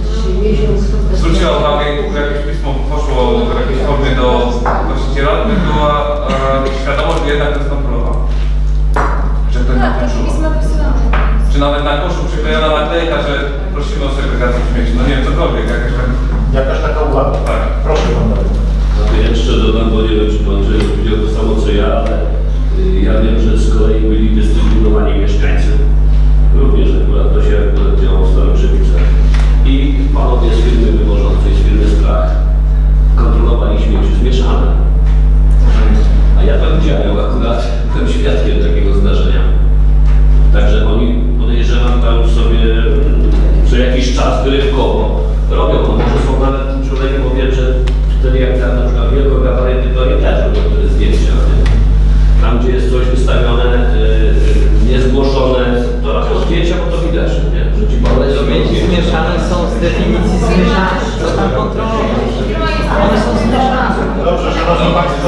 zwróciła uwagę, jakieś pismo poszło w jakiejś formie do właściciela, by była e, świadomość, że jednak to jest kontrolowane. Że ktoś na tym czuwa. Czy nawet na koszu przyklejona naklejka, że prosimy o segregację śmieci. No nie wiem, cokolwiek, jakaś taka... Jakaś taka uwaga. Tak. Proszę pan dalej. No to ja jeszcze dodam, bo nie wiem, czy pan Andrzej powiedział to samo co ja, ale y, ja wiem, że z kolei byli dystrybuowani mieszkańcy. Również akurat to się akurat działo w Starym Trzebicach. I panowie z firmy wywożącej, z firmy Strach, kontrolowali śmieci zmieszane. A ja tam widziałem akurat, byłem świadkiem takiego zdarzenia. Także oni, podejrzewam, tam sobie co jakiś czas wyrywkowo robią. No może są nawet tym człowiekiem, bo wiem, że wtedy jak tam na przykład wielkogabaryty, to nie też robią te zdjęcia. Tam, gdzie jest coś wystawione, yy, niezgłoszone, to robią zdjęcia, bo to widać, nie? Że ci Ale śmieci zmieszane są z definicji zmieszane. Co tam kontrolować? One są zmieszane. Dobrze, szanowni państwo,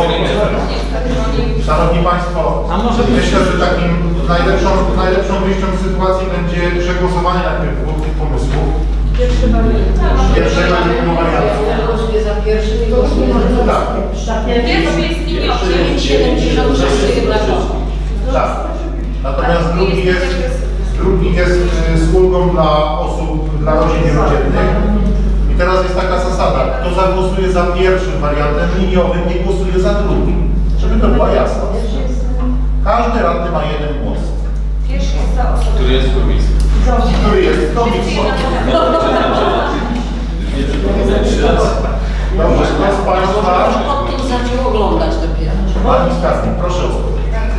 szanowni państwo, A może myślę, że takim najlepszą, najlepszą wyjściem z sytuacji będzie przegłosowanie najpierw dwóch tych pomysłów. Pierwszy wariant. Pierwszego i drugiego wariantu. Głosuję za pierwszym i głosuję za Tak. Pierwszy jest dziewięć siedemdziesiąt sześć jednakowo. Tak. Natomiast drugi jest, drugi jest y, z ulgą dla osób, dla rodzin wielodzietnych. I teraz jest taka zasada, kto zagłosuje za pierwszym wariantem liniowym, nie głosuje za drugim. Żeby to była jasność. Każdy radny ma jeden głos. Pierwszy jest za osobą. Który jest w komisji. Który jest w komisji. Dobrze, kto z państwa? O tym zaczął oglądać dopiero. Pani Skarbnik, proszę o słowo.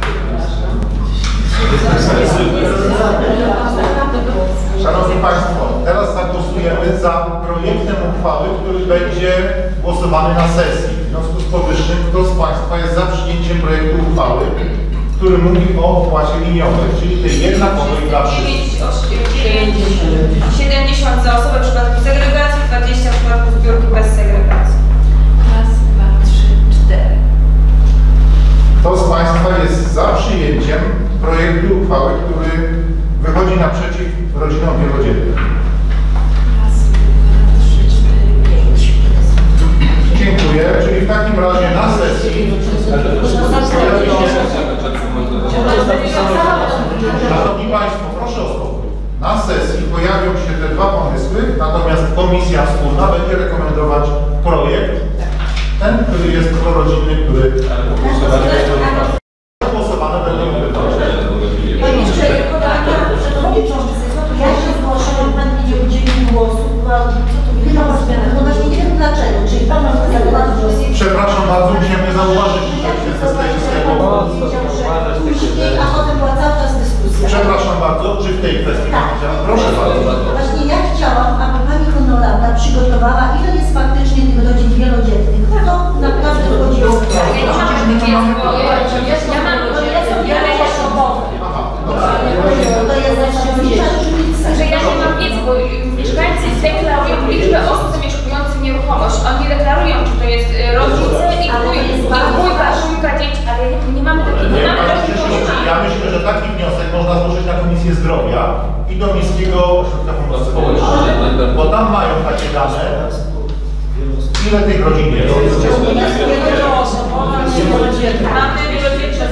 Szanowni Państwo, teraz zagłosujemy za projektem uchwały, który będzie głosowany na sesji. W związku z powyższym, kto z Państwa jest za przyjęciem projektu uchwały, który mówi o opłacie liniowej, czyli tej jednakowej dla wszystkich. siedemdziesiąt za osobę w przypadku segregacji, dwadzieścia w przypadku zbiórki bez segregacji. Raz, dwa, trzy, cztery. Kto z Państwa jest za przyjęciem projektu uchwały, który wychodzi naprzeciw rodzinom wielodzietnym? Raz, dwa, trzy, cztery, pięć. Dziękuję. Czyli w takim razie na sesji Szanowni Państwo, proszę o spokój. Na sesji pojawią się te dwa pomysły, natomiast komisja wspólna będzie rekomendować projekt, ten, który jest prorodzinny, który głosowane będą wyborcze. Ja się zgłoszę, ale pan nie udzielił głosu, no właśnie nie wiem dlaczego, czyli pan ma zauważyć, że Przepraszam bardzo, musiałem zauważyć, że się zostaje z tego. później, a potem była cały czas dyskusja. Przepraszam bardzo, czy w tej kwestii Tak. chciałam? Proszę bardzo. Właśnie ja chciałam, aby pani honorata przygotowała, ile jest faktycznie tych rodzin wielodzietnych. To naprawdę chodziło o to. Ja nie mam tych jest, bo ja mam osobowe. To jest zasadnicza różnica. że ja nie mam wiedzy, bo mieszkańcy deklarują liczbę osób zamieszkujących nieruchomość. Oni deklarują, czy to jest rodzice i wuj, i wujka, wujka, dzieci, ale nie mamy takiego, nie mamy takiego. Ja myślę, że taki wniosek można złożyć na Komisję Zdrowia i do Miejskiego Ośrodka Pomocy Społecznej, bo tam mają takie dane, ile tych rodzin jest. Mamy wielodzietne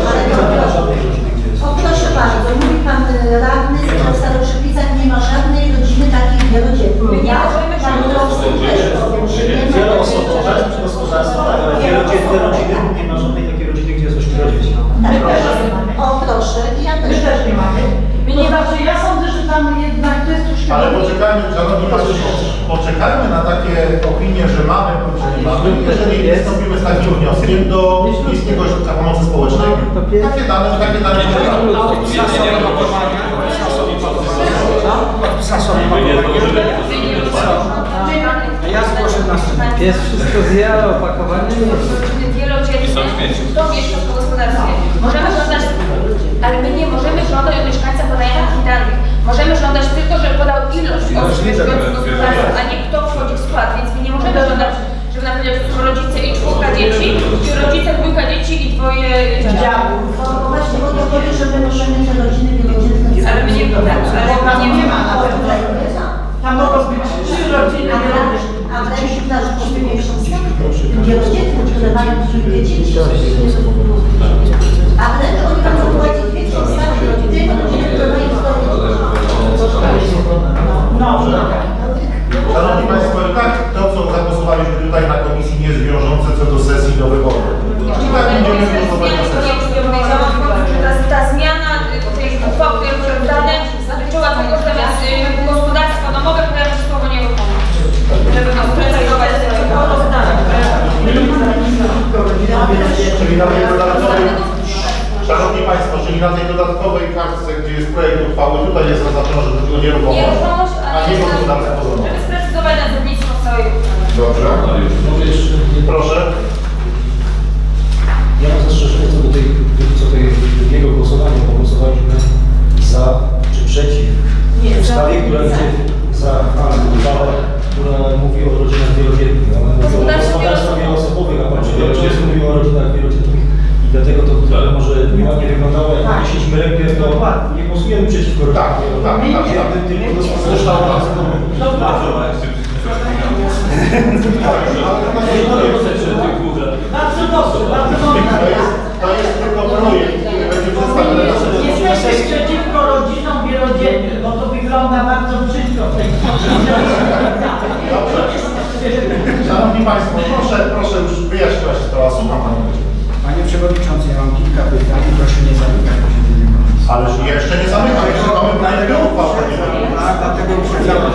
O, proszę bardzo, mówi pan radny, że w Staroszypicach nie ma żadnej rodziny takich wielodzietnych. Ja pan Drowski też powiem, że nie ma. Wieloosobowe gospodarstwa, tak, ale wielodzietne rodziny, nie ma żadnej takiej rodziny, gdzie jest ośmioro dzieci. Tak, o proszę, ja też. My też nie mamy. To znaczy, ja sądzę, że tam jednak to jest troszkę... Ale poczekajmy, szanowni państwo, poczekajmy na takie opinie, że mamy bądź nie mamy. Jeżeli wystąpimy z takim wnioskiem do Miejskiego Ośrodka Pomocy Społecznej, takie dane, takie dane. podpisane opakowanie. A ja zgłoszę następny. Pies wszystko zje, ale opakowanie nie. Wielodzietny, kto mieszka w gospodarstwie. Możemy żądać, ale my nie możemy żądać od mieszkańca podania takich danych. Możemy żądać tylko, żeby podał ilość osób mieszkających w gospodarstwie, a nie kto wchodzi w skład. Więc my nie możemy żądać, żeby na przykład są rodzice i czwórka dzieci, czy rodzice, dwójka dzieci i dwoje dziadków. No właśnie, bo to chodzi, że my możemy te rodziny wielodzietne. Ale my nie podamy, ale my nie ma. Tam mogą być trzy rodziny. A wręcz nasz pośredniejszą wielodzietne, które mają trójkę dzieci. A wręcz oni tam prowadzić większą stawę rodziny, które mają Dobrze. Szanowni Państwo, i tak to, co zagłosowaliśmy tutaj na komisji, nie jest wiążące co do sesji do wyboru. I tak będziemy głosować na sesji. Ta zmiana tej uchwały, które były wydane, dotyczyła tego, że zamiast gospodarstwa domowe pojawi się słowo nieruchome. Żeby nas precyzować Czyli na tej dodatkowej, Szanowni Państwo, czyli na tej dodatkowej kartce, gdzie jest projekt uchwały, tutaj jest zaznaczone, że to nieruchomość, Nieruchomość, a nie gospodarstwo domowe. żeby sprecyzować nazewnictwo w całej uchwale. Dobrze. Proszę. Ja mam zastrzeżenie co do tej, co tej drugiego głosowania, bo głosowaliśmy za czy przeciw ustawie, która idzie za uchwałę, która mówi o rodzinach wielodzietnych. Ona mówi o gospodarstwach wieloosobowych, a pan przewodniczący mówi o rodzinach wielodzietnych. I dlatego to może nieładnie wyglądało, jak podnieśliśmy rękę, to nie głosujemy przeciwko rodzinom wielodzietnym. Tak, tak, tylko gospodarstwa. Bardzo dobrze, bardzo dobrze. To jest tylko projekt, który będzie przedstawiony na sesji. Jesteśmy przeciwko rodzinom wielodzietnym, bo to wygląda bardzo brzydko w tej chwili. Szanowni Państwo, proszę, proszę już wyjaśniać sprawa. Słucham Panią. Panie Przewodniczący, ja mam kilka pytań i proszę nie zamykać posiedzenia komisji. Ależ jeszcze nie zamykam, jeszcze mamy najpierw uchwałę. A dlatego uprzedzam.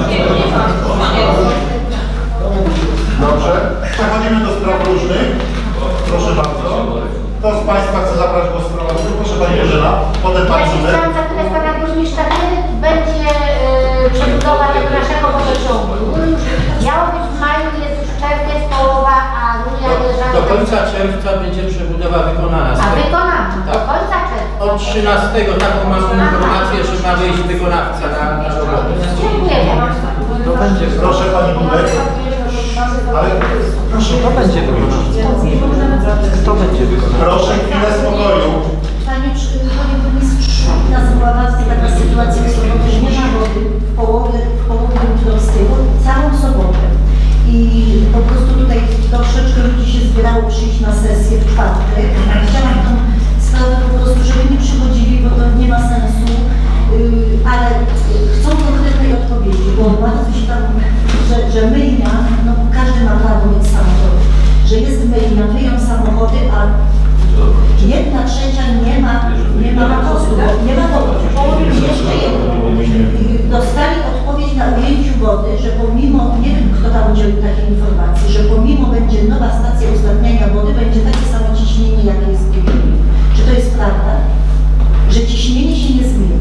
Dobrze. Przechodzimy do spraw różnych. Proszę bardzo. Kto z Państwa chce zabrać głos w sprawach różnych? Proszę Pani Bożena. Potem Pani Ja się Zuber. chciałam zapytać Pana Burmistrza, kiedy będzie yy, przebudowa tego naszego wodociągu? Miało być w maju, jest już czerwiec, połowa, a Unia Jeżdżana... Do końca czerwca będzie przebudowa wykonana. A wykonana, do Tak. końca czerwca. Od trzynastego taką mam informację, że ma wyjść wykonawca na, na robotę. Dziękuję. To będzie. Proszę Pani Buber. Ale proszę. To będzie wykonane. To będzie wykonane. Proszę chwilę spokoju. Panie, Panie Burmistrzu, nazwała Was taka sytuacja w sobotę, że nie ma wody w połowie, w połowie jutrowskiego, całą sobotę. I po prostu tutaj troszeczkę ludzi się zbierało przyjść na sesję w czwartek. Chciałam tą sprawę po prostu, żeby nie przychodzili, bo to nie ma sensu, yy, ale chcą konkretnej odpowiedzi, bo bardzo się tam, że, że myjnia, no każdy ma prawo mieć samochód, że jest myjnia, myją samochody, a jedna trzecia nie ma, nie ma nawozu, nie ma wody. Jeszcze jedno. Dostali odpowiedź na ujęciu wody, że pomimo, nie wiem kto tam udzielił takiej informacji, że pomimo będzie nowa stacja uzdatniania wody, będzie takie samo ciśnienie, jakie jest w Gdyni. Czy to jest prawda? Że ciśnienie się nie zmieni?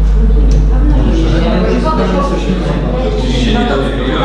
No to,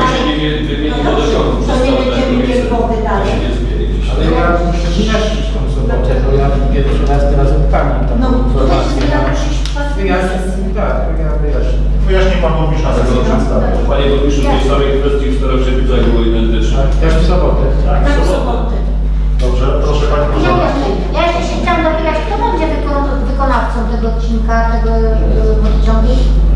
to nie będziemy mieli wody dalej. Ale ja muszę wyjaśnić tą sobotę, bo ja pierwszy raz teraz odpamiętam tam No, informację. tutaj Ja tak, ja wyjaśnię. Wyjaśnię Pan Burmistrz na sesji przedstawię. Panie Burmistrzu, w tej samej kwestii w czterech przepisach było identyczne. Też w sobotę. Tak, w sobotę. Dobrze, proszę Pani Ja Bożena. jeszcze, ja jeszcze się chciałam dopytać, kto będzie wykon- wykonawcą tego odcinka, tego yy, wodociągu?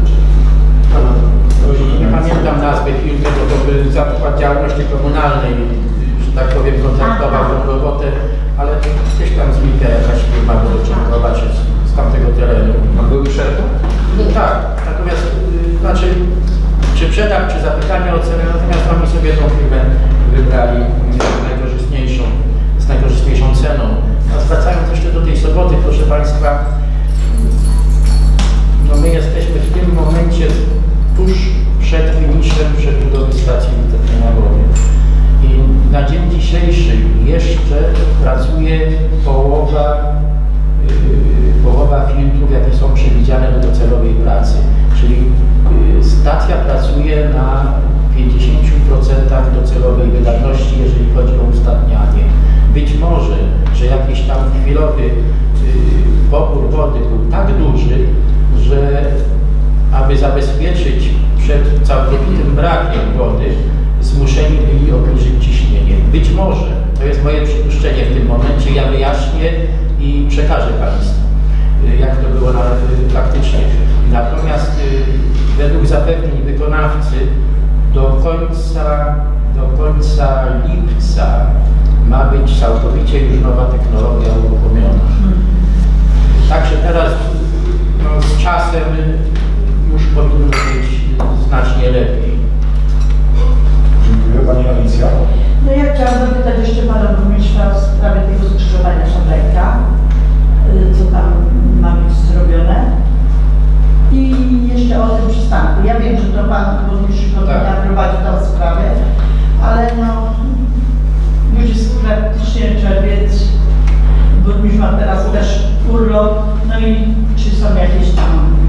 Nie pamiętam nazwy firmy, bo to by zakład działalności komunalnej, że tak powiem, kontraktował tą robotę, ale gdzieś tam znika jakaś firma wodociągowa czy z, z tamtego terenu. A były przerwy? Tak, natomiast y, znaczy, czy przetarg, czy zapytanie o cenę, natomiast oni sobie tą firmę wybrali y, najkorzystniejszą, z najkorzystniejszą ceną. A zwracając jeszcze do tej soboty, proszę Państwa, no my jesteśmy w tym momencie tuż przed finiszem przebudowy stacji wytępienia wody. I na dzień dzisiejszy jeszcze pracuje połowa, yy, połowa filtrów, jakie są przewidziane do docelowej pracy. Czyli yy, stacja Być może, że jakiś tam chwilowy yy, pobór wody był tak duży, że aby zabezpieczyć przed całkowitym brakiem wody, zmuszeni byli obniżyć ciśnienie. Być może, to jest moje przypuszczenie w tym momencie, ja wyjaśnię i przekażę Państwu, jak to było na, faktycznie. Natomiast według zapewnień wykonawcy do końca, do końca lipca ma być całkowicie już nowa technologia uruchomiona. Także teraz no, z czasem już powinno być znacznie lepiej. Dziękuję. Pani Alicja. No ja chciałam zapytać jeszcze Pana Burmistrza w sprawie tego skrzyżowania Szablejka, co tam ma być zrobione. I jeszcze o tym przystanku. Ja wiem, że to Pan Burmistrz tak. prowadzi tą sprawę, ale no już jest praktycznie czerwiec, burmistrz ma teraz też urlop, no i czy są jakieś tam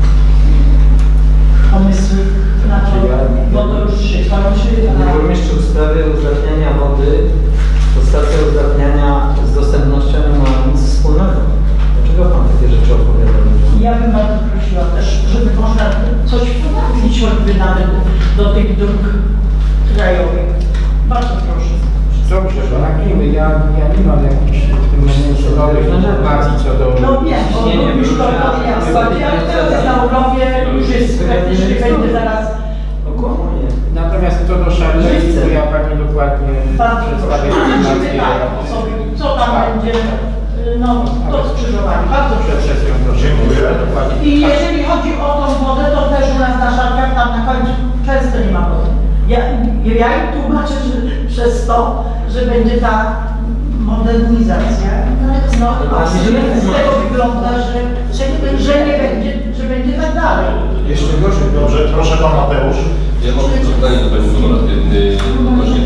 pomysły na to, bo to już się kończy. Panie Burmistrzu, w sprawie uzdatniania wody, to stacja uzdatniania z dostępnością nie ma nic wspólnego. Dlaczego Pan takie rzeczy opowiada? Ja bym bardzo prosiła też, żeby można coś wprowadzić choćby nawet do tych dróg krajowych. Bardzo proszę. Dobrze, szanowni, ja, ja nie mam jakichś w tym momencie nowych informacji co do... No wiem, bo nie, już to jasne, ale teraz na urlopie już jest praktycznie będzie zaraz... Natomiast co do Szablejki, to ja Pani dokładnie przedstawię informację. Co tam będzie, no to skrzyżowanie. Bardzo proszę. Dziękuję. I jeżeli chodzi o tą wodę, to też u nas na Szarkach tam na końcu często nie ma wody. Ja, ja im tłumaczę, że przez to, że będzie ta modernizacja, no a z tego wygląda, że, że, że nie będzie, że będzie tak dalej. Jeszcze gorzej. Dobrze, proszę Pan Mateusz. Ja mam pytanie do Pani Honoratywny odnośnie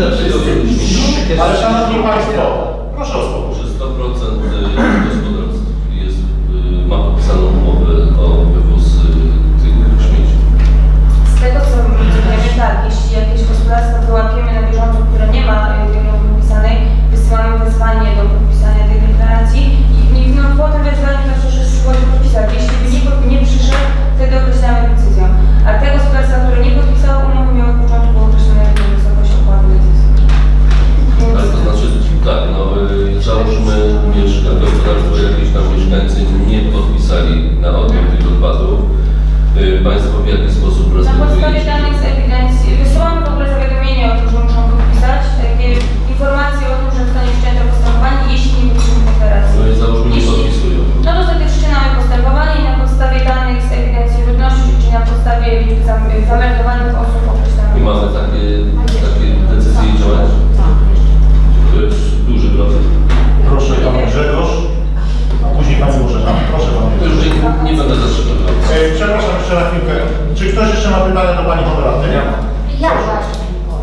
tych... Ale Szanowni Państwo, proszę o spokój. Że sto procent gospodarstw jest, ma podpisaną umowę o wywóz tych śmieci. Z tego co wiemy, tak, jeśli jakieś gospodarstwo wyłapiemy na bieżąco, które nie ma tej umowy podpisanej, wysyłamy wezwanie do podpisania tej deklaracji i no, po tym wezwaniu to proszę się podpisać. Jeśli by nie, nie przyszedł, wtedy określamy decyzją. A te gospodarstwa, które nie podpisały umowy, miały w początku określone wysokość opłaty decyzji. Ale to znaczy, tak, no załóżmy, mieszka, gospodarstwo, jakieś tam mieszkańcy nie podpisali na odbiór tych odpadów. Państwo w jaki sposób Na podstawie danych z ewidencji wysyłamy w ogóle zawiadomienie o tym, że muszą podpisać takie informacje o tym, że zostanie wszczęte postępowanie, jeśli nie podpiszą deklaracji. No i załóżmy nie podpisują. No to wtedy wszczynamy postępowanie i na podstawie danych z ewidencji ludności, czyli na podstawie liczby zameldowanych osób określamy. I mamy takie, takie decyzje i działania? To jest duży procent. Proszę Pan Grzegorz, a później Pani Bożena. Proszę Pan. To już nie, nie będę zatrzymał. E, przepraszam jeszcze na chwilkę. Czy ktoś jeszcze ma pytania do Pani Honoraty? Ja właśnie.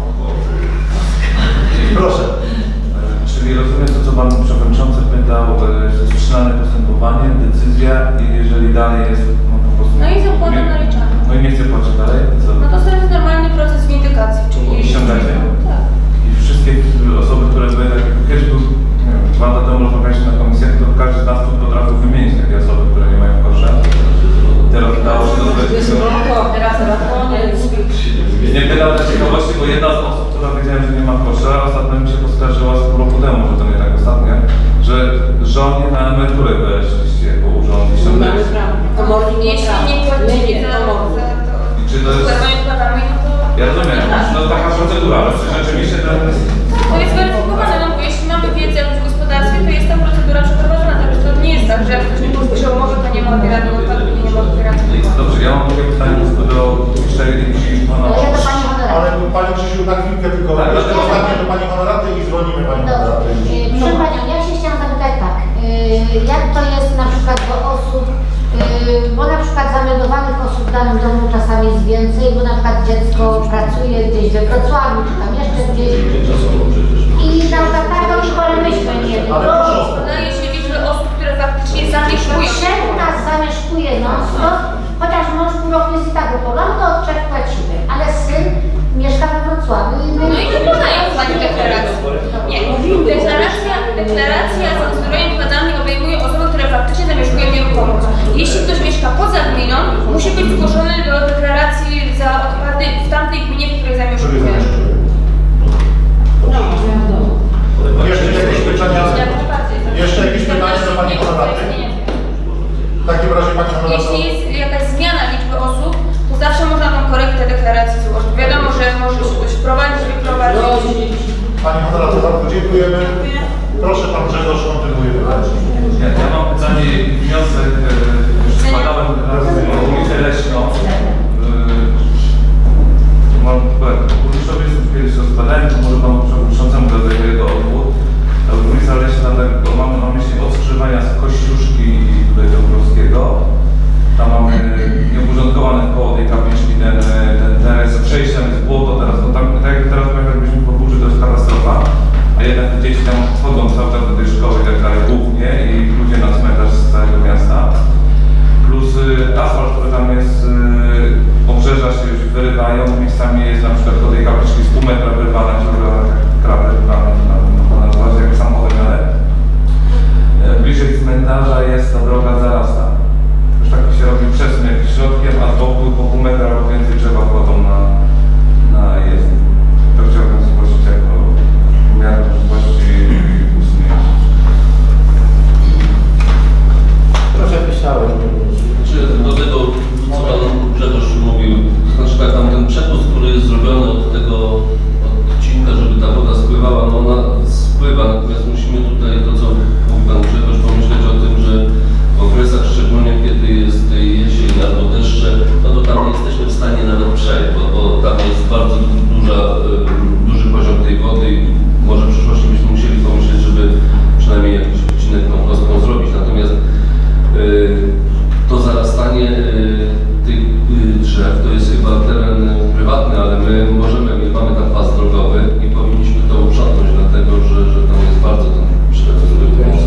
Proszę. Czyli rozumiem to, co Pan Przewodniczący pytał, że wszczynane postępowanie, decyzja i jeżeli dalej jest, no po prostu... No i z opłatą naliczamy. No i nie chce płacić dalej? Co? No to jest normalny proces windykacji, czyli... Ściągacie? Tak. I wszystkie osoby, które były takie, kiedyś był, nie wiem, dwa lata temu rozmawialiśmy na komisjach, to każdy z nas tu potrafił wymienić takie osoby, które nie mają kosza. Teraz udało się do Teraz koniec. Nie pytam na ciekawości, bo jedna z osób, która wiedziałem, że nie ma kosza, ostatnio mi się poskarżyła z pół roku temu, że to nie tak ostatnio, że żonie na emeryturę wyleczyliście jako urząd i ściągnęliście. Jeśli nie płacili za to, Czy to jest... odkładami, no to... Ja rozumiem, no taka procedura, ale czy rzeczywiście ten... To jest weryfikowane, no bo jeśli mamy wiedzę o gospodarstwie, to jest ta procedura przeprowadzona, także to nie jest tak, że jak ktoś nie podpisze umowy, to nie ma odbierania odpadów i nie ma odbierania odpadów. Dobrze, ja mam takie pytanie do Burmistrza i Pana... Ale Pani Krzysiu, na chwilkę tylko. Tak, jeszcze tak. ostatnie do Pani Honoraty i zwolnimy Pani Honoraty. Dobrze. Proszę Panią, ja się chciałam zapytać tak, yy, jak to jest na przykład do osób, yy, bo na przykład zameldowanych osób w danym domu czasami jest więcej, bo na przykład dziecko pracuje gdzieś we Wrocławiu, czy tam jeszcze gdzieś. I na przykład tak do tej pory myśmy mieli. Podaje się liczbę osób, które faktycznie zamieszkują. Trzech nas zamieszkuje non-stop, chociaż mąż pół roku jest i tak upolony, to od trzech płacimy, ale syn mieszka we Wrocławiu i my... No i nie podają Pani deklaracji. Nie, deklaracja bardzo dziękujemy. Proszę pan Grzegorz, kontynuuje. Ja, ja mam pytanie i wniosek, e, już składałem teraz o ulicę Leśną. E, mam burmistrzowie kiedyś rozkładałem, to może panu przewodniczącemu do jego odwód. Ulica Leśna, tak, bo mamy na myśli od skrzyżowania z Kościuszki i tutaj Dąbrowskiego. Tam mamy nieuporządkowany koło tej kapliczki ten, ten teren z przejściem, jest błoto teraz, bo tam, tak jak teraz jakbyśmy po burzy, to jest katastrofa. A jednak te dzieci tam chodzą cały czas do tej szkoły i tak dalej, głównie i ludzie na cmentarz z całego miasta. Plus y, asfalt, który tam jest, y, obrzeża się już wyrywają, miejscami jest na przykład do tej kapliczki z pół metra wyrywana, ciągle krawę wyrywana, można nazwać jak samochód, ale y, bliżej cmentarza jest ta droga zarasta. Już tak się robi przesun jakimś środkiem, a z boku po pół metra albo więcej drzewa wchodzą na, na jest. To chciałbym zgłosić jako w miarę możliwości usunięcia. Proszę pisałem. Czy do tego, co pan Grzegorz mówił, to znaczy tak, tam ten przepust, który jest zrobiony od tego odcinka, żeby ta woda spływała, no ona spływa, natomiast musimy tutaj, to co mówi pan Grzegorz, pomyśleć o tym, że w okresach, szczególnie kiedy jest jesień albo deszcze, no to tam nie jesteśmy w stanie nawet przejść, bo, bo tam jest bardzo duża, duży poziom tej wody i może w przyszłości byśmy musieli pomyśleć, żeby przynajmniej jakiś odcinek tą kostką zrobić. Natomiast yy, to zarastanie yy, tych yy, drzew to jest chyba teren prywatny, ale my możemy, my mamy tam pas drogowy i powinniśmy to uprzątnąć, dlatego że, że tam jest bardzo ten przydatny pomoc.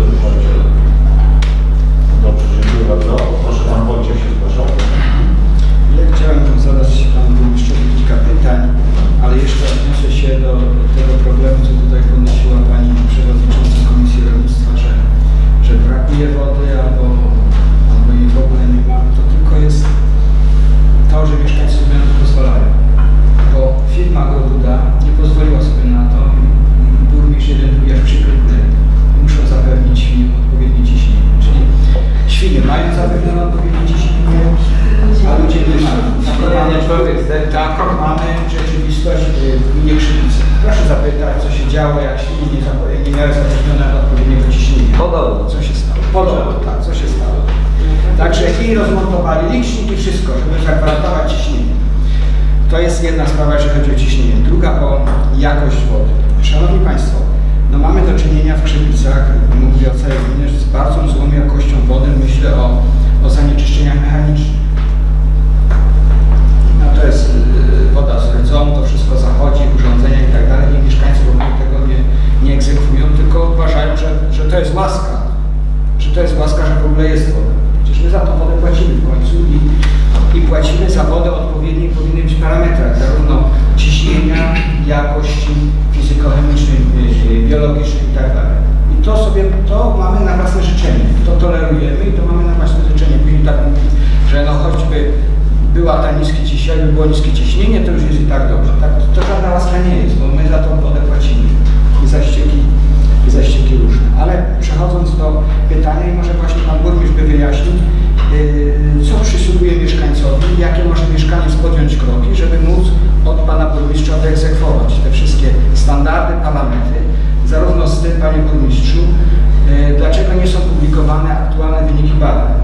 Dobrze, dziękuję bardzo. Proszę pan Wojciech się zgłaszał. Ja chciałem zadać panu burmistrzowi kilka pytań, ale jeszcze odniosę się do tego problemu, co tutaj podnosiła pani przewodnicząca Komisji Rolnictwa, że, że brakuje wody albo, albo jej w ogóle nie ma. To tylko jest to, że mieszkańcy sobie na to pozwalają. Bo firma Agroduda nie pozwoliła sobie na to i burmistrz jeden drugi aż przykryty muszą zapewnić świniom odpowiednie ciśnienie. Czyli świnie mają zapewnione odpowiednie ciśnienie, a ludzie nie mają. Mamy człowiek Tak, mamy rzeczywistość w gminie Krzywice. Proszę zapytać, co się działo, jak świnie nie, nie miały zapewnione odpowiedniego ciśnienia. Podobno. Co się stało? Podobno, tak, co się stało. Także i rozmontowali licznik i wszystko, żeby zagwarantować ciśnienie. To jest jedna sprawa, jeżeli chodzi o ciśnienie. Druga o jakość wody. Szanowni Państwo, no mamy do czynienia w Krzywicach, mówię o całej gminie, z bardzo złą jakością wody. Myślę o, o zanieczyszczeniach mechanicznych. No to jest y, woda z rdzą, to wszystko zachodzi, urządzenia i tak dalej. I mieszkańcy w ogóle tego nie, nie egzekwują, tylko uważają, że, że to jest łaska. Że to jest łaska, że w ogóle jest woda. Przecież my za tą wodę płacimy w końcu i, i płacimy za wodę odpowiedniej, powinny być parametrach, zarówno ciśnienia, jakości fizykochemicznej, biologicznej i tak dalej. I to sobie, to mamy na własne życzenie, to tolerujemy i to mamy na własne życzenie. Później tak mówi, że no choćby była ta niskie ciśnienie, było niskie ciśnienie, to już jest i tak dobrze. Tak, to żadna łaska nie jest, bo my za tą wodę płacimy i za ścieki, i za ścieki różne. Ale przechodząc do pytania, i może właśnie pan burmistrz by wyjaśnił, yy, co przysługuje mieszkańcowi, jakie może mieszkaniec podjąć kroki, żeby móc od pana burmistrza wyegzekwować te wszystkie standardy, parametry, zarówno z tym, panie burmistrzu, yy, dlaczego nie są publikowane aktualne wyniki badań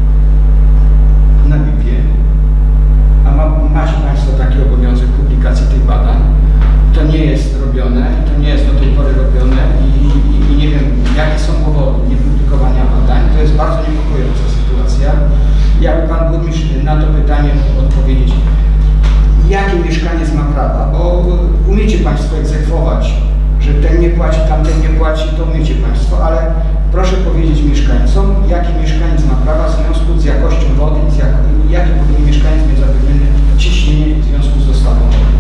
na B I P-ie. A ma, macie Państwo taki obowiązek publikacji tych badań. To nie jest robione i to nie jest do tej pory robione i, i, i nie wiem, jakie są powody niepublikowania badań. To jest bardzo niepokojąca sytuacja. Jakby Pan Burmistrz na to pytanie mógł odpowiedzieć, jaki mieszkaniec ma prawa, bo umiecie Państwo egzekwować, że ten nie płaci, tamten nie płaci, to umiecie Państwo, ale proszę powiedzieć mieszkańcom, jaki mieszkaniec ma prawa w związku z jakością wody, z jak, jaki powinien mieszkaniec mieć zapewnione ciśnienie w związku z dostawą wody.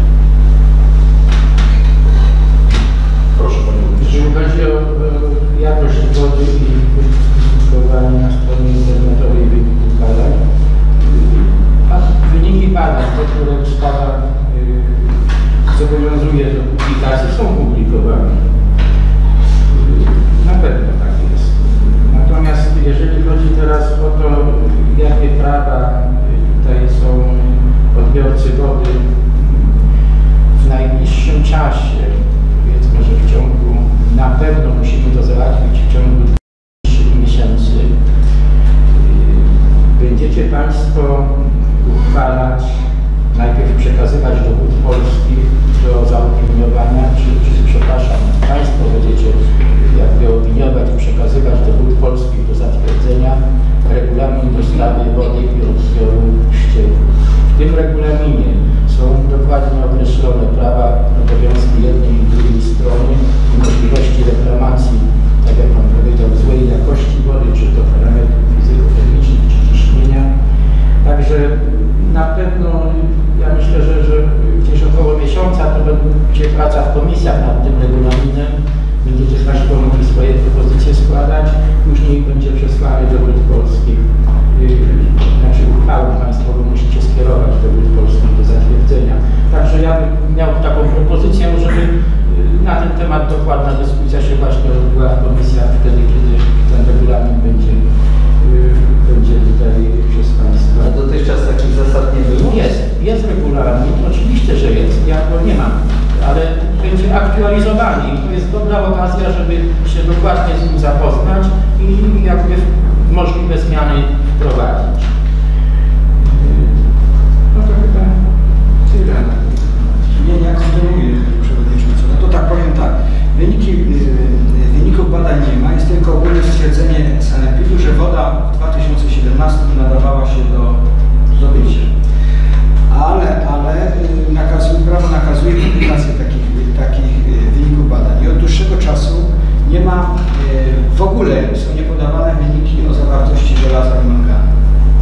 Proszę Panie Burmistrzu. Jeżeli chodzi o e, jakość wody i publikowanie na stronie internetowej wyników badań, a wyniki badań, te, które ustawa e, zobowiązuje do publikacji, są publikowane. Na pewno tak jest. Natomiast jeżeli chodzi teraz o to, jakie prawa tutaj są odbiorcy wody w najbliższym czasie, powiedzmy, że w ciągu Na pewno musimy to załatwić w ciągu trzech miesięcy. Będziecie Państwo uchwalać, najpierw przekazywać do Wód Polskich do zaopiniowania, czy, czy przepraszam, Państwo będziecie jakby opiniować i przekazywać do Wód Polskich do zatwierdzenia regulamin dostawy wody i odbioru ścieków. W tym regulaminie są dokładnie określone prawa, obowiązki jednej i drugiej strony i możliwości reklamacji, tak jak Pan powiedział, złej jakości wody, czy to parametrów fizyko-chemicznych, czy ciśnienia. Także na pewno ja myślę, że, że gdzieś około miesiąca to będzie praca w komisjach nad tym regulaminem. Będziecie Państwo mogli swoje propozycje składać, później będzie przesłany do Wód Polskich. Znaczy uchwałę Państwo musicie skierować do Wód Polskich do zatwierdzenia. Także ja bym miał taką propozycję, żeby na ten temat dokładna dyskusja się właśnie odbyła w komisjach wtedy, kiedy ten regulamin będzie, będzie tutaj przez Państwa. A dotychczas takich zasad nie było? Jest, jest regulamin, oczywiście, że jest, ja go nie mam, ale będzie aktualizowany i to jest dobra okazja, żeby się dokładnie z nim zapoznać i jakby możliwe zmiany wprowadzić. No to chyba tyle. Nie, nie kontynuuję, Przewodniczący. No to tak powiem tak. Wyniki, wyników badań nie ma, jest tylko ogólne stwierdzenie sanepidu, że woda w dwa tysiące siedemnastym nadawała się do zdobycia. Ale, ale nakazuje, prawo nakazuje publikację takich, takich wyników badań. I od dłuższego czasu nie ma, w ogóle są niepodawane wyniki o zawartości żelaza i manganu.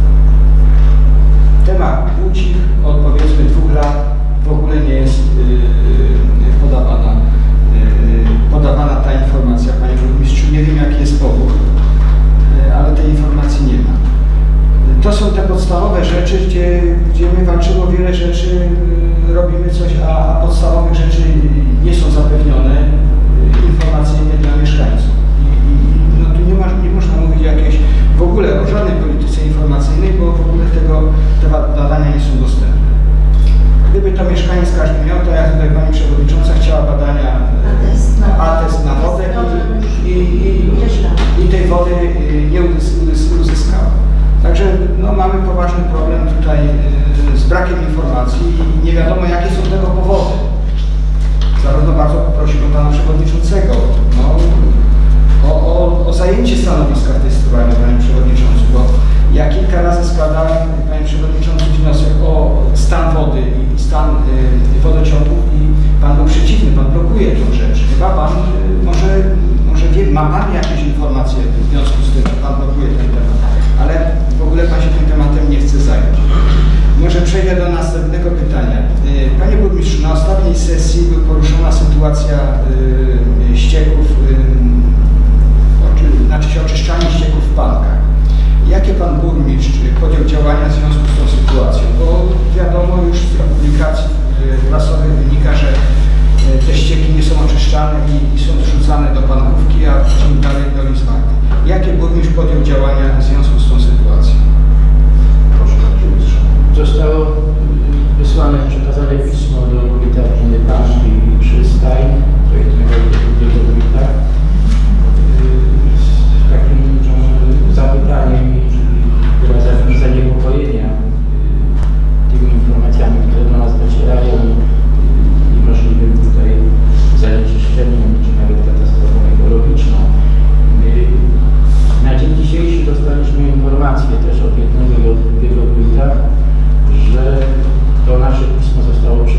Temat płci od powiedzmy dwóch lat w ogóle nie jest yy, podawana, yy, podawana ta informacja, Panie Burmistrzu. Nie wiem, jaki jest powód, yy, ale tej informacji nie ma. To są te podstawowe rzeczy, gdzie, gdzie my walczymy o wiele rzeczy, yy, robimy coś, a, a podstawowych rzeczy nie są zapewnione yy, informacyjnie dla mieszkańców. I, i, no tu nie, ma, nie można mówić jakiejś, w ogóle o żadnej polityce informacyjnej, bo w ogóle tego, te badania nie są dostępne. Gdyby to mieszkaniec każdy miał, to jak tutaj Pani Przewodnicząca chciała badania atest na, atest na wodę i, i, i, i tej wody nie uzyskała. Także no, mamy poważny problem tutaj z brakiem informacji i nie wiadomo, jakie są tego powody. Zarówno bardzo poprosimy Pana Przewodniczącego no, o, o, o zajęcie stanowiska w tej sprawie, Panie Przewodniczący, bo ja kilka razy składałem, Panie Przewodniczący, wniosek o stan wody i stan y, wodociągów i Pan był przeciwny, Pan blokuje tę rzecz. Chyba Pan y, może, może wie, ma Pan jakieś informacje w związku z tym, że Pan blokuje ten temat, ale w ogóle Pan się tym tematem nie chce zająć. Może przejdę do następnego pytania. Y, Panie Burmistrzu, na ostatniej sesji była poruszona sytuacja y, ścieków, y, oczy, znaczy się oczyszczanie ścieków w Pankach. Jakie Pan Burmistrz podjął działania w związku z tą sytuacją? Bo wiadomo już z publikacji prasowych wynika, że te ścieki nie są oczyszczane i, i są zrzucane do Pankówki, a później dalej do Lizwardy. Jakie Burmistrz podjął działania w związku z tą sytuacją? Proszę Burmistrza. Zostało wysłane, przekazane pismo do wójta gminy Pańskiej i Przystań, projektnego drugiego wójta, z takim zapytaniem i wyrazem zaniepokojenia tymi informacjami, które do nas docierają i możliwym tutaj zanieczyszczeniem, czy nawet katastrofą ekologiczną. Na dzień dzisiejszy dostaliśmy informację też od jednego i od drugiego wójta, że to nasze pismo zostało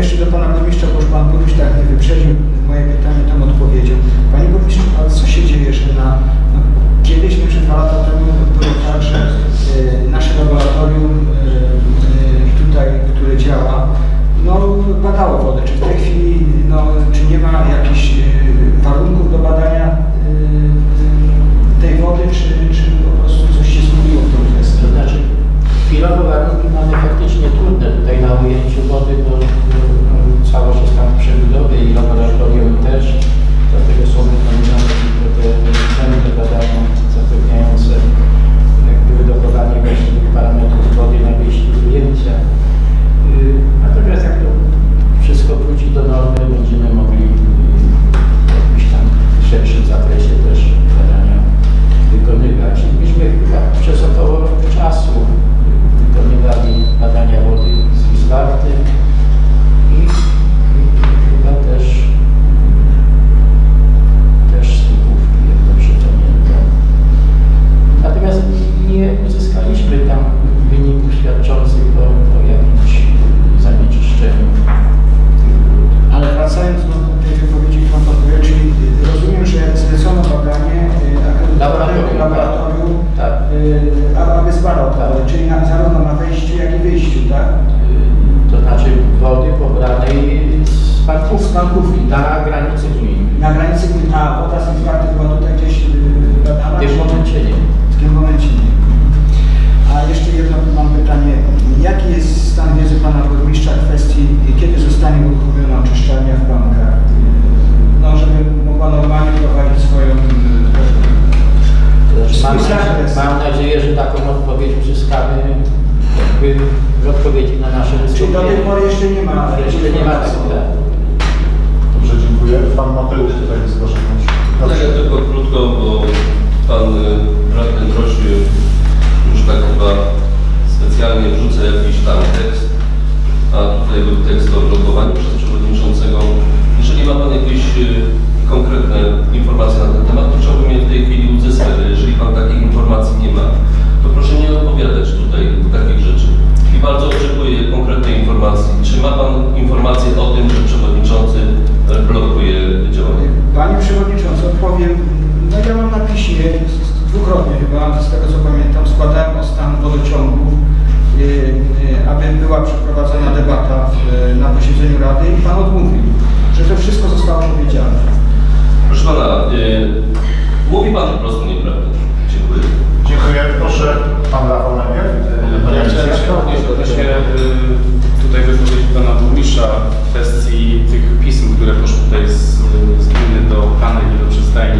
jeszcze do Pana Burmistrza, bo już Pan Burmistrz tak nie wyprzedził moje pytanie tam odpowiedzią. Panie Burmistrzu, a co się dzieje, że na, no, kiedyś, czy dwa lata temu było tak, że e, nasze laboratorium e, e, tutaj, które działa, no badało wodę. Czy w tej chwili, no, czy nie ma jakichś e, warunków do badania e, tej wody, czy, czy po prostu coś się zmieniło w tej kwestii? To znaczy, chwilowo warunki mamy faktycznie trudne. Tutaj na ujęciu wody to całość jest tam w przebudowie i laboratorium też. Dlatego są wykonane te ceny do badania zapewniające jakby dochowanie właściwych parametrów wody na wyjściu z ujęcia. Natomiast jak to wszystko wróci do normy, będziemy mogli w jakimś tam szerszym zakresie też badania wykonywać. Myśmy chyba przez około rok czasu wykonywali badania wody z Wiswarty i, i chyba też też z Tupówki, jak dobrze pamiętam. Natomiast nie uzyskaliśmy tam wyników świadczących o, o jakimś zanieczyszczeniu. Ale wracając do tej wypowiedzi, którą Pan powiedział, czyli rozumiem, że zlecono badanie laboratorium, laboratorium tak. y, aby zbadał to, czyli na, zarówno na wejściu, jak i wyjściu, tak? To znaczy wody pobranej z parków, z parkówki na granicy gminy. Na granicy gminy, a woda z Wiswarty była tutaj gdzieś y, badana? W tym momencie nie. W tym momencie nie. A jeszcze jedno mam pytanie. Jaki jest stan wiedzy Pana Burmistrza w kwestii, kiedy zostanie uruchomiona oczyszczalnia w Bankach? No, żeby mogła normalnie prowadzić swoją... Mam, mam nadzieję, że taką odpowiedź uzyskamy jakby w odpowiedzi na nasze wystąpienie. Czyli do tej pory jeszcze nie ma... Jeszcze nie ma tego. Dobrze, dziękuję. Pan Mateusz tutaj zgłasza się. No, ja tylko krótko, bo Pan radny Droś już tak chyba specjalnie wrzuca jakiś tam tekst, a tutaj był tekst o blokowaniu przez przewodniczącego. Jeżeli ma Pan jakieś konkretne informacje na ten temat, to chciałbym je w tej chwili uzyskać. Jeżeli Pan takich informacji nie ma, to proszę nie opowiadać tutaj takich rzeczy. I bardzo oczekuję konkretnej informacji. Czy ma Pan informację o tym, że przewodniczący blokuje działanie? Panie Przewodniczący, odpowiem. No ja mam na piśmie, dwukrotnie chyba, z tego co pamiętam, składałem o stan wodociągów, yy, yy, aby była przeprowadzona debata w, yy, na posiedzeniu Rady i Pan odmówił, że to wszystko zostało powiedziane. Proszę Pana, yy, mówi Pan po prostu nieprawdę. Dziękuję. Dziękuję. Proszę, Pan Rafał najpierw. Ja chciałem się odnieść odnośnie tutaj wypowiedzi Pana Burmistrza w kwestii tych pism, które poszły tutaj z, z gminy do Pana i do przystajni.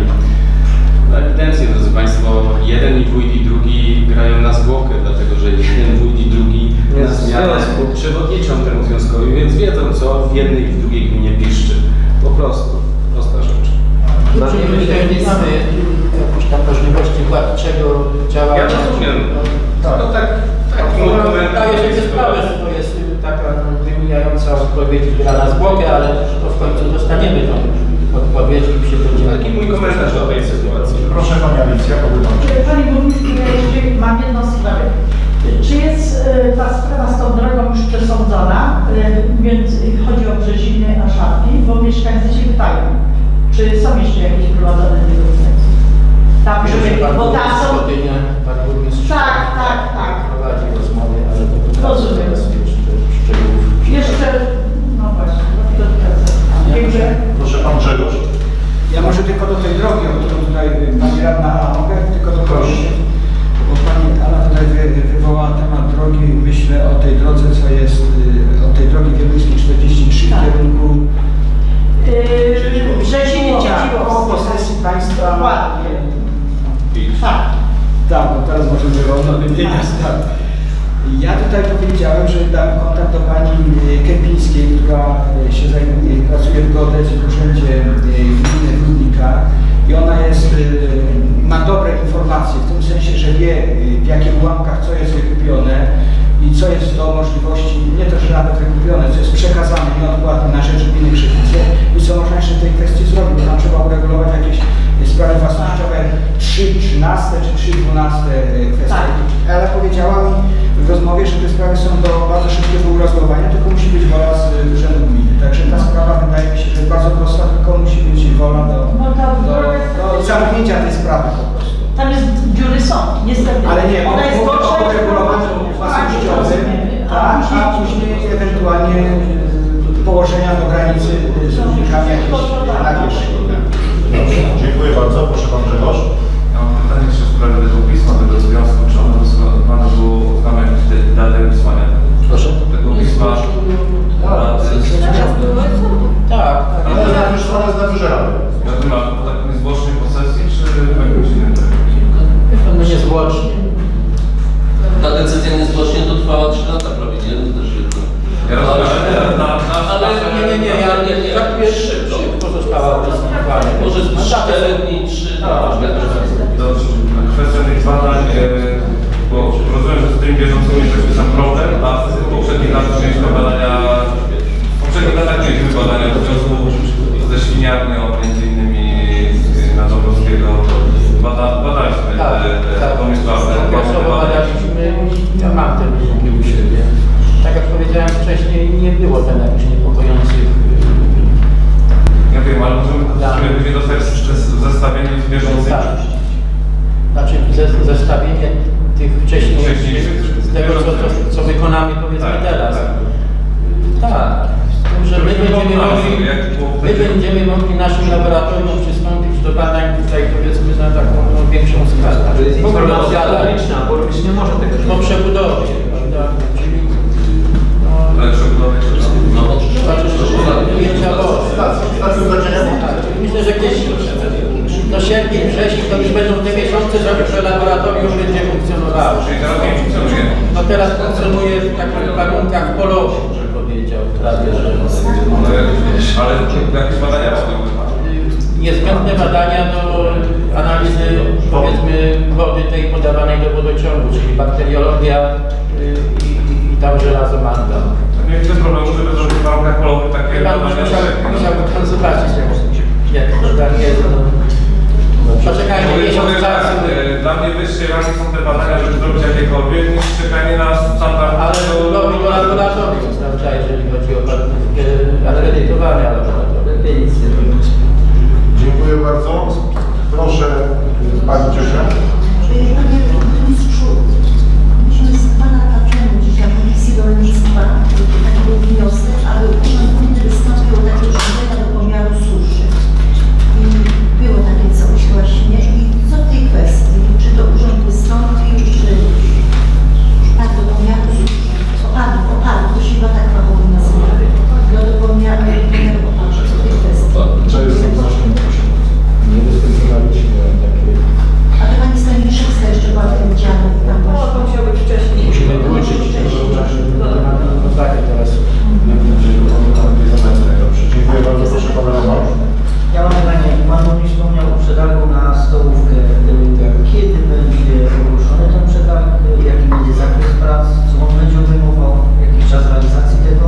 No ewidentnie, drodzy Państwo, jeden i wójt i drugi grają na zwłokę, dlatego że jeden wójt i drugi na zmianę przewodniczą temu związkowi, więc wiedzą, co w jednej i w drugiej gminie piszczy. Po prostu. Prosta rzecz. No, nie myślę, że nie mamy jakiejś tam możliwości władczego działania. Ja rozumiem. Tak, no tak, tak. No, daję sobie sprawę, że to jest taka wymijająca odpowiedź gra na zwłokę, ale to w końcu dostaniemy tą odpowiedź i się będziemy... Taki mój komentarz do tej sytuacji. Proszę Pani Alicja, powiem. Panie Burmistrzu, ja jeszcze mam jedną sprawę. Czy jest y, ta sprawa z tą drogą już przesądzona, y, więc chodzi o Brzeziny, a Szafki, bo mieszkańcy się pytają, czy są jeszcze jakieś prowadzone negocjacje? Tam, żeby, bo tam są... Pan burmistrz tak, tak, tak. prowadzi rozmowy, ale to rozumiem. Szczegółów. Jeszcze, no właśnie, to Dziękuję. Proszę Pan Grzegorz. Ja może tylko do tej drogi, o którą tutaj Pani Radna, a mogę tylko doprosić, bo Pani Ala tutaj wy, wywołała temat drogi, myślę o tej drodze, co jest, o tej drogi Wieluńskiej czterdzieści trzy w kierunku Yy, Brzeziniec po posesji Państwa. Ładnie. Tak. Tak, bo teraz możemy wolno wymieniać. Tak. Ja tutaj powiedziałem, że dam kontakt do Pani Kępińskiej, która się zajmuje, pracuje w Godezie w urzędzie gminy Rudnika i ona jest, ma dobre informacje w tym sensie, że wie w jakich ułamkach co jest wykupione i co jest do możliwości, nie to, że nawet wykupione, co jest przekazane nieodpłatnie na rzecz gminy Krzywice i co można jeszcze w tej kwestii zrobić, bo tam trzeba uregulować jakieś sprawy własnościowe trzy trzynaste czy trzy dwunaste kwestie. Tak. Ale powiedziała mi w rozmowie, że te sprawy są do bardzo szybkiego uregulowania, tylko musi być wola z urzędu gminy. zamknięcia tej sprawy po prostu. Tam jest, dziury są, niestety. Ale nie, ona jest mówię gorsza o uregulowaniu własnościowym, tak, a później ewentualnie y, położenia do granicy y, z różnikami jakieś nawieszki. Dobrze, dziękuję bardzo. Proszę pan Grzegorz. Ja mam pytanie jeszcze w sprawie tego pisma, tego związku, czy ono wysłane było znamy jakieś datę wysłania? Proszę? Tego pisma. Tak. Ale to jest wysłane z nawyżerami. Ja to mam tak niezwłocznie po sesji, czy w jakimś innym terminie? No niezwłocznie. Ta decyzja niezwłocznie to trwała trzy lata prawie, nie? To też jedno. Ja rozumiem, ale na, na, Ale nie, nie, nie, ja nie, nie, tak jest szybko. Szybko została wysłuchana. Może z cztery dni, trzy dni. Dobrze. Kwestia tych badań, e, bo rozumiem, że z tymi bieżącymi jest sam problem, a w poprzednich latach mieliśmy badania, w poprzednich latach mieliśmy badania w związku ze świniarnią, między innymi na Dąbrowskiego. Bada, badaliśmy Tak, tak. tą sprawę. Okresowo badaliśmy, ja mam te wyniki u siebie. Tak jak powiedziałem wcześniej, nie było tam jakichś niepokojących. Ja wiem, ale możemy później dostać zestawienie z bieżącymi. Tak. Znaczy ze- zestawienie tych wcześniejszych, z tego co, co, co wykonamy powiedzmy Tak, teraz. tak. Tak. Z tym, że my będziemy mogli, my będziemy mogli naszym laboratorium przystąpić do badań tutaj powiedzmy na taką no, większą skalę. To jest informacja publiczna, bo robić nie może tego. Po przebudowie, prawda? Czyli no, Ale przebudowy czy co? No, znaczy, że ujęcia wody. Stacją zdarzenia? Tak, myślę, że gdzieś do sierpnia, września to już będą te miesiące, że laboratorium będzie funkcjonowało. Czyli teraz nie funkcjonuje. No teraz funkcjonuje w takich warunkach polowych, bym powiedział, prawie, że Ale jakieś badania robią? niezbędne badania do analizy, powiedzmy, wody tej podawanej do wodociągu, czyli bakteriologia y, i, i, i tam żelazomangan. Nie widzę problemu, żeby zrobić w warunkach polowych takie Chyba badania. musiałby pan zobaczyć, jak to tam jest. No. Poczekajmy miesiąc czasu. e, Dla mnie wyższej rangi są te badania, żeby zrobić jakiekolwiek, niż czekanie na standard. Ale robi to laboratorium, prawda, jeżeli chodzi o e, akredytowane laboratorium. Lepiej nic nie robić. Dziękuję bardzo. Proszę Pani Ciosię. Panie Mistrzu, myśmy z dwa lata temu gdzieś na Komisji Rolnictwa taki był wniosek, aby Urząd Gminy wystąpił o takie urządzenia do pomiaru suszy. I było takie coś właśnie. I co w tej kwestii? Czy to urząd wystąpił, czy tak do pomiaru suszy? Opadów, opadów, to się chyba tak fachowo nazywa. No do pomiaru, pomiaru opadów, co w tej kwestii? Co jest za Nie występowaliśmy takie... A to Pani Staniszycka jeszcze była w tym dziale. Tam No, to musiało być wcześniej. Musimy włączyć no tak, teraz. Dobrze, dziękuję bardzo. Proszę Pana Roman. Ja mam pytanie, Pan Burmistrz wspomniał o przetargu na stołówkę. Kiedy będzie ogłoszony ten przetarg? Jaki będzie zakres prac? Co on będzie obejmował? Jakiś czas realizacji tego?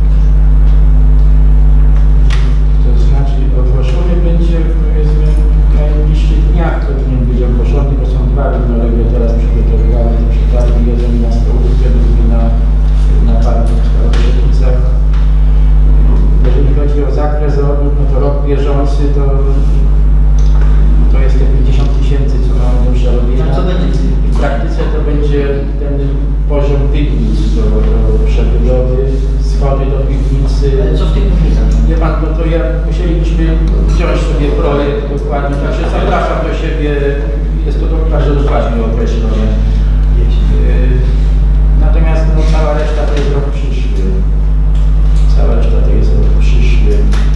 To znaczy ogłoszony będzie powiedzmy w najbliższych dniach powinien być ogłoszony, bo są dwa równolegle teraz przygotowywane do przetargu, jeden na stołówkę, drugi na, na parku w Starożytnicach. Jeżeli chodzi o zakres robót, no to rok bieżący to, to jest te pięćdziesiąt tysięcy, co mamy do przerobienia. A co będzie? W praktyce to będzie ten poziom piwnic do, do przebudowy, schody do piwnicy. Ale co w tych piwnicach? Wie Pan, no to ja musielibyśmy wziąć sobie projekt dokładnie, także zapraszam do siebie, jest to bardzo dokładnie określone. Yy, Natomiast no, cała reszta to jest rok przyszły. Cała reszta to jest rok przyszły.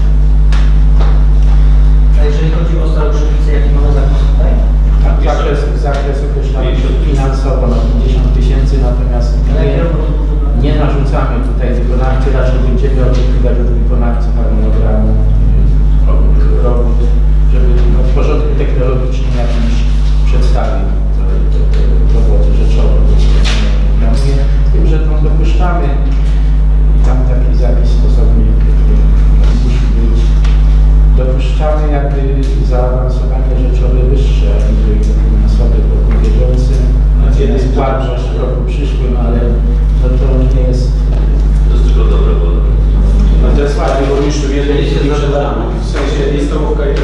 A jeżeli chodzi o Staroszynice, jaki mamy zakres tutaj? Tak, zakres, zakres określamy finansowo na pięćdziesiąt tysięcy, natomiast nie, nie narzucamy tutaj wykonawcy, raczej będziemy oczekiwać od wykonawcy harmonogramu robót, żeby no, w porządku technologicznym jakimś przedstawił roboty rzeczowe. Z tym, że to dopuszczamy i tam taki zapis stosowny musi być. Dopuszczamy jakby zaawansowanie rzeczowe wyższe, aniżeli finansowe w roku bieżącym. Kiedy płatność w roku przyszłym, ale no to nie jest... To jest tylko dobre, bo... A to jest ładnie, bo już w jednej się zadamy. W sensie jest stołówka i tak?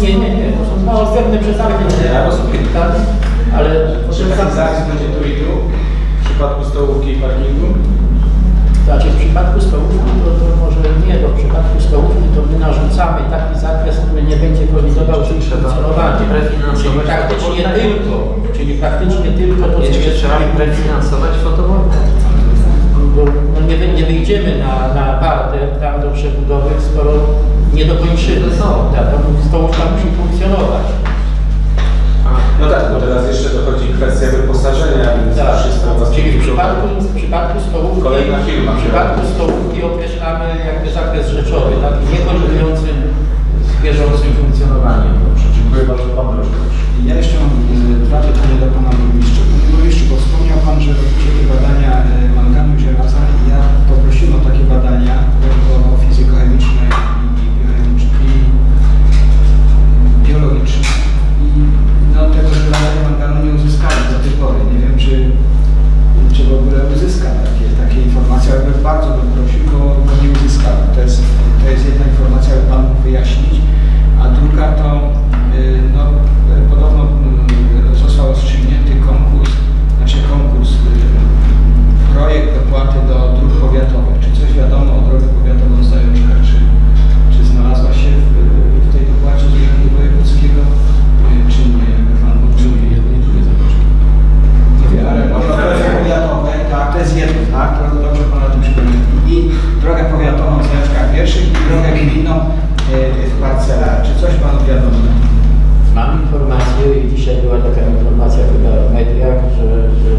Nie, nie, nie, to są dwa odrębne przetargi. Ja rozumiem. Tak, ale Realizacja będzie tu i tu, w przypadku stołówki i parkingu? Znaczy w przypadku stołówki to, to może nie, bo w przypadku stołówki to my narzucamy taki zakres, który nie będzie kolidował z ich funkcjonowaniem. Czyli praktycznie tylko, czyli praktycznie tylko to, co Jeszcze trzeba prefinansować fotowoltaikę. Bo no nie, nie wyjdziemy na, na parter tam do przebudowy, skoro nie dokończymy. Tak, stołówka musi funkcjonować. No tak, bo teraz jeszcze dochodzi kwestia wyposażenia, więc Tak, wszystko czyli w przypadku, w przypadku stołówki, Kolejna firma. w przypadku stołówki określamy jakby zakres rzeczowy, taki niekolidujący z bieżącym funkcjonowaniem. Dziękuję bardzo, Pan Drożdż. Ja jeszcze mam e, dwa pytania do Pana Burmistrza. Panie Burmistrzu, bo wspomniał Pan, że robicie badania e, manganu i żelaza. Ja poprosiłem o takie badania, bo fizykochemiczne i, i, i biologiczne. I no, tego żelaza i manganu nie uzyskałem do tej pory. Nie wiem, czy, czy w ogóle uzyskam takie, takie informacje, ale bym bardzo bym prosił, bo, bo nie uzyskałem. To jest, to jest jedna informacja, aby Pan mógł wyjaśnić. A druga to, y, no, podobno y, został rozstrzygnięty konkurs, znaczy konkurs, y, projekt dopłaty do dróg powiatowych. Czy coś wiadomo o drogę powiatową z Zajączka? Czy, czy znalazła się w, w tej dopłacie z Urzędu Wojewódzkiego, y, czy nie? Pan Burmistrz, jedno i drugie Zajączki. Nie wiem, ale można drogę powiatową, tak, to jest jedno, tak? To dobrze Pan o tym przypomniał. I drogę powiatową z Zajączka pierwszych i drogę gminną w parcelach. Czy coś Panu wiadomo? Mam informację i dzisiaj była taka informacja chyba w mediach, że, że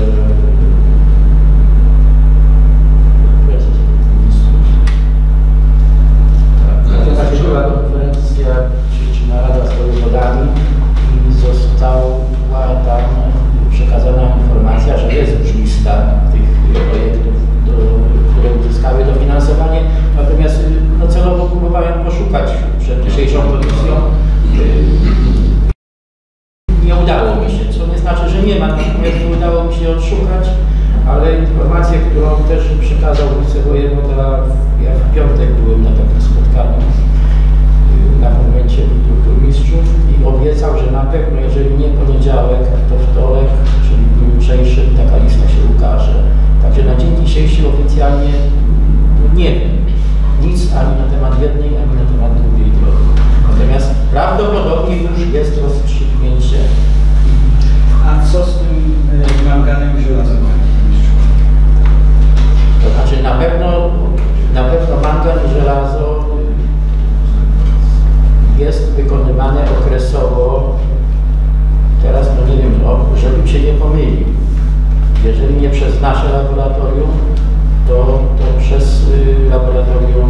prezes ministrów, tak, znaczy była konferencja czy, czy narada z wojewodami i została tam przekazana informacja, że jest już lista tych projektów, do, które uzyskały dofinansowanie. Natomiast no, celowo próbowałem poszukać przed dzisiejszą komisją. Nie udało mi się, co nie znaczy, że nie ma, natomiast nie udało mi się odszukać, ale informację, którą też przekazał wicewojewoda, ja w piątek byłem na takim spotkaniu na konwencie burmistrzów i obiecał, że na pewno, jeżeli nie poniedziałek, to wtorek, czyli w dniu jutrzejszym, taka lista się ukaże. Także na dzień dzisiejszy oficjalnie nie wiem nic ani na temat jednej, ani na temat drugiej drogi. Natomiast prawdopodobnie już jest rozstrzygnięcie. A co z tym y, manganem i żelazem? To znaczy na pewno, na pewno mangan i żelazo jest wykonywane okresowo. Teraz no nie wiem, no, żebym się nie pomylił. Jeżeli nie przez nasze laboratorium, to, to przez y, laboratorium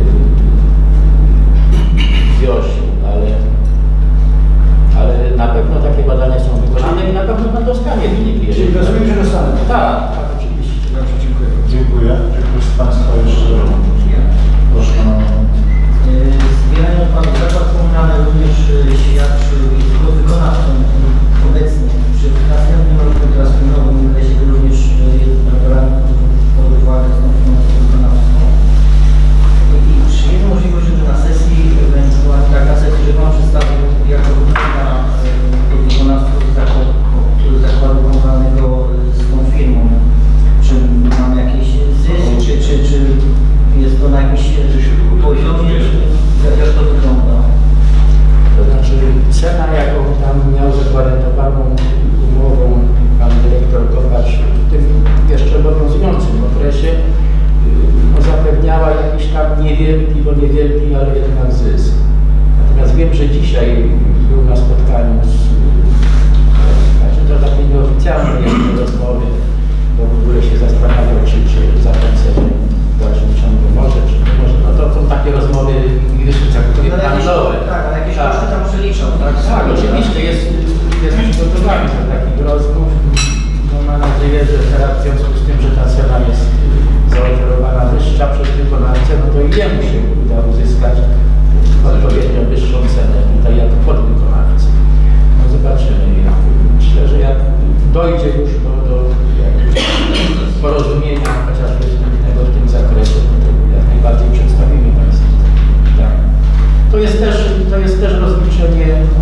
w Wiośniu, ale, ale na pewno takie badania są wykonane i na pewno będą skanie wyniki. Czyli rozumiem, że dostanę. Tak, tak, oczywiście. Dobrze, dziękuję. Dziękuję. Czy ktoś z Państwa jeszcze proszę Pana? Zbierając Pan zakład komunalny również świadczy wykonawcą obecnie. Przy następnym roku, teraz w tym nowym okresie również jest naturalnie pod uwagę z tą wykonawcą. I czy jest możliwość, że na sesji ewentualnie taka sesja, że Pan przedstawił jako wykonawca do wykonawców zakładu, zakładu komunalnego z tą firmą, czy mamy jakieś zysk, czy, czy, czy jest to na jakimś poziomie, jak to wygląda? To znaczy cena, jaką tam miał zagwarantowaną umową pan dyrektor Kopacz w tym jeszcze obowiązującym okresie, no, zapewniała jakiś tam niewielki, bo niewielki, ale jednak zysk. Natomiast wiem, że dzisiaj był na spotkaniu z, znaczy to takie nieoficjalne jeszcze rozmowy, bo w ogóle się zastanawiał, czy, czy zachęcenie w dalszym ciągu może, czy nie może. No to są takie rozmowy jeszcze handlowe. Tak, ale jakieś koszty tam przeliczą, tak? Tak, oczywiście jest, jest przygotowany do takich rozmów. No, mam nadzieję, że teraz w związku z tym, że ta cena jest zaoferowana wyższa przez wykonawcę, no to i jemu się uda uzyskać odpowiednio wyższą cenę tutaj jako podwykonawcy. No zobaczymy. Myślę, że jak dojdzie już do, do porozumienia chociażby wstępnego w tym zakresie, no to jak najbardziej przedstawimy Państwu. Tak. To jest też, to jest też rozliczenie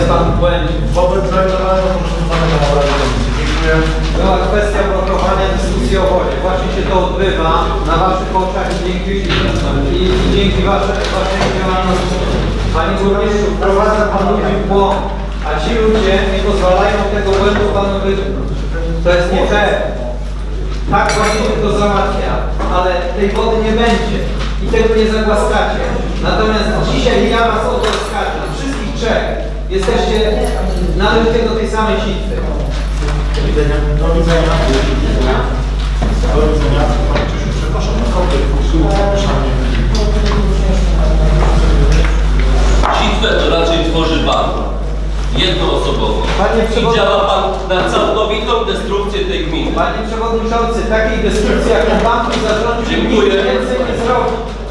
pan w błędzie. Wobec zarejestrowanego możemy zamykać obrady komisji. Dziękuję. Była kwestia blokowania dyskusji o wodzie. Właśnie się to odbywa na waszych oczach i dzięki, i, i dzięki waszej, waszej działalności. Panie burmistrzu, wprowadza pan ludzi w błąd, a ci ludzie nie pozwalają tego błędu panu wytknąć. To jest nie fair. Tak właśnie się to załatwia, ale tej wody nie będzie i tego nie zagłaskacie. Natomiast dzisiaj ja was o to oskarżam, wszystkich trzech. Jesteście, należycie do tej samej sitwy. Do widzenia. Do widzenia. Do widzenia. Panie Krzysiu, przepraszam, na kopy. Sitwę to raczej tworzy pan. Jednoosobowo. I działa pan na całkowitą destrukcję tej gminy. Panie Przewodniczący, takiej destrukcji jak pan tu zarządził, nikt więcej nie zrobi.